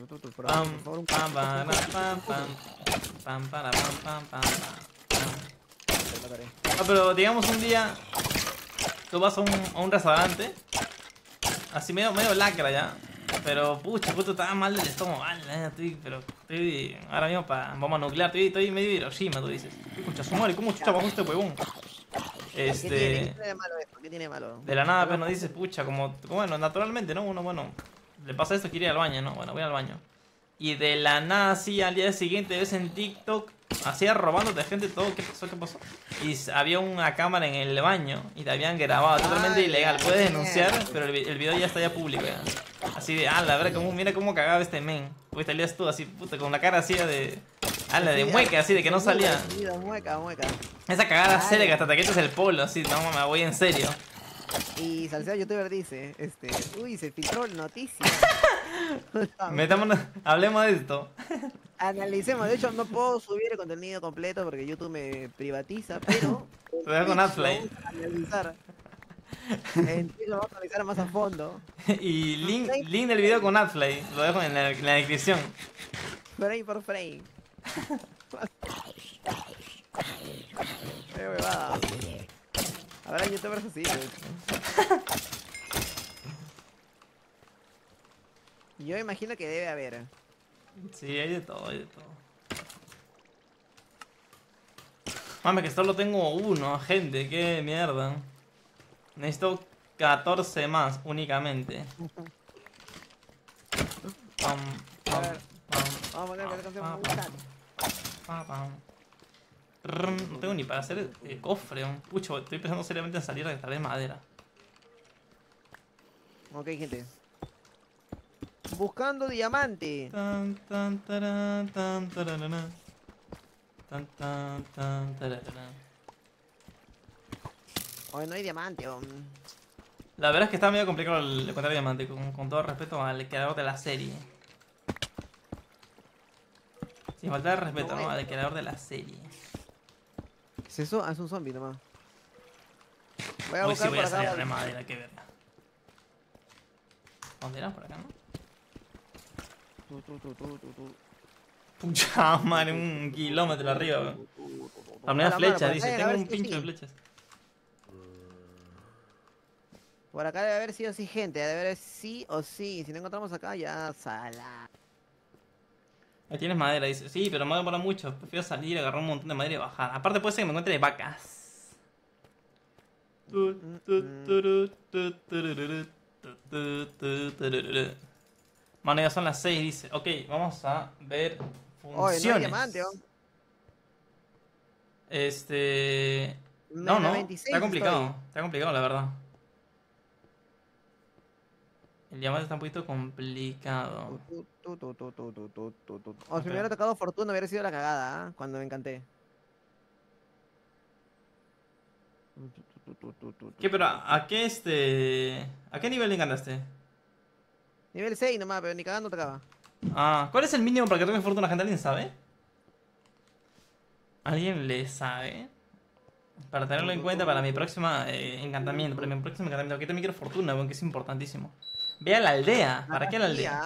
Por
Pam,
favor, un
pam, para, pam, pam. Pam, para, pam, pam, pam, pam.
Te mataré.
Ah, pero digamos un día tú vas a un restaurante así medio lacra ya. Pero pucha, justo estaba mal del estómago, mal, estoy ahora mismo para bomba nuclear, estoy medio Hiroshima, tú dices. Escucha, su madre, ¿cómo chucha bajó este huevón?
¿Qué tiene de malo esto? ¿Qué tiene de malo?
De la nada, pero no dices, pucha, como bueno, naturalmente, ¿no? Uno, bueno, le pasa esto, quiere ir al baño, ¿no? Bueno, voy al baño. Y de la nada, así, al día siguiente ves en TikTok, así robándote gente todo, ¿qué pasó? ¿Qué pasó? Y había una cámara en el baño y te habían grabado, totalmente ilegal. Puedes denunciar, pero el video ya está ya público, ya. Así de, la verdad, mira cómo cagaba este men. Pues salías tú así, puta, con la cara así de... de mueca, así, de que no salía.
Mueca.
Esa cagada seria que hasta te quitas el polo, así, no, me voy en serio.
Y Salseo YouTuber dice, uy, se filtró noticia.
Metámonos, hablemos de esto.
Analicemos, de hecho no puedo subir el contenido completo porque YouTube me privatiza, pero...
Te dejo con AdFly.
Vamos a analizar. En Twitch lo vamos a analizar más a fondo.
Y link del video con AdFly, lo dejo en la descripción.
Frame por frame. Qué huevada. Habrá youtubers así, yo imagino que debe haber.
Sí, hay de todo, Mame, que solo tengo uno, gente, qué mierda. Necesito 14 más únicamente.
Vamos a poner que canción
no tengo ni para hacer el cofre. Pucho, estoy pensando seriamente en salir de esta de madera.
Ok, gente. Buscando diamante.
Tan, tan, tarán, tan, tararana. Tan, tan, tan, tararana.
Hoy no hay diamante.
La verdad es que está medio complicado el encontrar diamante, con todo respeto al creador de la serie. Sin faltar de respeto, ¿no? Al creador de la serie.
¿Qué es eso? Ah, es un zombie nomás. Voy a
Hoy
buscar
sí voy a
por
salir
acá.
de madera, que verga. ¿Dónde era? Por acá, ¿no? Pucha madre, un kilómetro arriba, weón. A una flecha, dice, tengo un pincho de flechas.
Por acá debe haber sí o sí gente, debe haber sí o sí. Si no encontramos acá, ya sala.
Ahí tienes madera, dice. Sí, pero me demora mucho. Prefiero salir, agarrar un montón de madera y bajar. Aparte puede ser que me encuentre vacas. Mano, ya son las 6, dice. Ok, vamos a ver funciones.
No hay diamante,
No, está complicado. Está complicado, la verdad. El diamante está un poquito complicado.
Si me hubiera tocado fortuna, hubiera sido la cagada, ¿eh? Cuando me encanté.
¿Qué? Pero ¿a qué ¿a qué nivel le encantaste?
Nivel 6 nomás, pero ni cagando tocaba.
¿Cuál es el mínimo para que toque fortuna, gente? ¿Alguien sabe? ¿Alguien le sabe? Para tenerlo en cuenta para mi próxima encantamiento. Para mi próximo encantamiento. Aquí también quiero fortuna, porque es importantísimo. Ve a la aldea. ¿Para qué a la aldea?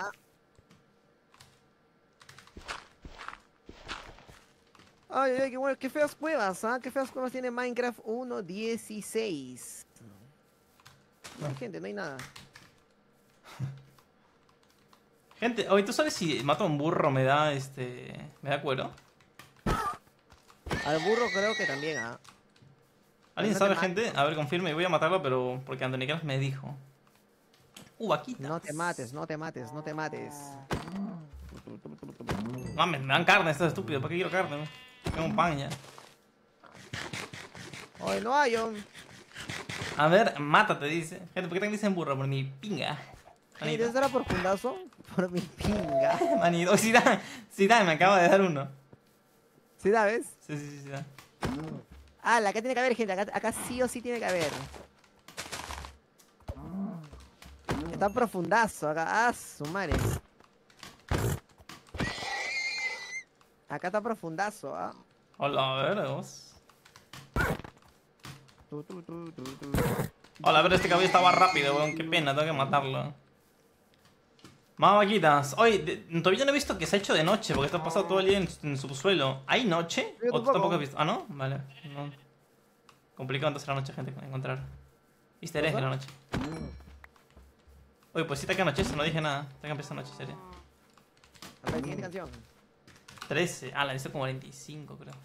Ay, qué bueno, qué feas cuevas, ¿ah? Qué feas cuevas tiene Minecraft 1.16. No hay gente, no hay nada.
Gente, oye, ¿tú sabes si mato a un burro me da me da cuero?
Al burro creo que también, ¿ah?
¿Alguien sabe, gente? A ver, confirme. Voy a matarlo, pero porque Anthony Craft me dijo. Vaquitas.
No te mates, no te mates, no te mates.
Mames, me dan carne, esto es estúpido. ¿Para qué quiero carne? Tengo un pan ya.
Oye, no hay,
A ver, mátate, dice. Gente, ¿por qué también dicen burro? Por mi pinga.
¿Y de estará por fundazo? Por mi pinga.
Manito, sí da, me acaba de dar uno.
¿Sí da, ves?
Sí da.
Acá tiene que haber gente, acá sí o sí tiene que haber. Está profundazo, acá, su madre. Acá está profundazo, ¿ah?
Hola, a ver, vos. Hola, a ver, este caballo estaba rápido, weón. Qué pena, tengo que matarlo. Más vaquitas. Oye, todavía no he visto que se ha hecho de noche, porque está pasado todo el día en subsuelo. ¿Hay noche?
Yo
¿O tú
tampoco.
tampoco has visto? Ah, ¿no? Vale. No. Complicado entonces la noche, gente, encontrar. Easter egg de la noche. Oye, pues sí, te que anochece, no dije nada. Te que empieza anoche, serio.
A ver, siguiente canción.
13. Ah, la hice como 45, creo.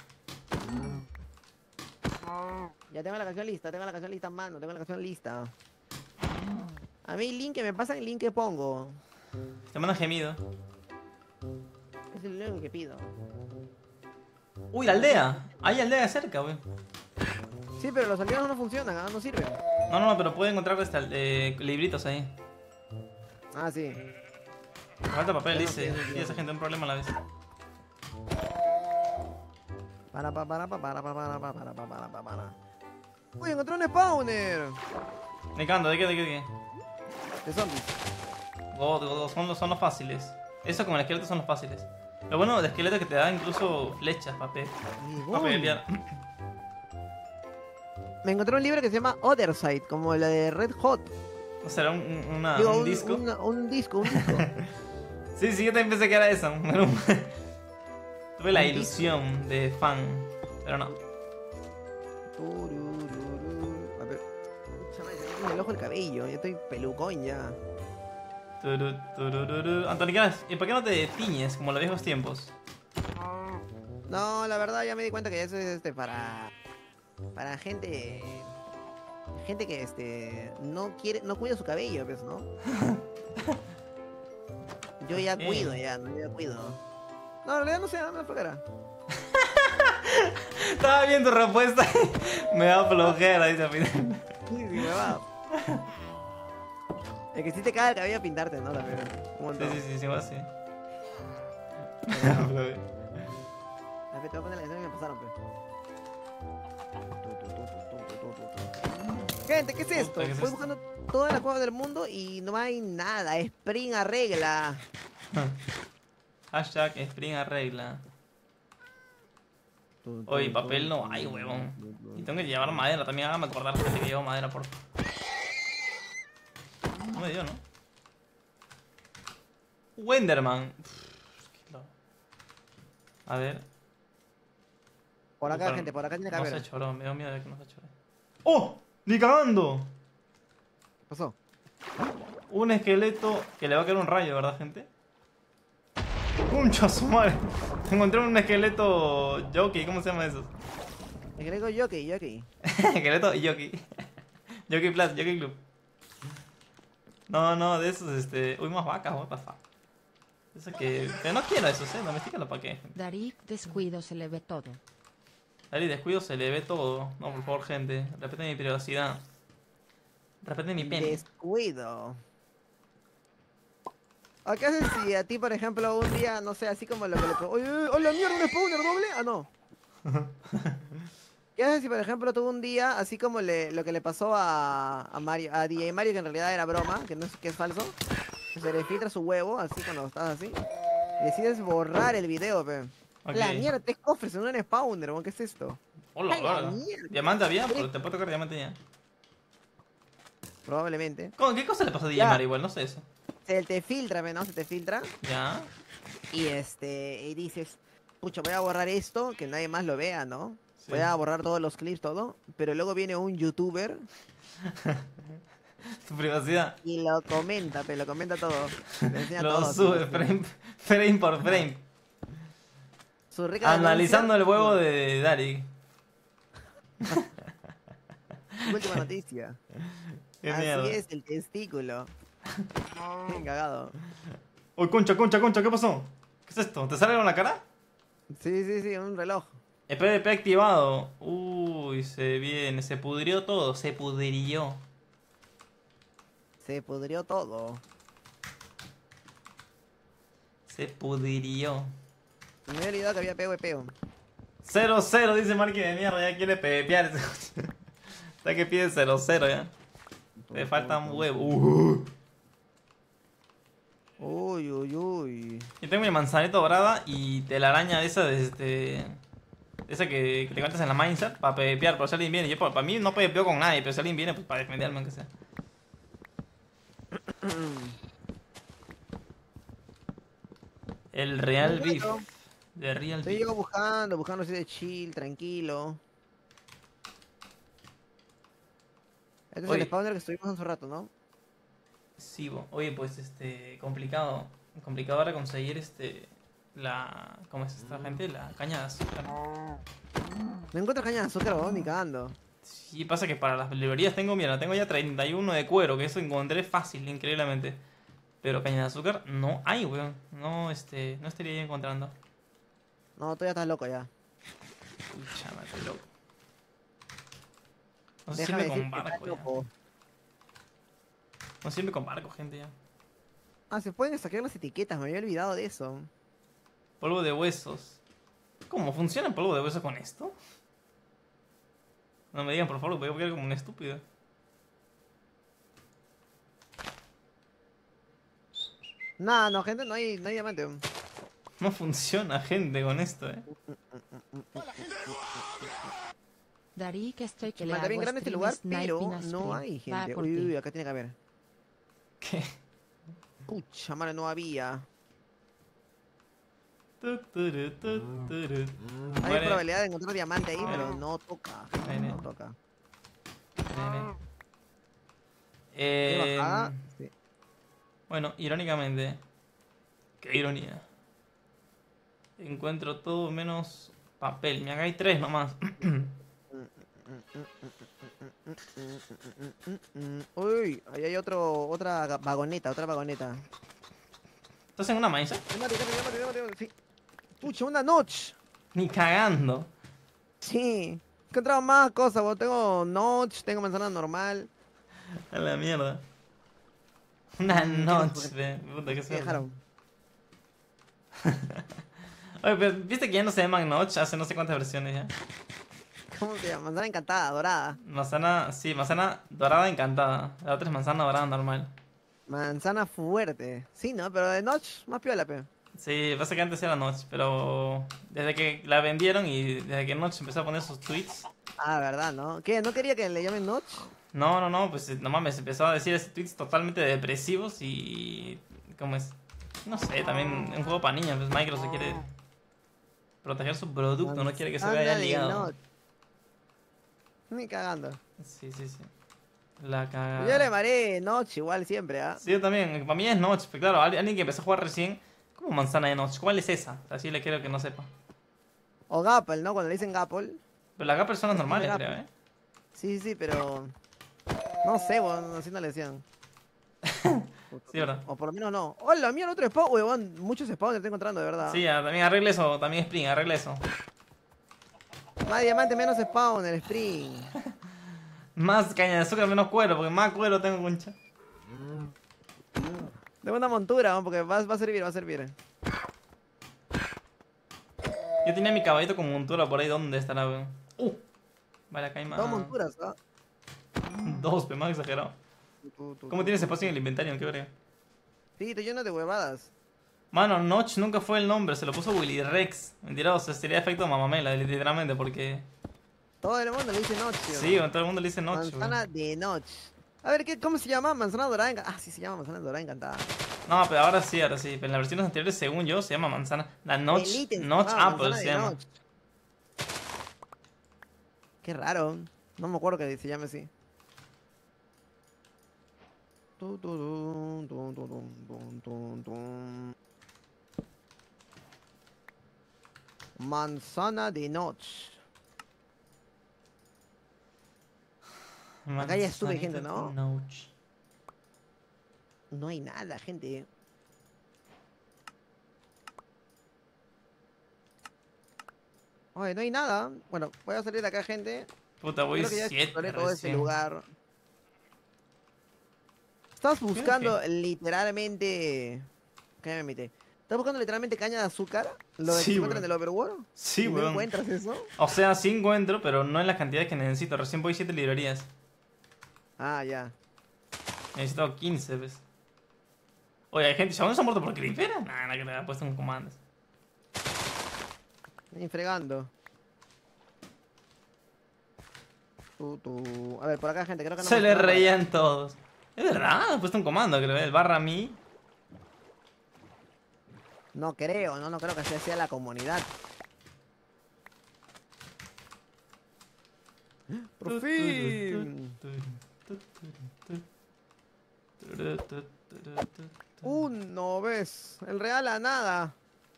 Ya tengo la canción lista, mano. Tengo la canción lista. A mí el link que me pasan, el link que pongo.
Te manda gemido.
Es el único que pido.
Uy, la aldea. Hay aldea cerca, wey.
Sí, pero los aliados no funcionan, no sirven.
No, pero puede encontrar libritos ahí.
Ah, sí.
Me falta papel,
Ya no
dice.
sé,
Y esa gente un problema a la vez.
Para. Uy, encontré un spawner
Me encanta, ¿de qué?
de zombies.
Son los fáciles. Eso como el esqueleto son los fáciles. Lo bueno del esqueleto es que te da incluso flechas, papel. Para pelear.
Me encontré un libro que se llama Other Side, como la de Red Hot.
¿No será
Digo,
un disco?
Un disco.
Sí, yo también pensé que era eso. Tuve la ilusión de fan, pero no.
A ver. Me el ojo el cabello, ya estoy pelucón ya.
Antonio, ¿y por qué no te tiñes como en los viejos tiempos?
No, la verdad ya me di cuenta que eso es para gente que no cuida su cabello, pues, ¿no? Yo ya cuido, no, yo ya cuido. No, en realidad no sé, no me flojera.
Estaba viendo tu respuesta y me da flojera, dice al final.
Sí, me va. Es que si te cae el cabello a pintarte, ¿no? También. Un montón.
Sí, va así.
A ver, te voy a poner la canción que me pasaron, pues. Gente, ¿qué es esto?
Puta, ¿qué es
Voy
esto?
buscando todas las cuevas del mundo y no hay nada. Spring arregla.
Hashtag Spring arregla. Oye, papel no hay, huevón. Y tengo que llevar madera también. Hágame acordar que llevo madera, por favor. No me dio, ¿no? Wenderman. A ver.
Por acá,
Pero
gente, por acá tiene que
No
haber.
se choró, me dio miedo de que no se chore. ¡Oh! ¡Ni cagando!
¿Qué pasó?
Un esqueleto que le va a caer un rayo, ¿verdad, gente? ¡Concha su madre! Encontré un esqueleto jockey, ¿cómo se llama eso?
Me creo jockey.
Esqueleto jockey. Jockey Plus, Jockey Club. No, de esos, Uy, más vacas, what the fuck. Eso que no quiero esos, domestícalo para qué.
Darik descuido se le ve todo.
Dale, descuido, se le ve todo. No, por favor, gente. Respeten mi privacidad. Respeten mi pene.
Descuido. ¿O qué haces si a ti, por ejemplo, un día, no sé, así como lo que le... Oye, hola, mierda, un spawner doble? Ah, no. ¿Qué haces si, por ejemplo, tú un día, así como lo que le pasó a Mario, a DJ Mario, que en realidad era broma, que es falso, que se le filtra su huevo, así cuando estás así, y decides borrar el video, pe.
Ok.
La mierda, tres cofres en un spawner, ¿qué es esto?
Hola,
Ay, la
hola.
mierda.
Diamante había, pero te puedo tocar diamante ya.
Probablemente.
¿Qué cosa le pasó a DJ
Ya.
Mario igual? No sé eso.
Se te filtra, ¿no? Se te filtra.
Ya.
Y dices, pucha, voy a borrar esto, que nadie más lo vea, ¿no?
Sí.
Voy a borrar todos los clips, todo. Pero luego viene un youtuber
Tu privacidad.
y lo comenta, lo comenta todo. Le enseña
Lo
todo,
sube
sí.
frame por frame.
Su rica
Analizando el
denuncia,
huevo de Darik.
Última noticia.
Qué
Así
mierda.
es, el testículo. Bien cagado.
Uy, concha, ¿qué pasó? ¿Qué es esto? ¿Te sale algo en la cara?
Sí, un reloj.
El PvP activado. Uy, se viene. Se pudrió todo. Se pudrió.
Se pudrió todo.
Se pudrió.
Me había olvidado que había PvP.
0-0, dice Marky de mierda. Ya quiere PvPear. Está que pide 0-0 ya. Le faltan huevos.
Uy.
Yo tengo mi manzanita dorada y telaraña esa de esa que te encuentras en la mindset para PvPear, pero si alguien viene. Yo para mí no PvPeo con nadie, pero si alguien viene, pues para defenderme aunque sea. El Real
Muy
Beef.
bueno.
De Real
Estoy
Beef.
yo buscando así de chill, tranquilo. Este es
Oye.
el spawner que estuvimos hace un rato, ¿no?
Sí, oye, pues complicado. Complicado ahora conseguir ¿cómo es esta gente? La caña de azúcar.
No encuentro caña de azúcar, weón, ni cagando.
Sí, pasa que para las librerías mira, tengo ya 31 de cuero, que eso encontré fácil, increíblemente. Pero caña de azúcar no hay, weón. No, no estaría yo encontrando.
No, tú ya estás loco ya.
Uy, chama, estoy loco. No se
Déjame
sirve
decir
con
que
barco
estás
ya.
loco.
No sirve con barco, gente, ya.
Ah, se pueden sacar las etiquetas, me había olvidado de eso.
Polvo de huesos. ¿Cómo funciona el polvo de huesos con esto? No me digan, por favor, voy a quedar como un estúpido.
Nah, no, gente, no hay diamante.
No funciona, gente, con esto,
Darí que estoy que le
Está bien
hago
grande este
stream
lugar,
Snipe
pero
in a
no
stream.
hay
Va
gente.
por
Uy,
ti.
uy, acá tiene que haber.
¿Qué?
Pucha, madre, no había. Hay
Muere.
probabilidad de encontrar diamante ahí, pero no toca.
Ahí
No
viene.
toca. ¿Qué bajada? Sí.
Bueno, irónicamente. Qué ironía. Encuentro todo menos papel. Mira, acá hay 3 nomás.
Uy, ahí hay otra vagoneta,
¿Estás en una maíz?
Mate, sí. Pucha, una notch.
Ni cagando.
Sí. He encontrado más cosas, weón. Tengo notch, tengo manzana normal.
A la mierda. Una noche, ve. Puta, que
¿Qué dejaron?
Oye, pero viste que ya no se llaman Notch hace no sé cuántas versiones ya.
¿Cómo se llama? Manzana encantada, dorada.
Manzana, sí, manzana dorada encantada. La otra es manzana dorada normal.
Manzana fuerte. Sí, ¿no? Pero de notch, más piola, pe.
Sí, pasa que antes era Notch, pero desde que la vendieron y desde que Notch empezó a poner sus tweets.
Ah, ¿verdad, no? ¿Qué? ¿No quería que le llamen notch?
No, pues no mames, empezó a decir esos tweets totalmente depresivos y... ¿Cómo es? No sé, también un juego para niños, pues Microsoft quiere proteger su producto, no quiere que se vea
Manzana
ya
de
ligado.
notch. Ni cagando.
Sí. La cagada.
Yo le llamaré notch igual siempre, ¿ah?
Sí, yo también. Para mí es Notch, pero claro, alguien que empezó a jugar recién, ¿cómo manzana de Notch? ¿Cuál es esa? Así le quiero que no sepa.
O Gapple, ¿no? Cuando le dicen Gapple.
Pero la acá personas normales,
Gapple.
creo,
Sí, pero... No sé, weón, así no le decían.
Sí, verdad.
O por lo menos no. Hola, mira, otro spawn, weón. Muchos spawners estoy encontrando, de verdad.
Sí, también arregle eso, también Spring, arregle eso.
Más diamante, menos spawn, el Spring.
Más caña de azúcar, menos cuero, porque más cuero tengo, concha.
Tengo una montura, weón, porque va a servir, va a servir.
Yo tenía mi caballito con montura por ahí, ¿dónde estará, weón? Vale, acá hay más.
Dos monturas, ¿ah?
Dos, pero más exagerado. ¿Cómo tienes espacio en el inventario? ¿Qué verga?
Sí, te lleno de huevadas.
Mano, Notch nunca fue el nombre, se lo puso Willy Rex. Mentiroso, sería efecto mamamela, literalmente, porque...
Todo el mundo le dice notch, weón.
Sí, todo el mundo le dice Notch,
Manzana
weón.
de notch. A ver, ¿cómo se llama? Manzana dorada encantada. Ah, sí, se llama manzana dorada encantada.
No, pero ahora sí. Pero en las versiones anteriores, según yo, se llama manzana. La Notch,
Elite,
Notch Apple
manzana
se
de
llama.
notch. Qué raro. No me acuerdo que se llame así. Manzana de notch. Acá ya estuve, gente, ¿no?
Notch.
No hay nada, gente. Oye, no hay nada. Bueno, voy a salir de acá, gente.
Puta, voy
Creo que ya
7
exploré todo este
recién.
lugar. Estás buscando literalmente... ¿Qué me metí? ¿Estás buscando literalmente caña de azúcar? ¿Lo que
Sí,
se encuentra en
weón.
el Overworld?
Sí,
¿Y no
weón.
encuentras eso?
O sea, sí encuentro, pero no en las cantidades que necesito. Recién voy 7 librerías.
Ah, ya.
Necesito 15, ¿ves? Oye, hay gente... ¿Aún no se ha muerto por creeper? Nah, que le ha puesto un comandos.
Ni fregando. A ver, por acá, gente, creo que no
Se
hemos
le
nada.
reían todos. Es verdad, ha puesto un comando, creo. El barra mi.
No creo, no creo que sea la comunidad. Por fin. Uno, ves. El real a nada.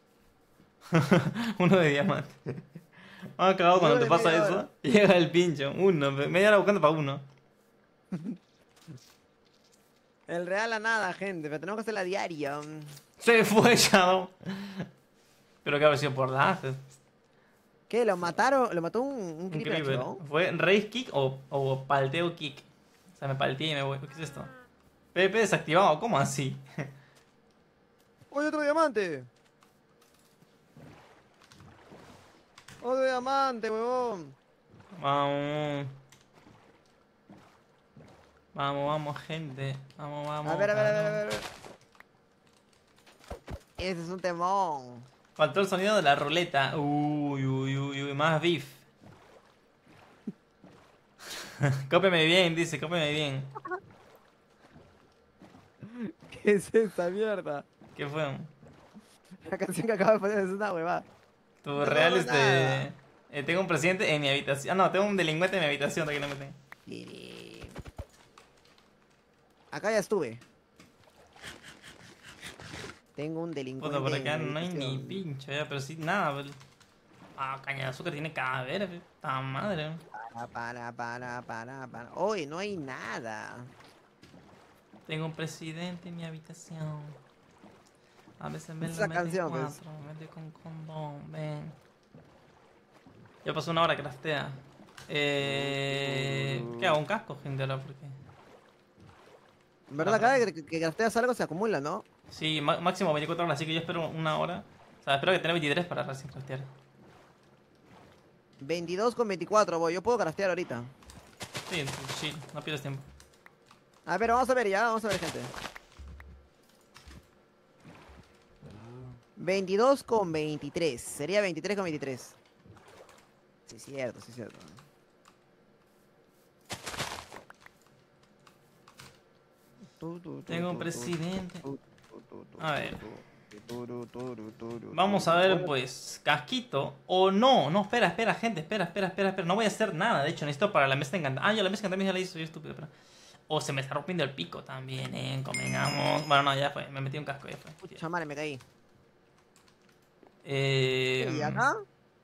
Uno de diamante. Ah, cagado cuando
Uno
te
de
pasa
media
eso.
hora.
Llega el pincho. Uno. Media hora buscando para uno.
El real a nada, gente. Pero tenemos que hacer la diaria.
Se fue Shadow. Pero que haber sido por lag.
¿Qué? ¿Lo mataron? ¿Lo mató un
Un
creeper,
creeper.
¿no?
¿Fue race kick o palteo kick? O sea, me palteé y me voy. ¿Qué es esto? PvP desactivado. ¿Cómo así?
¡Oye, otro diamante! ¡Otro diamante, huevón!
Vamos. Vamos, gente. Vamos.
A ver. Ese es un temón.
Faltó el sonido de la ruleta. Uy, más beef. Cópiame bien, dice, cópiame bien.
¿Qué es esta mierda?
¿Qué fue?
La canción que acabo de poner es una huevada.
Tu
No,
real
nada.
tengo un presidente en mi habitación. Ah, no, tengo un delincuente en mi habitación. De que no me tengo.
Acá ya estuve. Tengo un delincuente.
Puta, por acá
en mi
no hay ni
habitación.
pincho ya, pero sí, nada. Pues. Ah, caña de azúcar tiene cadáver. Puta madre.
Para. Hoy no hay nada.
Tengo un presidente en mi habitación. A veces me
Esa
lo mete
canción,
cuatro,
pues.
me mete con condón, ven. Ya pasó una hora, craftea. ¿Qué hago? ¿Un casco, gente? Ahora, porque.
En verdad, cada vez que crafteas algo se acumula, ¿no?
Sí, máximo 24 horas, así que yo espero una hora. O sea, espero que tenga 23 para recién craftear.
22 con 24, voy. Yo puedo craftear ahorita.
Sí, chill, no pierdes tiempo.
A ver, vamos a ver ya. Vamos a ver, gente. 22 con 23. Sería 23 con 23. Sí, cierto.
Tengo un presidente. A ver. Vamos a ver, pues, casquito. O no, espera, gente, espera. No voy a hacer nada, de hecho, necesito para la mesa de encantar. Ah, yo la mesa de encantar ya la hice, soy estúpido, pero. O se me está rompiendo el pico también, convengamos. Bueno, no, ya fue, me metí un casco, ya fue.
Pucha madre, me caí.
Ahí
¿Y acá?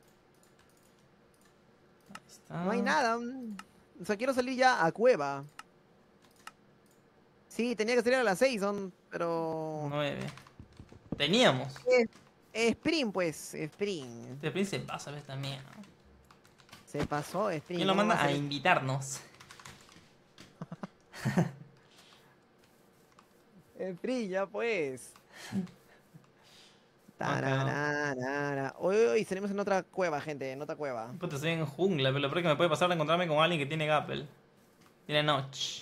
está.
No hay nada. O sea, quiero salir ya a cueva. Sí, tenía que salir a las 6, pero...
9. Teníamos.
Sprint, pues. Sprint.
Este príncipe pasa, ves también, ¿no?
Se pasó Sprint.
¿Quién lo
¿Cómo
manda
va a
a
ser?
invitarnos?
Sprint, ya pues.
Acá.
Tarararara. Hoy salimos en otra cueva, gente. En otra cueva.
Puta, estoy en jungla, pero lo peor que me puede pasar es encontrarme con alguien que tiene Gapple. Tiene Notch.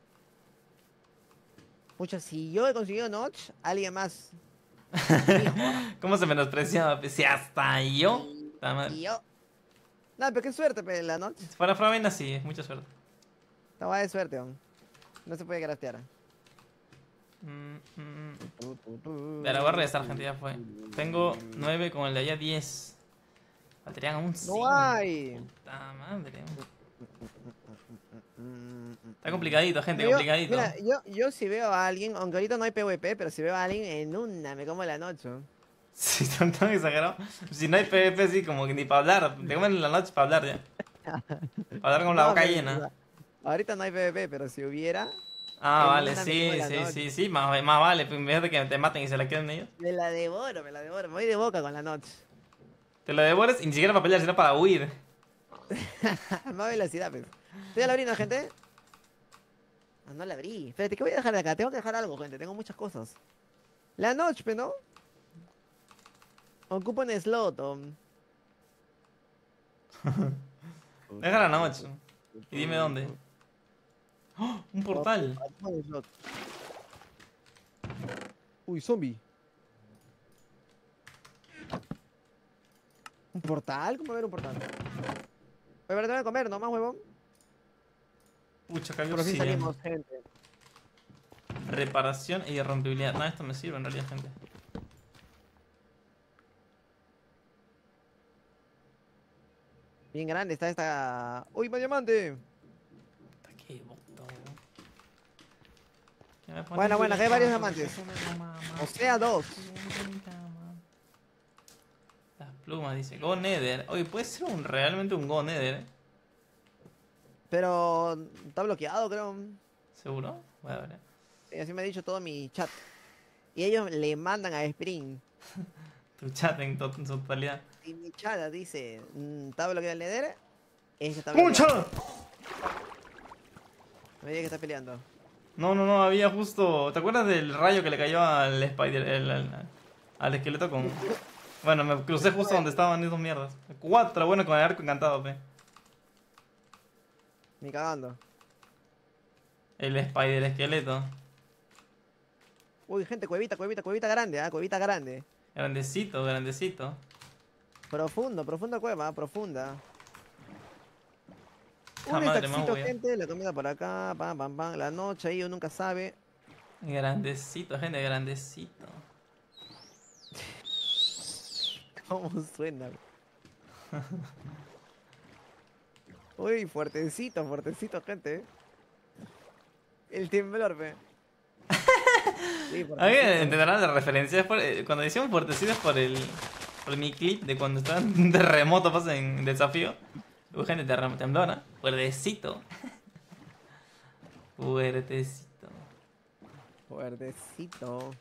Pucha, si yo he conseguido Notch, alguien más.
¿Cómo se menospreciaba? Si hasta yo. Puta madre.
Y yo. No, pero qué suerte, pe, la Notch.
Si fuera Fravena, sí, es mucha suerte.
Estaba de suerte, aún. No se puede craftear.
Ya la voy a regresar, gente, ya fue. Tengo 9 con el de allá 10. Faltarían un 5.
No hay.
Puta madre. Está complicadito, gente,
Yo-
complicadito.
Mira, yo si veo a alguien, aunque ahorita no hay PvP, pero si veo a alguien en una, me como la noche.
Si son tan exagerados. Si no hay PvP, sí, como que ni para hablar. Te comen la noche para hablar ya. Para hablar con la
No,
boca
pero, o
llena.
sea, ahorita no hay PvP, pero si hubiera,
Ah,
en
vale,
una me
sí,
como la noche.
sí, más vale. Pues, en vez de que te maten y se la queden ellos.
me la devoro. Me voy de boca con la noche.
Te lo devores y ni siquiera para pelear, sino para huir.
Más velocidad, pues. ¿Estoy abriendo, gente? Ah, no la abrí. Espérate, ¿qué voy a dejar de acá? Tengo que dejar algo, gente. Tengo muchas cosas. La noche, pe, ¿no? Ocupo un slot.
Deja la noche. Y dime dónde. ¡Oh! Un portal.
Ocupo un slot. Uy, zombie. ¿Un portal? ¿Cómo ver un portal? Pero tengo que comer, ¿no? Más huevón.
Pucha, acá hay
Por fin
obsidian.
salimos, gente.
Reparación y irrompibilidad. No, esto me sirve en realidad, gente.
Bien grande está esta... ¡Uy, más diamante!
Qué boto. ¿Qué me pones
Bueno, bueno, acá hay varios diamantes.
Mamá.
O sea, 2.
Las plumas, dice. Go Nether. Oye, puede ser realmente un Go Nether, ¿eh?
Pero está bloqueado, creo.
¿Seguro? Voy a ver.
Sí, así me ha dicho todo mi chat. Y ellos le mandan a Spring.
Tu chat en su totalidad.
Y mi chat dice, ¿está bloqueado el Nether? Ese está bloqueado.
¡Pucha!
No me diga que está peleando.
No, había justo... ¿Te acuerdas del rayo que le cayó al Spider... al esqueleto con... Bueno, me crucé justo donde estaban esos mierdas. 4, bueno, con el arco encantado, pe.
Ni cagando.
El Spider esqueleto.
Uy, gente, cuevita grande, cuevita grande.
Grandecito, grandecito.
Profunda cueva, profunda.
Ah,
Un
madre,
estaxito,
más
gente, la comida por acá, pam, pam, pam. La noche ahí, uno nunca sabe.
Grandecito, gente, grandecito.
¿Cómo suena? Uy, fuertecito, gente. El temblor, pe. Sí,
¿Alguien entenderá la referencia? Cuando decíamos fuertecito es por mi clip de cuando estaba en un terremoto, pasa en desafío. Uy, gente, temblona. Fuertecito. Fuertecito.
Fuertecito.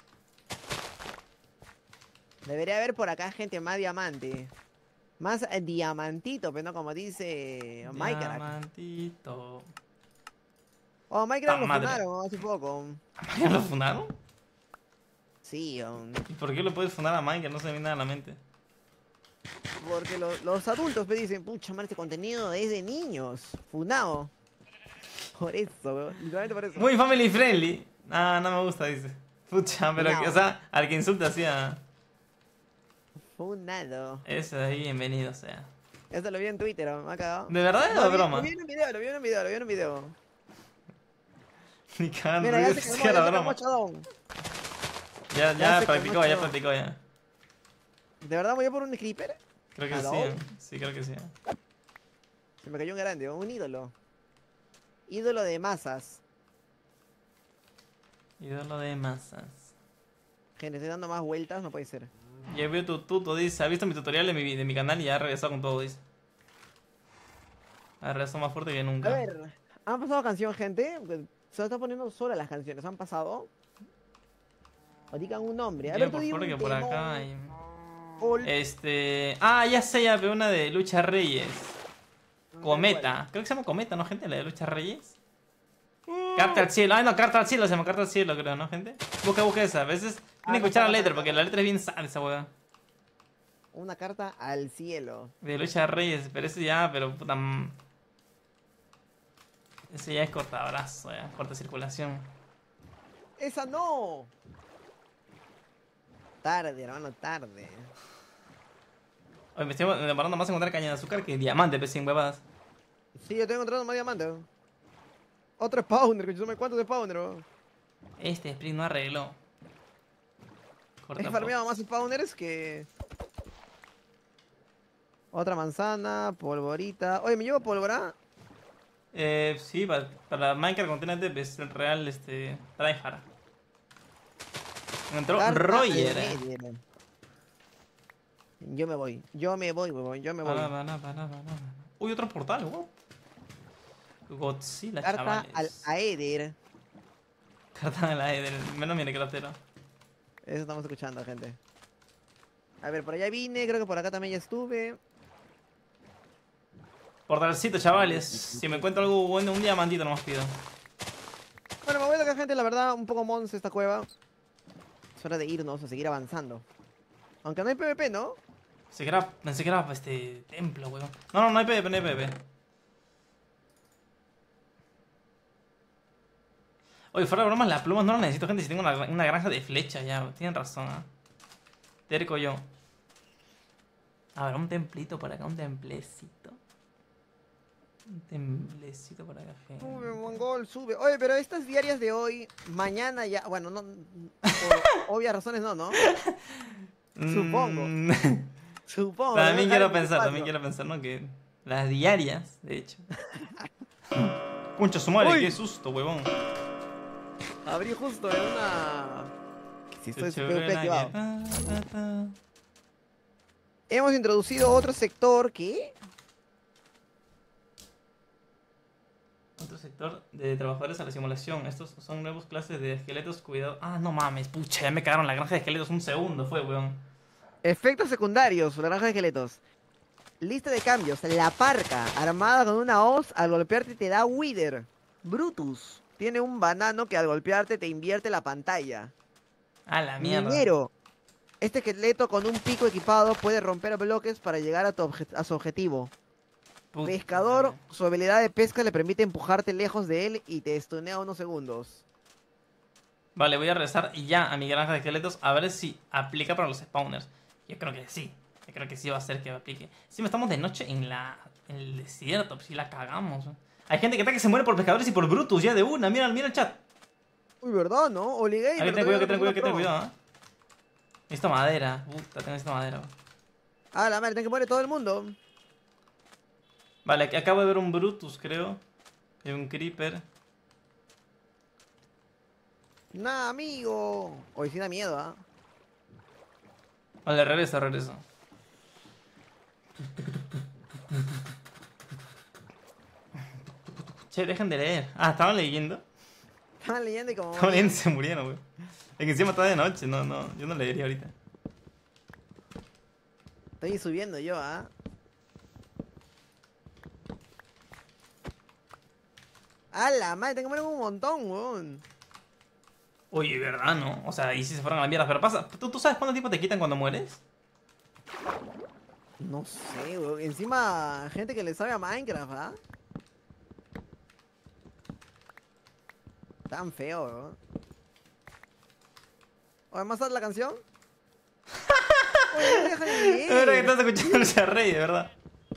Debería haber por acá gente más diamante. Más diamantito, pero no como dice Minecraft.
Diamantito.
Oh, Minecraft lo
madre.
fundaron hace poco.
¿Ya lo fundaron?
Sí,
¿Y por qué lo puedes fundar a Minecraft? No se me viene nada a la mente.
porque los adultos me dicen, pucha, man, este contenido es de niños. Funado. Por eso, weón. Literalmente por eso.
Muy family friendly. Ah, no me gusta, dice. Pucha, pero,
No.
o sea, al que insulta hacía...
Funado.
Eso de ahí, bienvenido sea.
Eso lo vi en Twitter, me ha cagado.
¿De verdad o de broma?
Lo vi en un video.
Ni cagando,
Mira, ya
yo
se
pensé
calmó,
que era
ya se
broma.
calmó Chadón.
Ya
Ya se
practicó,
calmó
ya
todo.
practicó, ya.
¿De verdad voy a por un creeper?
Creo que
¿Hello?
sí, sí, creo que sí.
Se me cayó un grande, un ídolo. Ídolo de masas.
Ídolo de masas.
Gente, estoy dando más vueltas, no puede ser.
Ya vio tu tuto, dice. Ha visto mi tutorial de mi canal y ya ha regresado con todo, dice. Ha regresado más fuerte que nunca.
A ver, ¿han pasado canción, gente? Se está poniendo sola las canciones, ¿han pasado? O digan un nombre. A
Bien,
ver, tú
por
di
favor,
un
que por
temón.
acá hay...
Ol-
Ah, ya sé, ya veo una de Lucha Reyes. Cometa. Creo que se llama Cometa, ¿no, gente? La de Lucha Reyes. Carta al cielo. Ay, no, carta al cielo. Se llama carta al cielo, creo, ¿no, gente? Busca esa. A veces tienen que escuchar la letra, porque la letra es bien sad, esa weá.
Una carta al cielo.
De Lucha Reyes. Pero ese ya, pero puta... Ese ya es cortabrazo, ya. Corta circulación.
¡Esa no! Tarde, hermano, tarde.
Oye, me estoy demorando más en encontrar caña de azúcar que diamante, pues, sin huevadas.
Sí, yo estoy encontrando más diamantes. Otro spawner, coño, ¿cuántos spawner? Bro?
Este sprint no arregló. Corta
He farmeado más spawners que... Otra manzana, polvorita. Oye, ¿me llevo pólvora?
Sí, para Minecraft Continente es el real, tryhard. Entró
Carta
Roger.
al Nether. Yo me voy, huevón, yo me voy.
Uy, otro portal, wow. Godzilla,
Carta
chavales.
al Aether.
Carta al Aether. Menos mire cratero.
Eso estamos escuchando, gente. A ver, por allá vine, creo que por acá también ya estuve.
Portalcito, chavales. Si me encuentro algo bueno, un diamantito nomás pido.
Bueno, me voy de acá, gente, la verdad, un poco mons esta cueva. Es hora de irnos a seguir avanzando. Aunque no hay PvP, ¿no?
Pensé que era templo, weón. No hay PvP, no hay PvP. Oye, fuera de bromas, las plumas no las necesito, gente, si tengo una granja de flechas ya. Tienen razón, ¿eh? Terco yo. A ver, un templito por acá, un templecito. Un templecito por acá, gente.
Sube, mongol, sube. Oye, pero estas diarias de hoy, mañana ya... Bueno, no... Por obvias razones no. Supongo.
Mm,
Supongo.
también
¿no?
quiero
Cada
pensar,
24.
¿no? Que Las diarias, de hecho. Concha su madre,
Uy.
qué susto, huevón.
Abrí justo en una... Si esto es
Qué
PvP
chévere,
activado.
ta.
Hemos introducido otro sector que...
Otro sector de trabajadores a la simulación. Estos son nuevos clases de esqueletos. Cuidado. Ah, no mames, pucha, ya me cagaron la granja de esqueletos. Un segundo fue, weón.
Efectos secundarios, la granja de esqueletos. Lista de cambios. La parca, armada con una hoz, al golpearte te da Wither. Brutus, tiene un banano que al golpearte te invierte la pantalla.
A la mierda.
Minero, este esqueleto con un pico equipado puede romper bloques para llegar a su objetivo.
Puta
Pescador,
madre.
su habilidad de pesca le permite empujarte lejos de él y te stunea unos segundos.
Vale, voy a regresar ya a mi granja de esqueletos a ver si aplica para los spawners. Yo creo que sí. Yo creo que sí va a ser que aplique. Si estamos de noche en el desierto, pues si la cagamos. Hay gente que se muere por pescadores y por Brutus ya de una. Mira el chat.
Uy, ¿verdad, no? Oligamer.
Ahí ten cuidado, que ten cuidado, ¿eh? Necesito madera. Puta, tengo esta madera.
Ah, la madre, tiene que morir todo el mundo.
Vale, acabo de ver un Brutus, creo. Y un Creeper.
Nah, amigo. Hoy sí da miedo, ¿ah?
Vale, regreso. Che, dejen de leer. Ah, estaban leyendo.
Estaban leyendo y como...
Estaban leyendo y se murieron, güey. Es que encima está de noche, no, yo no leería ahorita.
Estoy subiendo yo, ¿ah? A la madre, tengo que morir un montón, weón.
Oye, ¿verdad, no? O sea, y si se fueron a la mierda. Pero pasa, ¿tú sabes cuánto tiempo te quitan cuando mueres?
No sé, weón. Encima, gente que le sabe a Minecraft, ¿ah? Tan feo, weón. Oye, ¿más tarde la canción? Oye, deja de
Es verdad que
leer.
estás escuchando el Charrey, de verdad.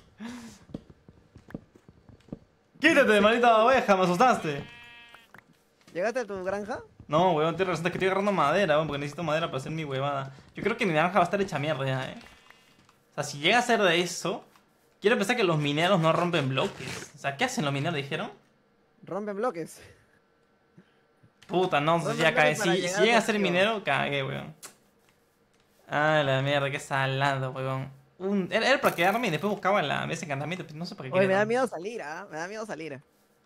Quítate, maldita oveja, me asustaste.
¿Llegaste a tu granja?
No, weón, te resulta que estoy agarrando madera, weón, porque necesito madera para hacer mi huevada. Yo creo que mi granja va a estar hecha mierda ya, O sea, si llega a ser de eso, quiero pensar que los mineros no rompen bloques. O sea, ¿qué hacen los mineros, dijeron?
Rompen bloques.
Puta, no,
Rompen
ya cagué.
bloques para
Si
llegar
llega a
al
ser
objetivo.
minero, cagué, weón. Ah, la mierda, qué salado, weón. Era para quedarme y después buscaba en la mesa de encantamiento, pero no sé para qué.
Oye, me da
quería
miedo salir, ¿ah? Me da miedo salir.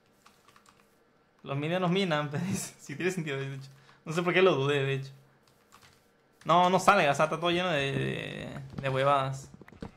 Los mineros minan, pero si tiene sentido, de hecho. No sé por qué lo dudé, de hecho. No salga, o sea, está todo lleno de huevadas.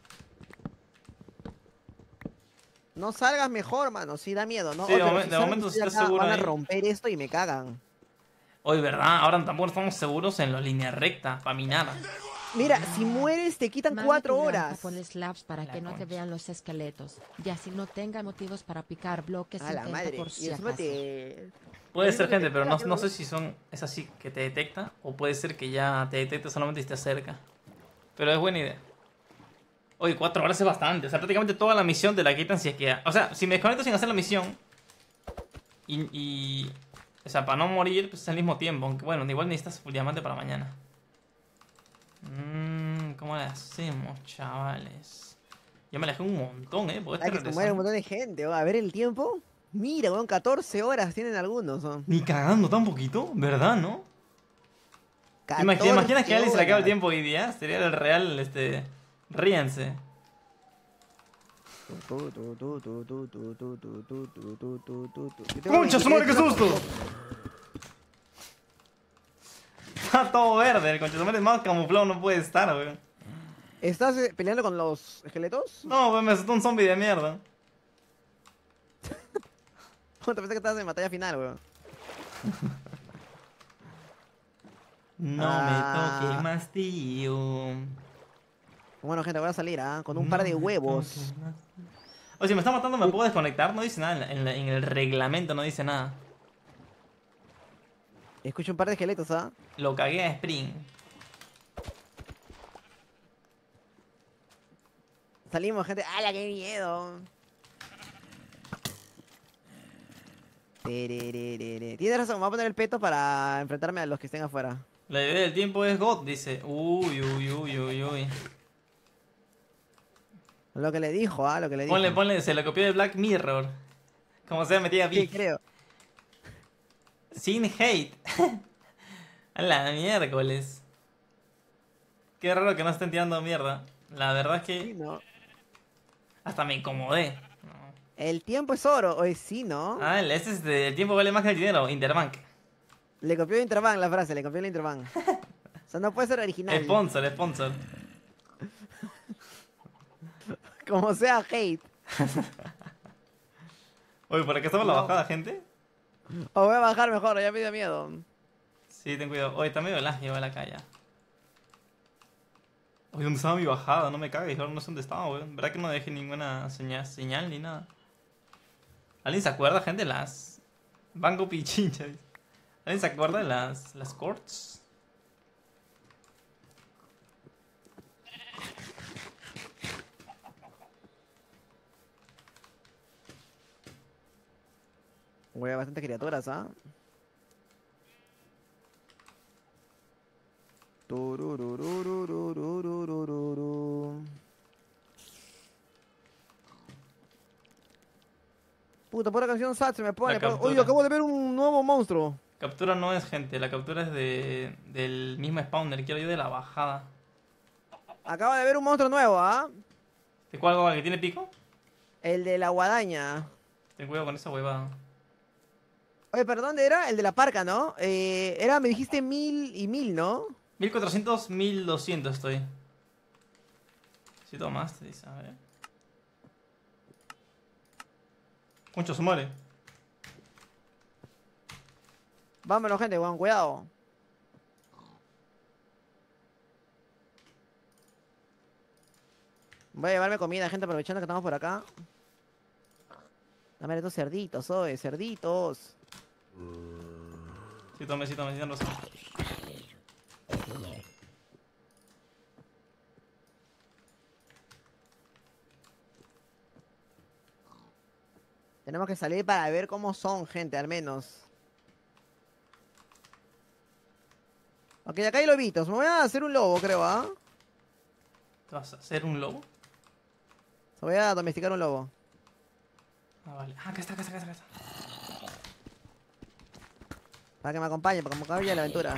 No salgas mejor, mano. Sí, da miedo, ¿no?
Sí,
Oye,
de
pero
momen-
si
de
saben
momento
que estoy
estoy
acá,
seguro
van a
ahí.
romper esto y me cagan.
Hoy, ¿verdad? Ahora tampoco estamos seguros en la línea recta para minar.
Mira, si mueres te quitan
Manda
4
tu granja
horas.
con slabs para
La
que no te
concha.
vean los esqueletos. Y así no tenga motivos para picar bloques,
A la
intenta
madre.
por
Y
si
encima
acaso.
te...
Puede
Oye,
ser,
lo que
gente,
te
pero
queda,
no
creo.
sé si es así que te detecta o puede ser que ya te detecta solamente si te acerca. Pero es buena idea. Oye, 4 horas es bastante. O sea, prácticamente toda la misión te la quitan si es que... O sea, si me desconecto sin hacer la misión o sea, para no morir, pues es al mismo tiempo. Aunque bueno, igual necesitas full diamante para mañana. ¿Cómo le hacemos, chavales? Yo me alejé un montón, porque
Hay que se muere un montón de gente, weón. A ver el tiempo. Mira, weón, 14 horas tienen algunos, ¿no?
Ni cagando tan poquito, ¿verdad, no? ¿Te
14
imaginas que a alguien se le acaba el
horas.
tiempo hoy día? Sería el real, ríanse. ¡Concha su madre, qué susto! Está todo verde, el concha su madre más camuflado no puede estar, weón.
¿Estás peleando con los esqueletos?
No, weón, me asustó un zombie de mierda.
Te pensé que estabas en batalla final, weón.
No
Ah.
me toque más, tío.
Bueno, gente, voy a salir, ¿ah? Con un par de huevos.
Oye, si me está matando, ¿me puedo desconectar? No dice nada, en el reglamento no dice nada.
Escucho un par de esqueletos, ¿ah?
Lo cagué a Spring.
Salimos, gente. ¡Hala, qué miedo! Tienes razón, me voy a poner el peto para enfrentarme a los que estén afuera.
La idea del tiempo es God, dice. Uy.
Lo que le dijo, lo que le dijo.
Ponle, se lo copió de Black Mirror. Como sea, metía
Sí,
Vic.
creo.
Sin hate. A la miércoles. Qué raro que no estén tirando mierda. La verdad es
Sí,
que
¿no?
hasta me incomodé.
El tiempo es oro. Hoy sí, ¿no?
Ah, ese es el tiempo vale más que el dinero. Interbank.
Le copió el Interbank la frase, le copió el Interbank. O sea, no puede ser original.
Sponsor.
Como sea hate.
Oye, ¿por acá estamos la
No.
bajada, gente?
O voy a bajar mejor, ya me dio miedo.
Sí, ten cuidado. Oye, está medio lag, igual acá ya. Oye, ¿dónde estaba mi bajada? No me cagues, ahora no sé dónde estaba, weón. ¿Verdad que no dejé ninguna señal ni nada? ¿Alguien se acuerda, gente? Las... Banco Pichincha. ¿Dice? ¿Alguien se acuerda de las courts?
Güey, bastante criaturas, ¿ah? Turururururururururu. Puta, pura canción sad se me pone.
La captura.
Oye, acabo de ver un nuevo monstruo.
Captura no es, gente. La captura es del mismo spawner. Quiero yo de la bajada.
Acabo de ver un monstruo nuevo, ¿ah?
¿De cuál que tiene pico?
El de la guadaña.
Ten cuidado con esa huevada.
Oye, ¿pero dónde era? El de la parca, ¿no? Me dijiste 1000 y 1000, ¿no?
1400, 1200 estoy. Si tomas, te dice, a ver. Concho, se muere.
Vámonos, gente, con cuidado. Voy a llevarme comida, gente, aprovechando que estamos por acá. Dame estos cerditos, oye, cerditos.
Sí, tome, tienes razón.
Tenemos que salir para ver cómo son, gente, al menos. Ok, acá hay lobitos. Me voy a hacer un lobo, creo, ¿ah?
¿Te vas a hacer un lobo?
Voy a domesticar un lobo.
Ah, vale. Ah, acá está.
Para que me acompañe, para que me acompañe a la aventura.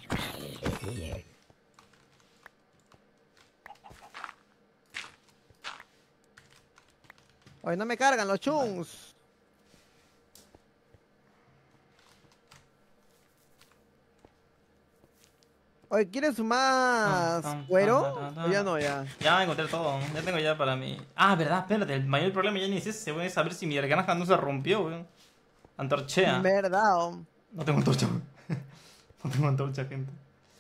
Oye, no me cargan los chunks. Oye, ¿quieres más cuero? ¿O ya no, ya?
Ya encontré todo. Ya tengo ya para mí. Ah, verdad, espérate. El mayor problema ya ni es ese, weón. Es saber si mi granja no se rompió, weón. Antorchea.
¿Verdad?
No tengo antorcha, weón. No tengo antorcha, gente.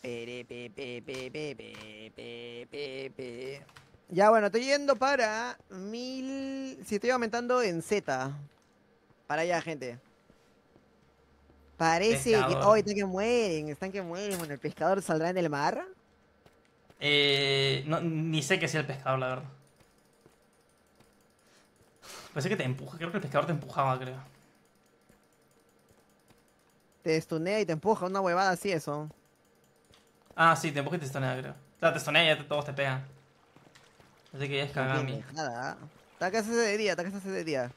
Ya, bueno, estoy yendo para 1000... Si estoy aumentando en Z. Para allá, gente. Parece que...
Pescador.
Oh, están que mueren. Bueno, ¿el pescador saldrá en el mar?
No, ni sé qué sea el pescador, la verdad. Parece que te empuja. Creo que el pescador te empujaba, creo.
Te estunea y te empuja, una huevada así eso.
Ah, sí, te empuja y te estonea, creo. O sea, te estonea y ya todos te pegan. Así que ya es Kagami.
Nada. Está que se hace de día, está que se hace de día.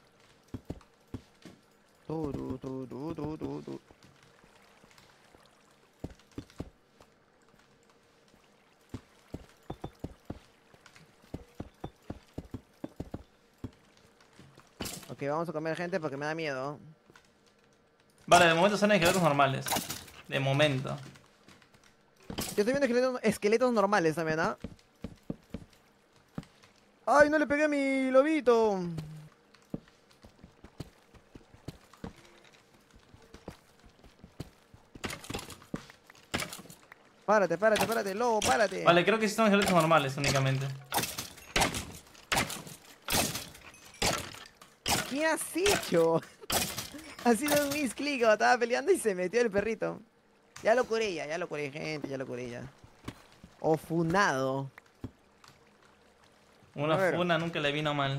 Ok, vamos a comer, gente, porque me da miedo.
Vale, de momento son esqueletos normales. De momento.
Yo estoy viendo esqueletos normales también, ¿ah? ¡Ay, no le pegué a mi lobito! Párate, lobo, párate.
Vale, creo que sí son esqueletos normales únicamente.
¿Qué has hecho? Ha sido un misclick, estaba peleando y se metió el perrito. Ya lo curé, gente, ya lo curé ya. O funado.
Una
A ver.
funa nunca le vino mal.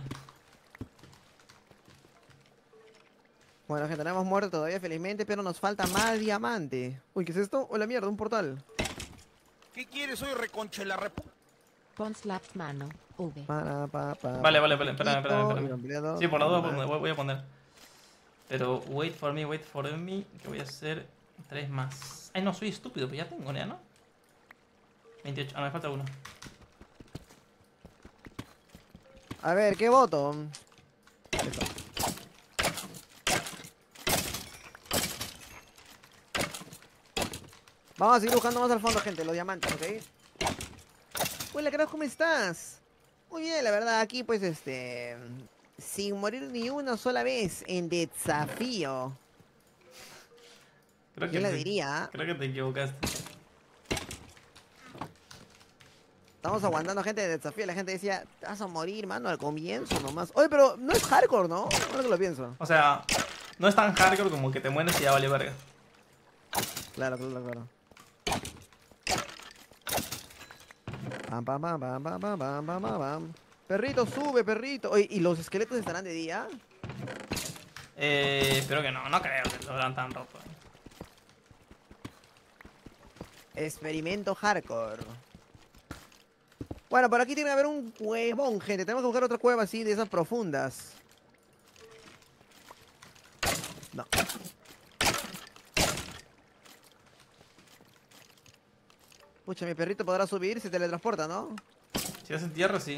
Bueno, gente, no hemos muerto todavía felizmente, pero nos falta más diamante. Uy, ¿qué es esto? Hola, mierda, un portal.
¿Qué quieres? Soy reconche la repu...
Pon slaps mano. V.
Vale, espérame.
Completo.
Sí, por la duda voy a poner. Pero wait for me, que voy a hacer 3 más. Ay, no, soy estúpido, pues ya tengo, ¿no? 28, me falta uno.
A ver, ¿qué voto? Vamos a seguir buscando más al fondo, gente, los diamantes, ¿ok? Hola, carajo, ¿cómo estás? Muy bien, la verdad, aquí pues sin morir ni una sola vez en desafío.
Creo que
¿Quién la diría?
Creo que te equivocaste.
Estamos aguantando gente de desafío. La gente decía, te vas a morir, mano, al comienzo nomás. Oye, pero no es hardcore, ¿no? Ahora que lo pienso.
O sea, no es tan hardcore como que te mueres y ya vale verga.
Claro. Pam. Perrito, sube, perrito. Oye, ¿y los esqueletos estarán de día?
Espero que no creo que lo hagan tan roto.
Experimento hardcore. Bueno, por aquí tiene que haber un cuevón, gente. Tenemos que buscar otra cueva así, de esas profundas. No. Pucha, mi perrito podrá subir, se teletransporta, ¿no?
Si vas en tierra, sí.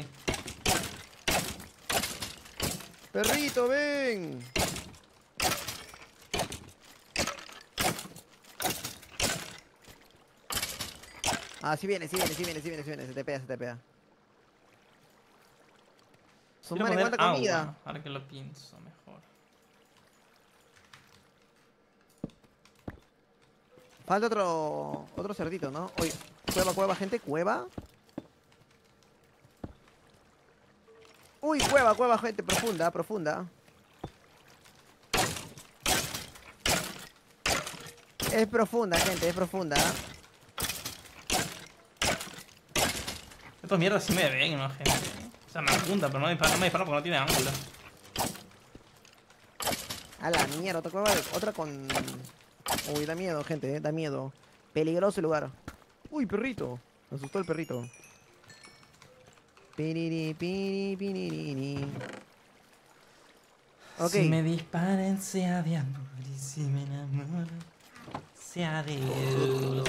Perrito, ven. Ah, sí viene, se tepea. Su
Quiero
madre,
poner
¿cuánta
agua,
comida?
ahora que lo pienso mejor.
Falta otro cerdito, ¿no? Oye, cueva, gente, cueva. Uy, cueva, gente, profunda. Es profunda, gente, es profunda.
Estos mierdas sí me ven, ¿no, gente? O sea, me apuntan, pero no me disparan porque no tiene ángulo.
A la mierda, otra cueva, otra con... Uy, da miedo, gente, da miedo. Peligroso el lugar. Uy, perrito. Me asustó el perrito. Ok.
Si me disparen, sea de amor. Y si me enamoro, sea de él.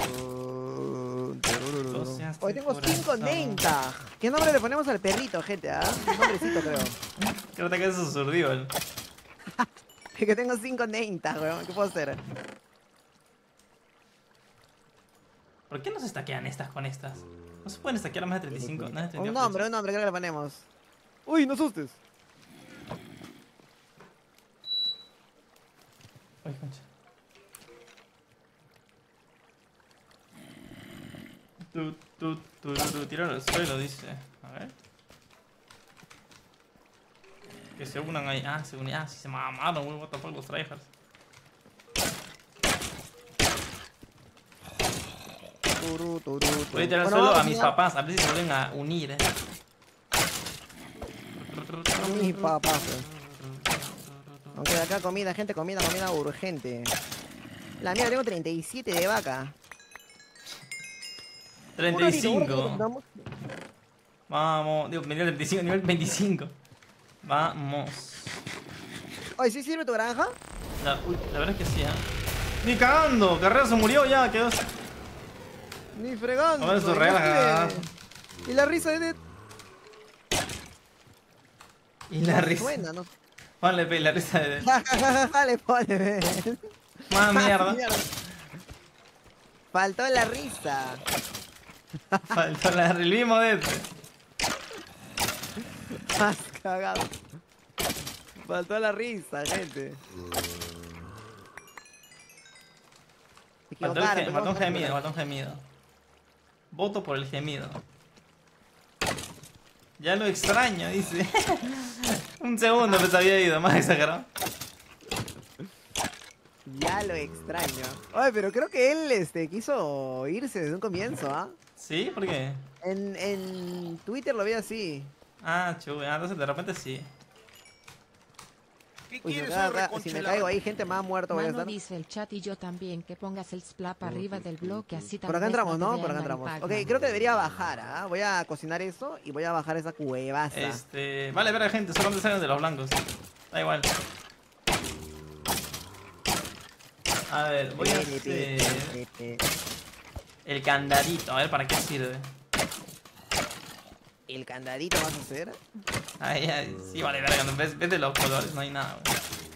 Hoy tengo 590. ¿Qué nombre le ponemos al perrito, gente? ¿Ah? Un nombrecito, creo.
Creo que es un survival.
Es que tengo 590, weón. ¿Qué puedo hacer?
¿Por qué no se stackean estas con estas? No se pueden stackear a más de 35. Nada de 38.
Un nombre, creo que le ponemos. Uy, no asustes.
Ay, concha. Tíralo al suelo, dice. A ver. Que se unan ahí. Ah, se unían. Ah, sí se mamaron, wey. What the fuck, los tryhards. Voy a tirar al suelo a mis papás. A ver si se vuelven a unir.
Mi papá, pues. Aunque de acá comida, gente, comida urgente. La mía, tengo 37 de vaca.
35. Vamos. Digo, nivel 35, nivel 25. Vamos.
Oye, ¿sí sirve tu granja?
Uy, la verdad es que sí, Ni cagando. Carrera se murió ya. Quedó.
Ni fregando.
A ver su granja.
Y la risa de...
Y la risa.
Suena, ¿no?
Ponle pe, la risa de.
Dale, ponle.
Más mierda.
Faltó la risa.
Faltó el mismo de este.
Más cagado. Faltó la risa, gente.
Faltó un gemido. Voto por el gemido. Ya lo extraño, dice. Un segundo pues había ido, más exagerado.
Ya lo extraño. Oye, pero creo que él quiso irse desde un comienzo, ¿ah?
¿Sí? ¿Por qué?
En Twitter lo vi así.
Ah, chulo, entonces de repente sí.
¿Qué
Uy,
quieres?
si
Soy
me
reconcha
caigo ahí, gente más muerto voy a
Mano
estar.
dice el chat y yo también que pongas el splap arriba del bloque así
Por
tal
acá
vez
entramos,
no te
¿no? Por
vean
acá
al
entramos. Ok,
Pac-Man.
creo que debería bajar, ¿ah? Voy a cocinar eso y voy a bajar esa cuevaza.
Vale, ver gente, solamente salen de los blancos. Da igual. A ver, voy a hacer el candadito. A ver, ¿para qué sirve?
¿El candadito vas a hacer?
Ay, sí, vale, verga. Ves de los colores, no hay nada, güey.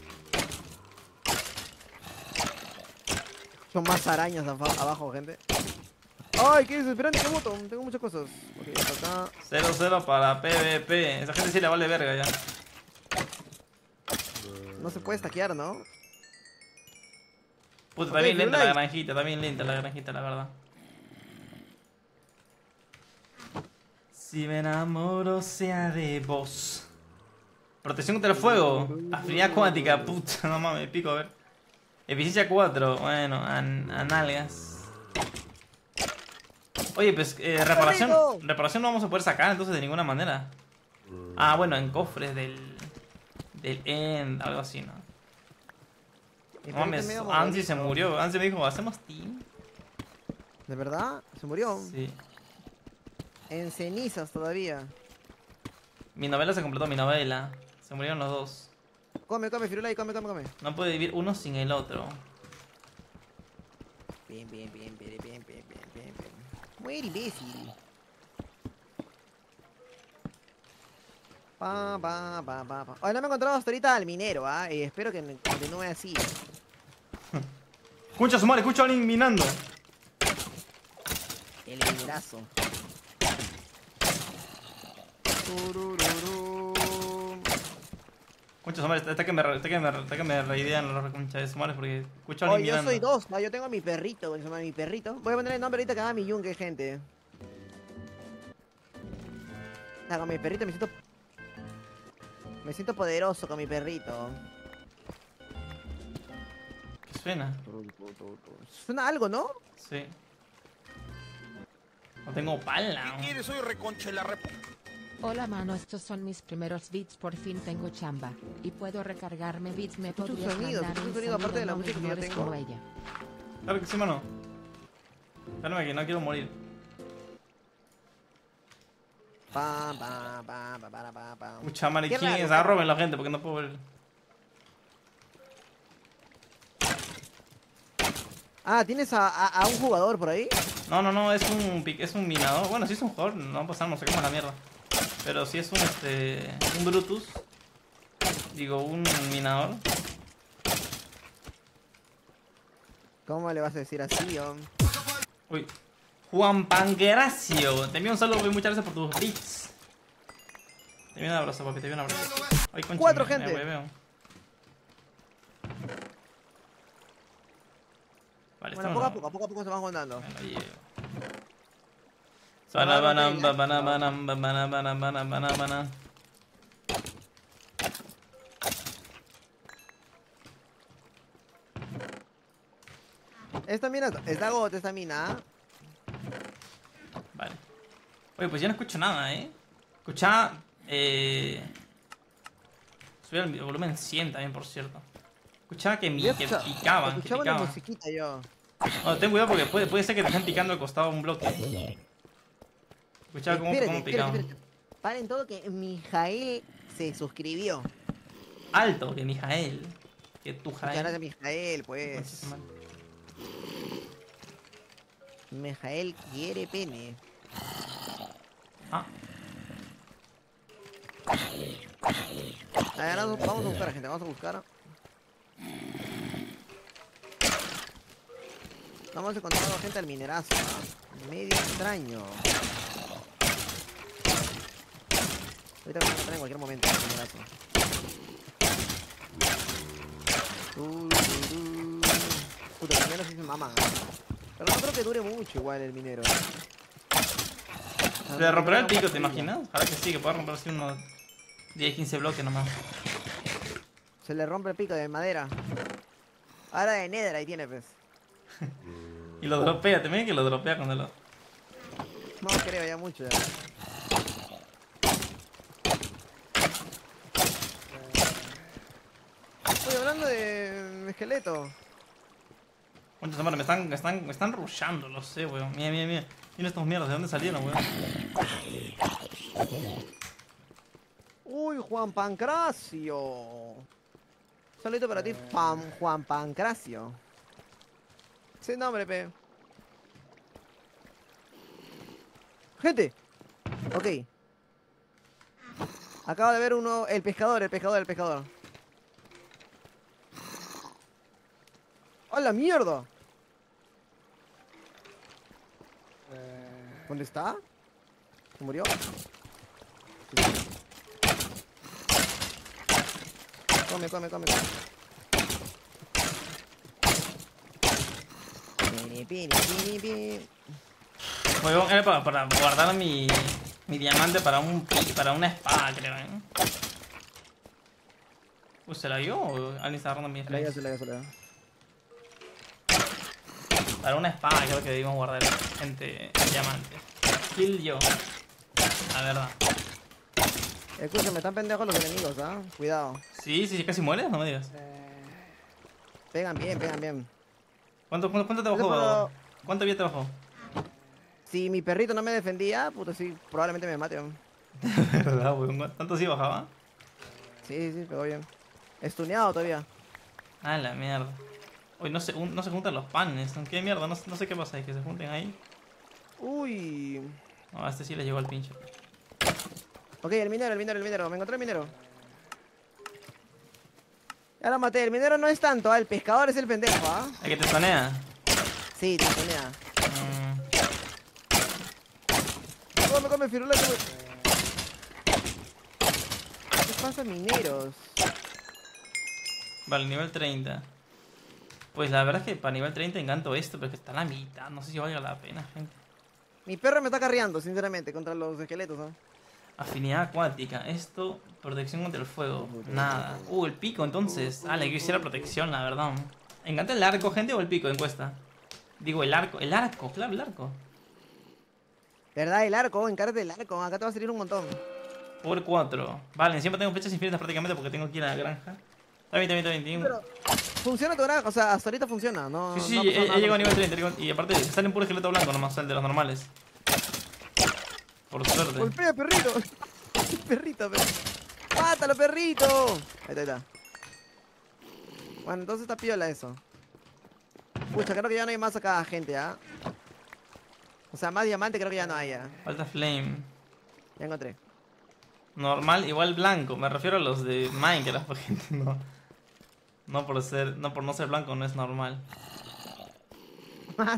Son más arañas abajo, gente. Ay, qué desesperante, qué voto. Tengo muchas cosas. Ok, acá.
0-0 para PvP. Esa gente sí le vale verga ya.
No se puede stackear, ¿no?
Puta,
Ok,
también lenta la
Firulais.
granjita, también lenta la granjita, la verdad. Si me enamoro sea de vos. Protección contra el fuego. Afinidad cuántica, puta, no mames, pico, a ver. Eficiencia 4, bueno, analgas. Oye, pues reparación no vamos a poder sacar entonces de ninguna manera. Ah, bueno, en cofres del end, algo así, ¿no? No mames, Ansi se murió. Ansi me dijo, ¿hacemos team?
¿De verdad? ¿Se murió?
Sí.
En cenizas todavía.
Mi novela se completó, mi novela. Se murieron los dos.
Come, Firulai, come.
No puede vivir uno sin el otro.
Bien. Muy imbécil. Pa. Oye, no me he encontrado hasta ahorita al minero, ¿ah? Espero que continúe así.
Escucha su madre, escucha a alguien minando.
El minerazo. Turururu.
Escucha su madre, está que me reidean los reconchas de su madre porque escucho a
Oh,
alguien
yo
minando.
soy dos, ¿no? Yo tengo a mi perrito, que se llama mi perrito. Voy a poner el nombre ahorita que haga mi yunque, gente. Ah, con mi perrito me siento poderoso con mi perrito.
¿Qué suena?
Suena algo, ¿no?
Sí. No tengo pala.
¿Qué quieres? Soy reconcha la reputa.
Hola mano, estos son mis primeros beats, por fin tengo chamba. Y puedo recargarme beats, me
Escucho un
podrías
sonido,
mandar
escucho un
un
sonido aparte de la
no me
música que yo
ignores
tengo.
como ella.
Claro que sí, mano. Espérame que no quiero morir.
Pa.
Escucha, madre,
Qué
¿quién
raro,
es?
qué
Arroben la gente porque no puedo ver.
Ah, ¿tienes a un jugador por ahí?
No, es un minador. Bueno, si es un jugador, no va a pasar, nos sacamos la mierda. Pero si es un Brutus. Digo, un minador.
¿Cómo le vas a decir así,
Uy. Juan Panqueracio. Te envío un saludo y muchas gracias por tus beats. Te envío un abrazo, papi, te envío un abrazo. Ay, concha,
4
me
gente.
hueveo. Vale,
Bueno,
estamos.
poco a poco se van juntando.
Me lo llevo. Banana.
Esta mina está got, esta mina. ¿Ah?
Vale. Oye, pues ya no escucho nada, Escucha. Subí el volumen 100 también, por cierto. Escuchaba que picaban.
Escuchaba la musiquita yo.
No, ten cuidado porque puede ser que te estén picando al costado un bloque. Escuchaba cómo picaban.
Espérate. Paren todo que Mijael se suscribió.
Alto que Mijael. Que tu
Muchas
Jael.
gracias, Mijael, pues. Mijael quiere pene.
Ah,
Ahora vamos a buscar, gente, vamos a buscar. Vamos a encontrar gente al minerazo. Medio extraño. Ahorita vamos a encontrar en cualquier momento al minerazo. Puta, los mineros sí se maman. Pero no creo que dure mucho igual el minero.
se le romperá el pico, ¿te imaginas? Ahora que sí, que pueda romper así unos 10-15 bloques nomás.
Se le rompe el pico de madera. Ahora de Nether ahí tiene, pues.
Y lo dropea, te ven que lo dropea cuando lo.
No creo ya mucho. Ya. Oye, hablando de esqueleto.
Concha su madre, me están rushando, lo sé, weón. Mira. Mira estos mierdas, ¿de dónde salieron, weón?
Uy, Juan Pancracio. Saludito para ti, Juan Pancracio. Ese nombre, pe. Gente. Ok. Acabo de ver uno, el pescador. ¡A la mierda! ¿Dónde está? ¿Se murió? Come. Pini.
Weón, era para guardar mi diamante para una espada, creo, ¿eh? ¿Se la dio o alguien está agarrando mi espada?
Se la dio.
Para una espada creo que debimos guardar, gente, el diamante. Kill yo. La verdad.
Escúchame, están pendejos los enemigos, ¿ah? Cuidado.
Sí, casi mueres, no me digas.
Pegan bien.
¿Cuánto te bajó? ¿Cuánto bien te bajó?
Si mi perrito no me defendía, puto, sí, probablemente me mate.
De verdad, weón. ¿Tanto sí bajaba?
Sí, pegó bien. Estuneado todavía.
Ah, la mierda. Hoy no se juntan los panes. ¿Qué mierda? No sé qué pasa ahí, que se junten ahí.
Uy.
No, a este sí le llegó al pincho.
Ok, el minero. Me encontré el minero. Ya lo maté. El minero no es tanto, el pescador es el pendejo, ¿ah?
¿El que te sonea?
Sí, te estunea. Come, firula. ¿Qué pasa, mineros?
Vale, nivel 30. Pues la verdad es que para nivel 30 encanto esto, pero es que está a la mitad. No sé si valga la pena, gente.
Mi perro me está carreando, sinceramente, contra los esqueletos, ¿no?
Afinidad acuática. Esto, protección contra el fuego. Nada. El pico, entonces. Le quisiera protección, la verdad. ¿Encanta el arco, gente, o el pico? Encuesta. Digo, el arco. El arco, claro, el arco.
¿Verdad? El arco, encárgate del arco. Acá te va a salir un montón.
Power 4. Vale, encima tengo flechas infinitas prácticamente porque tengo que ir a la granja. Está bien.
Pero funciona tu granja, o sea, hasta ahorita funciona, ¿no?
Sí,
no
he llegado a nivel 30. Y aparte, sale un puro esqueleto blanco nomás, el de los normales. Por suerte.
Golpea, perrito. Perrito. ¡Mátalo, perrito! Ahí está. Bueno, entonces está piola eso. Pucha, creo que ya no hay más acá, gente, ¿ah? O sea, más diamante creo que ya no hay, ¿ah?
Falta flame.
Ya encontré.
Normal, igual blanco. Me refiero a los de Minecraft, porque no por no ser blanco no es normal.
Más.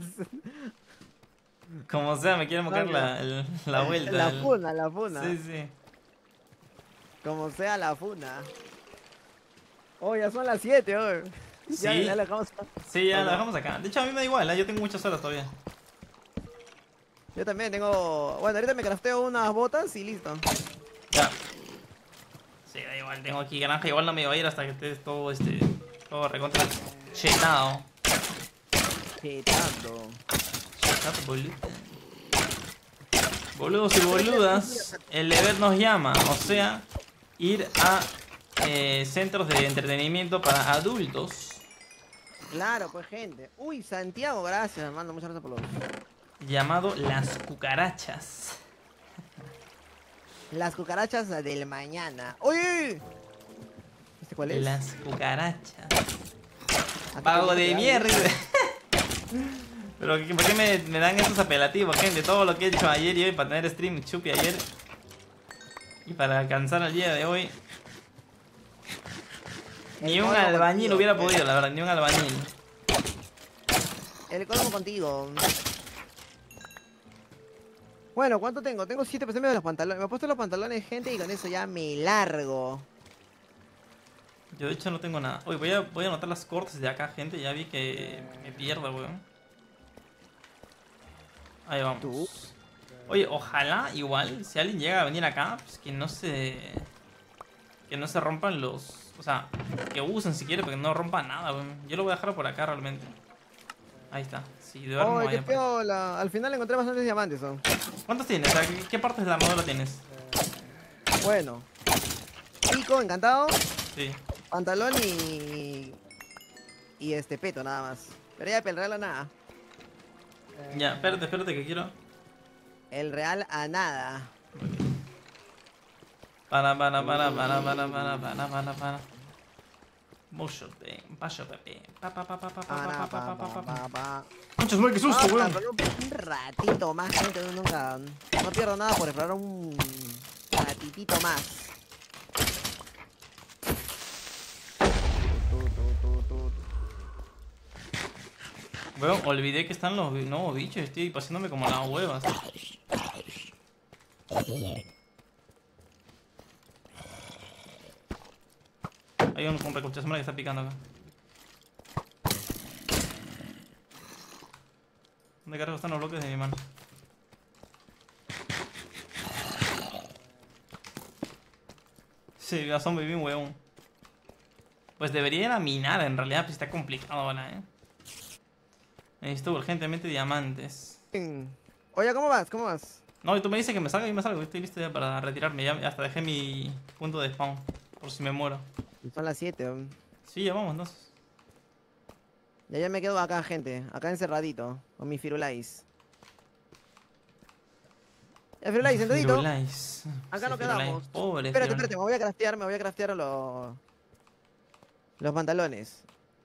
Como sea, me quiere mocar la vuelta.
La funa.
Sí.
Como sea la funa. Oh, ya son las 7, hoy.
Sí.
Ya la dejamos acá.
Sí, ya la dejamos acá. De hecho, a mí me da igual, ¿eh? Yo tengo muchas horas todavía.
Yo también tengo... Bueno, ahorita me crafteo unas botas y listo.
Ya. Sí, da igual, tengo aquí granja. Igual no me iba a ir hasta que esté todo todo recontra chetado.
Chetado,
boludo. Boludos y boludas, el deber nos llama. O sea, ir a centros de entretenimiento para adultos.
Claro, pues, gente. Uy, Santiago, gracias, hermano. Muchas gracias por los...
Llamado Las Cucarachas.
Las cucarachas del mañana. ¡Uy! ¿Este cuál es?
Las cucarachas. Vago de mierda. Pero ¿por qué me dan estos apelativos, gente? Todo lo que he hecho ayer y hoy para tener stream chupi ayer. Y para alcanzar el día de hoy. Ni un albañil hubiera podido, la verdad, ni un albañil.
El colmo contigo. Bueno, ¿cuánto tengo? Tengo 7% de los pantalones. Me he puesto los pantalones, gente, y con eso ya me largo.
Yo de hecho no tengo nada. Uy, voy a anotar las cortes de acá, gente. Ya vi que me pierdo, weón. Ahí vamos.
¿Tú?
Oye, ojalá igual, si alguien llega a venir acá, pues que no se rompan los... O sea, que usen si quiere, porque no rompan nada, weón. Yo lo voy a dejar por acá realmente. Ahí está. Si duermo,
qué piola. Al final encontré bastantes diamantes, ¿no?
¿Cuántos tienes? O sea, ¿qué partes de la armadura tienes?
Bueno. Pico, encantado.
Sí.
Pantalón y este peto nada más. Pero ya, el real a nada.
Ya, espérate que quiero.
El real a nada.
Para. Mucho de paso, Pepe. Muchos qué susto, weón.
Un ratito más, gente. Nunca. No pierdo nada por explorar un ratitito más.
Weón, olvidé que están los nuevos bichos. Estoy pasándome como las huevas. Hay un recochazón que está picando acá. ¿Dónde carajo están los bloques de mi mano? Sí, la zombie bien huevón. Pues debería ir a minar en realidad, pues está complicado ahora, Necesito urgentemente diamantes.
Oye, ¿cómo vas? ¿Cómo vas?
No, y tú me dices que me salga y me salgo. Estoy listo ya para retirarme. Ya hasta dejé mi punto de spawn. Por si me muero.
Son las 7.
Sí, ya vamos entonces.
Ya me quedo acá, gente. Acá encerradito. Con mi Firulais. El Firulais, sentadito.
Firulais.
Acá
Sí,
nos quedamos.
Pobre
Espérate, me voy a craftear los pantalones.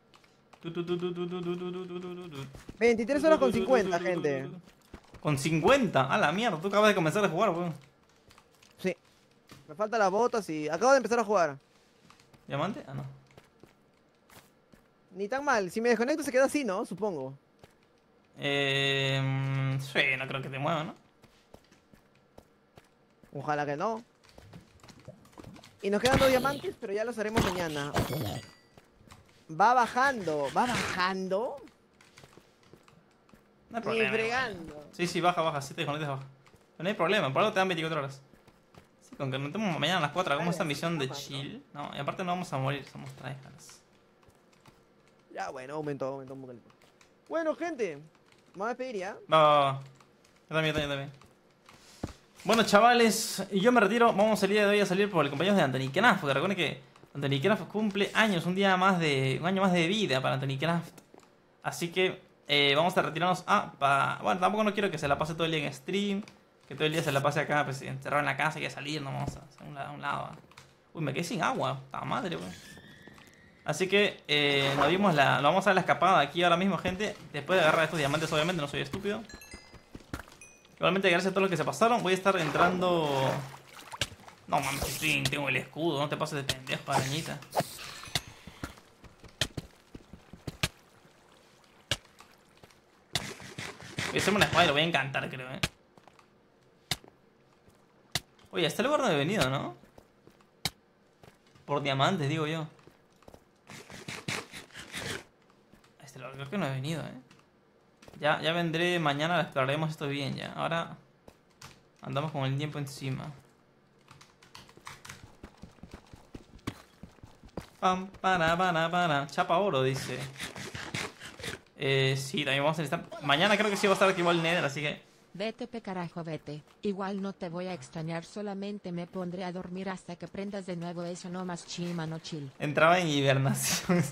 23 horas con 50, gente.
¿Con 50? A la mierda, tú acabas de comenzar a jugar, weón.
Sí. Me faltan las botas y acabo de empezar a jugar.
¿Diamante? Ah, no.
Ni tan mal. Si me desconecto se queda así, ¿no? Supongo.
Sí, no creo que te mueva, ¿no?
Ojalá que no. Y nos quedan 2 diamantes, pero ya los haremos mañana. Va bajando. ¿Va bajando?
No hay
Ni
problema.
fregando.
Sí, baja. Si te desconectas, baja. Pero no hay problema, por algo te dan 24 horas. Sí, con que nos metemos mañana a las 4, hagamos esta misión de chill. No, y aparte no vamos a morir, somos tryhards.
Ya, bueno, aumentó un poquito. Bueno, gente. Vamos a despedir ya.
Va. Yo también. Bueno, chavales, yo me retiro. Vamos el día de hoy a salir por el cumpleaños de Anthony Craft. Porque recuerden que Anthony Craft cumple años, un año más de vida para Anthony Craft. Así que vamos a retirarnos bueno, tampoco no quiero que se la pase todo el día en stream. Que todo el día se la pase acá, pues, encerrado en la casa y a salir, no vamos a hacer a un lado. Uy, me quedé sin agua, puta madre, weón. Así que nos vamos a dar la escapada aquí ahora mismo, gente. Después de agarrar estos diamantes, obviamente, no soy estúpido. Igualmente, gracias a todos los que se pasaron. Voy a estar entrando... No mames, tengo el escudo, no te pases de pendejo, arañita. Voy a hacerme una espada y lo voy a encantar, creo, Oye, a este lugar no he venido, ¿no? Por diamantes, digo yo. A este lugar creo que no he venido, Ya vendré mañana, exploraremos esto bien ya. Ahora andamos con el tiempo encima. Para. Chapa oro, dice. Sí, también vamos a necesitar. Mañana creo que sí va a estar aquí el Nether, así que.
Vete carajo, vete. Igual no te voy a extrañar, solamente me pondré a dormir hasta que prendas de nuevo eso, no más no chill.
Entraba en hibernación.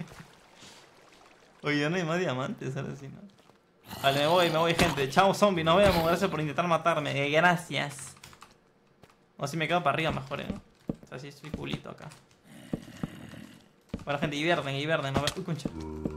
Oye, ya no hay más diamantes, ahora sí, ¿no? Vale, me voy, gente. Chao, zombie, nos vemos. Gracias por intentar matarme. Gracias. O si me quedo para arriba mejor, O sea, sí, estoy culito acá. Bueno, gente, hibernen. Uy, concha.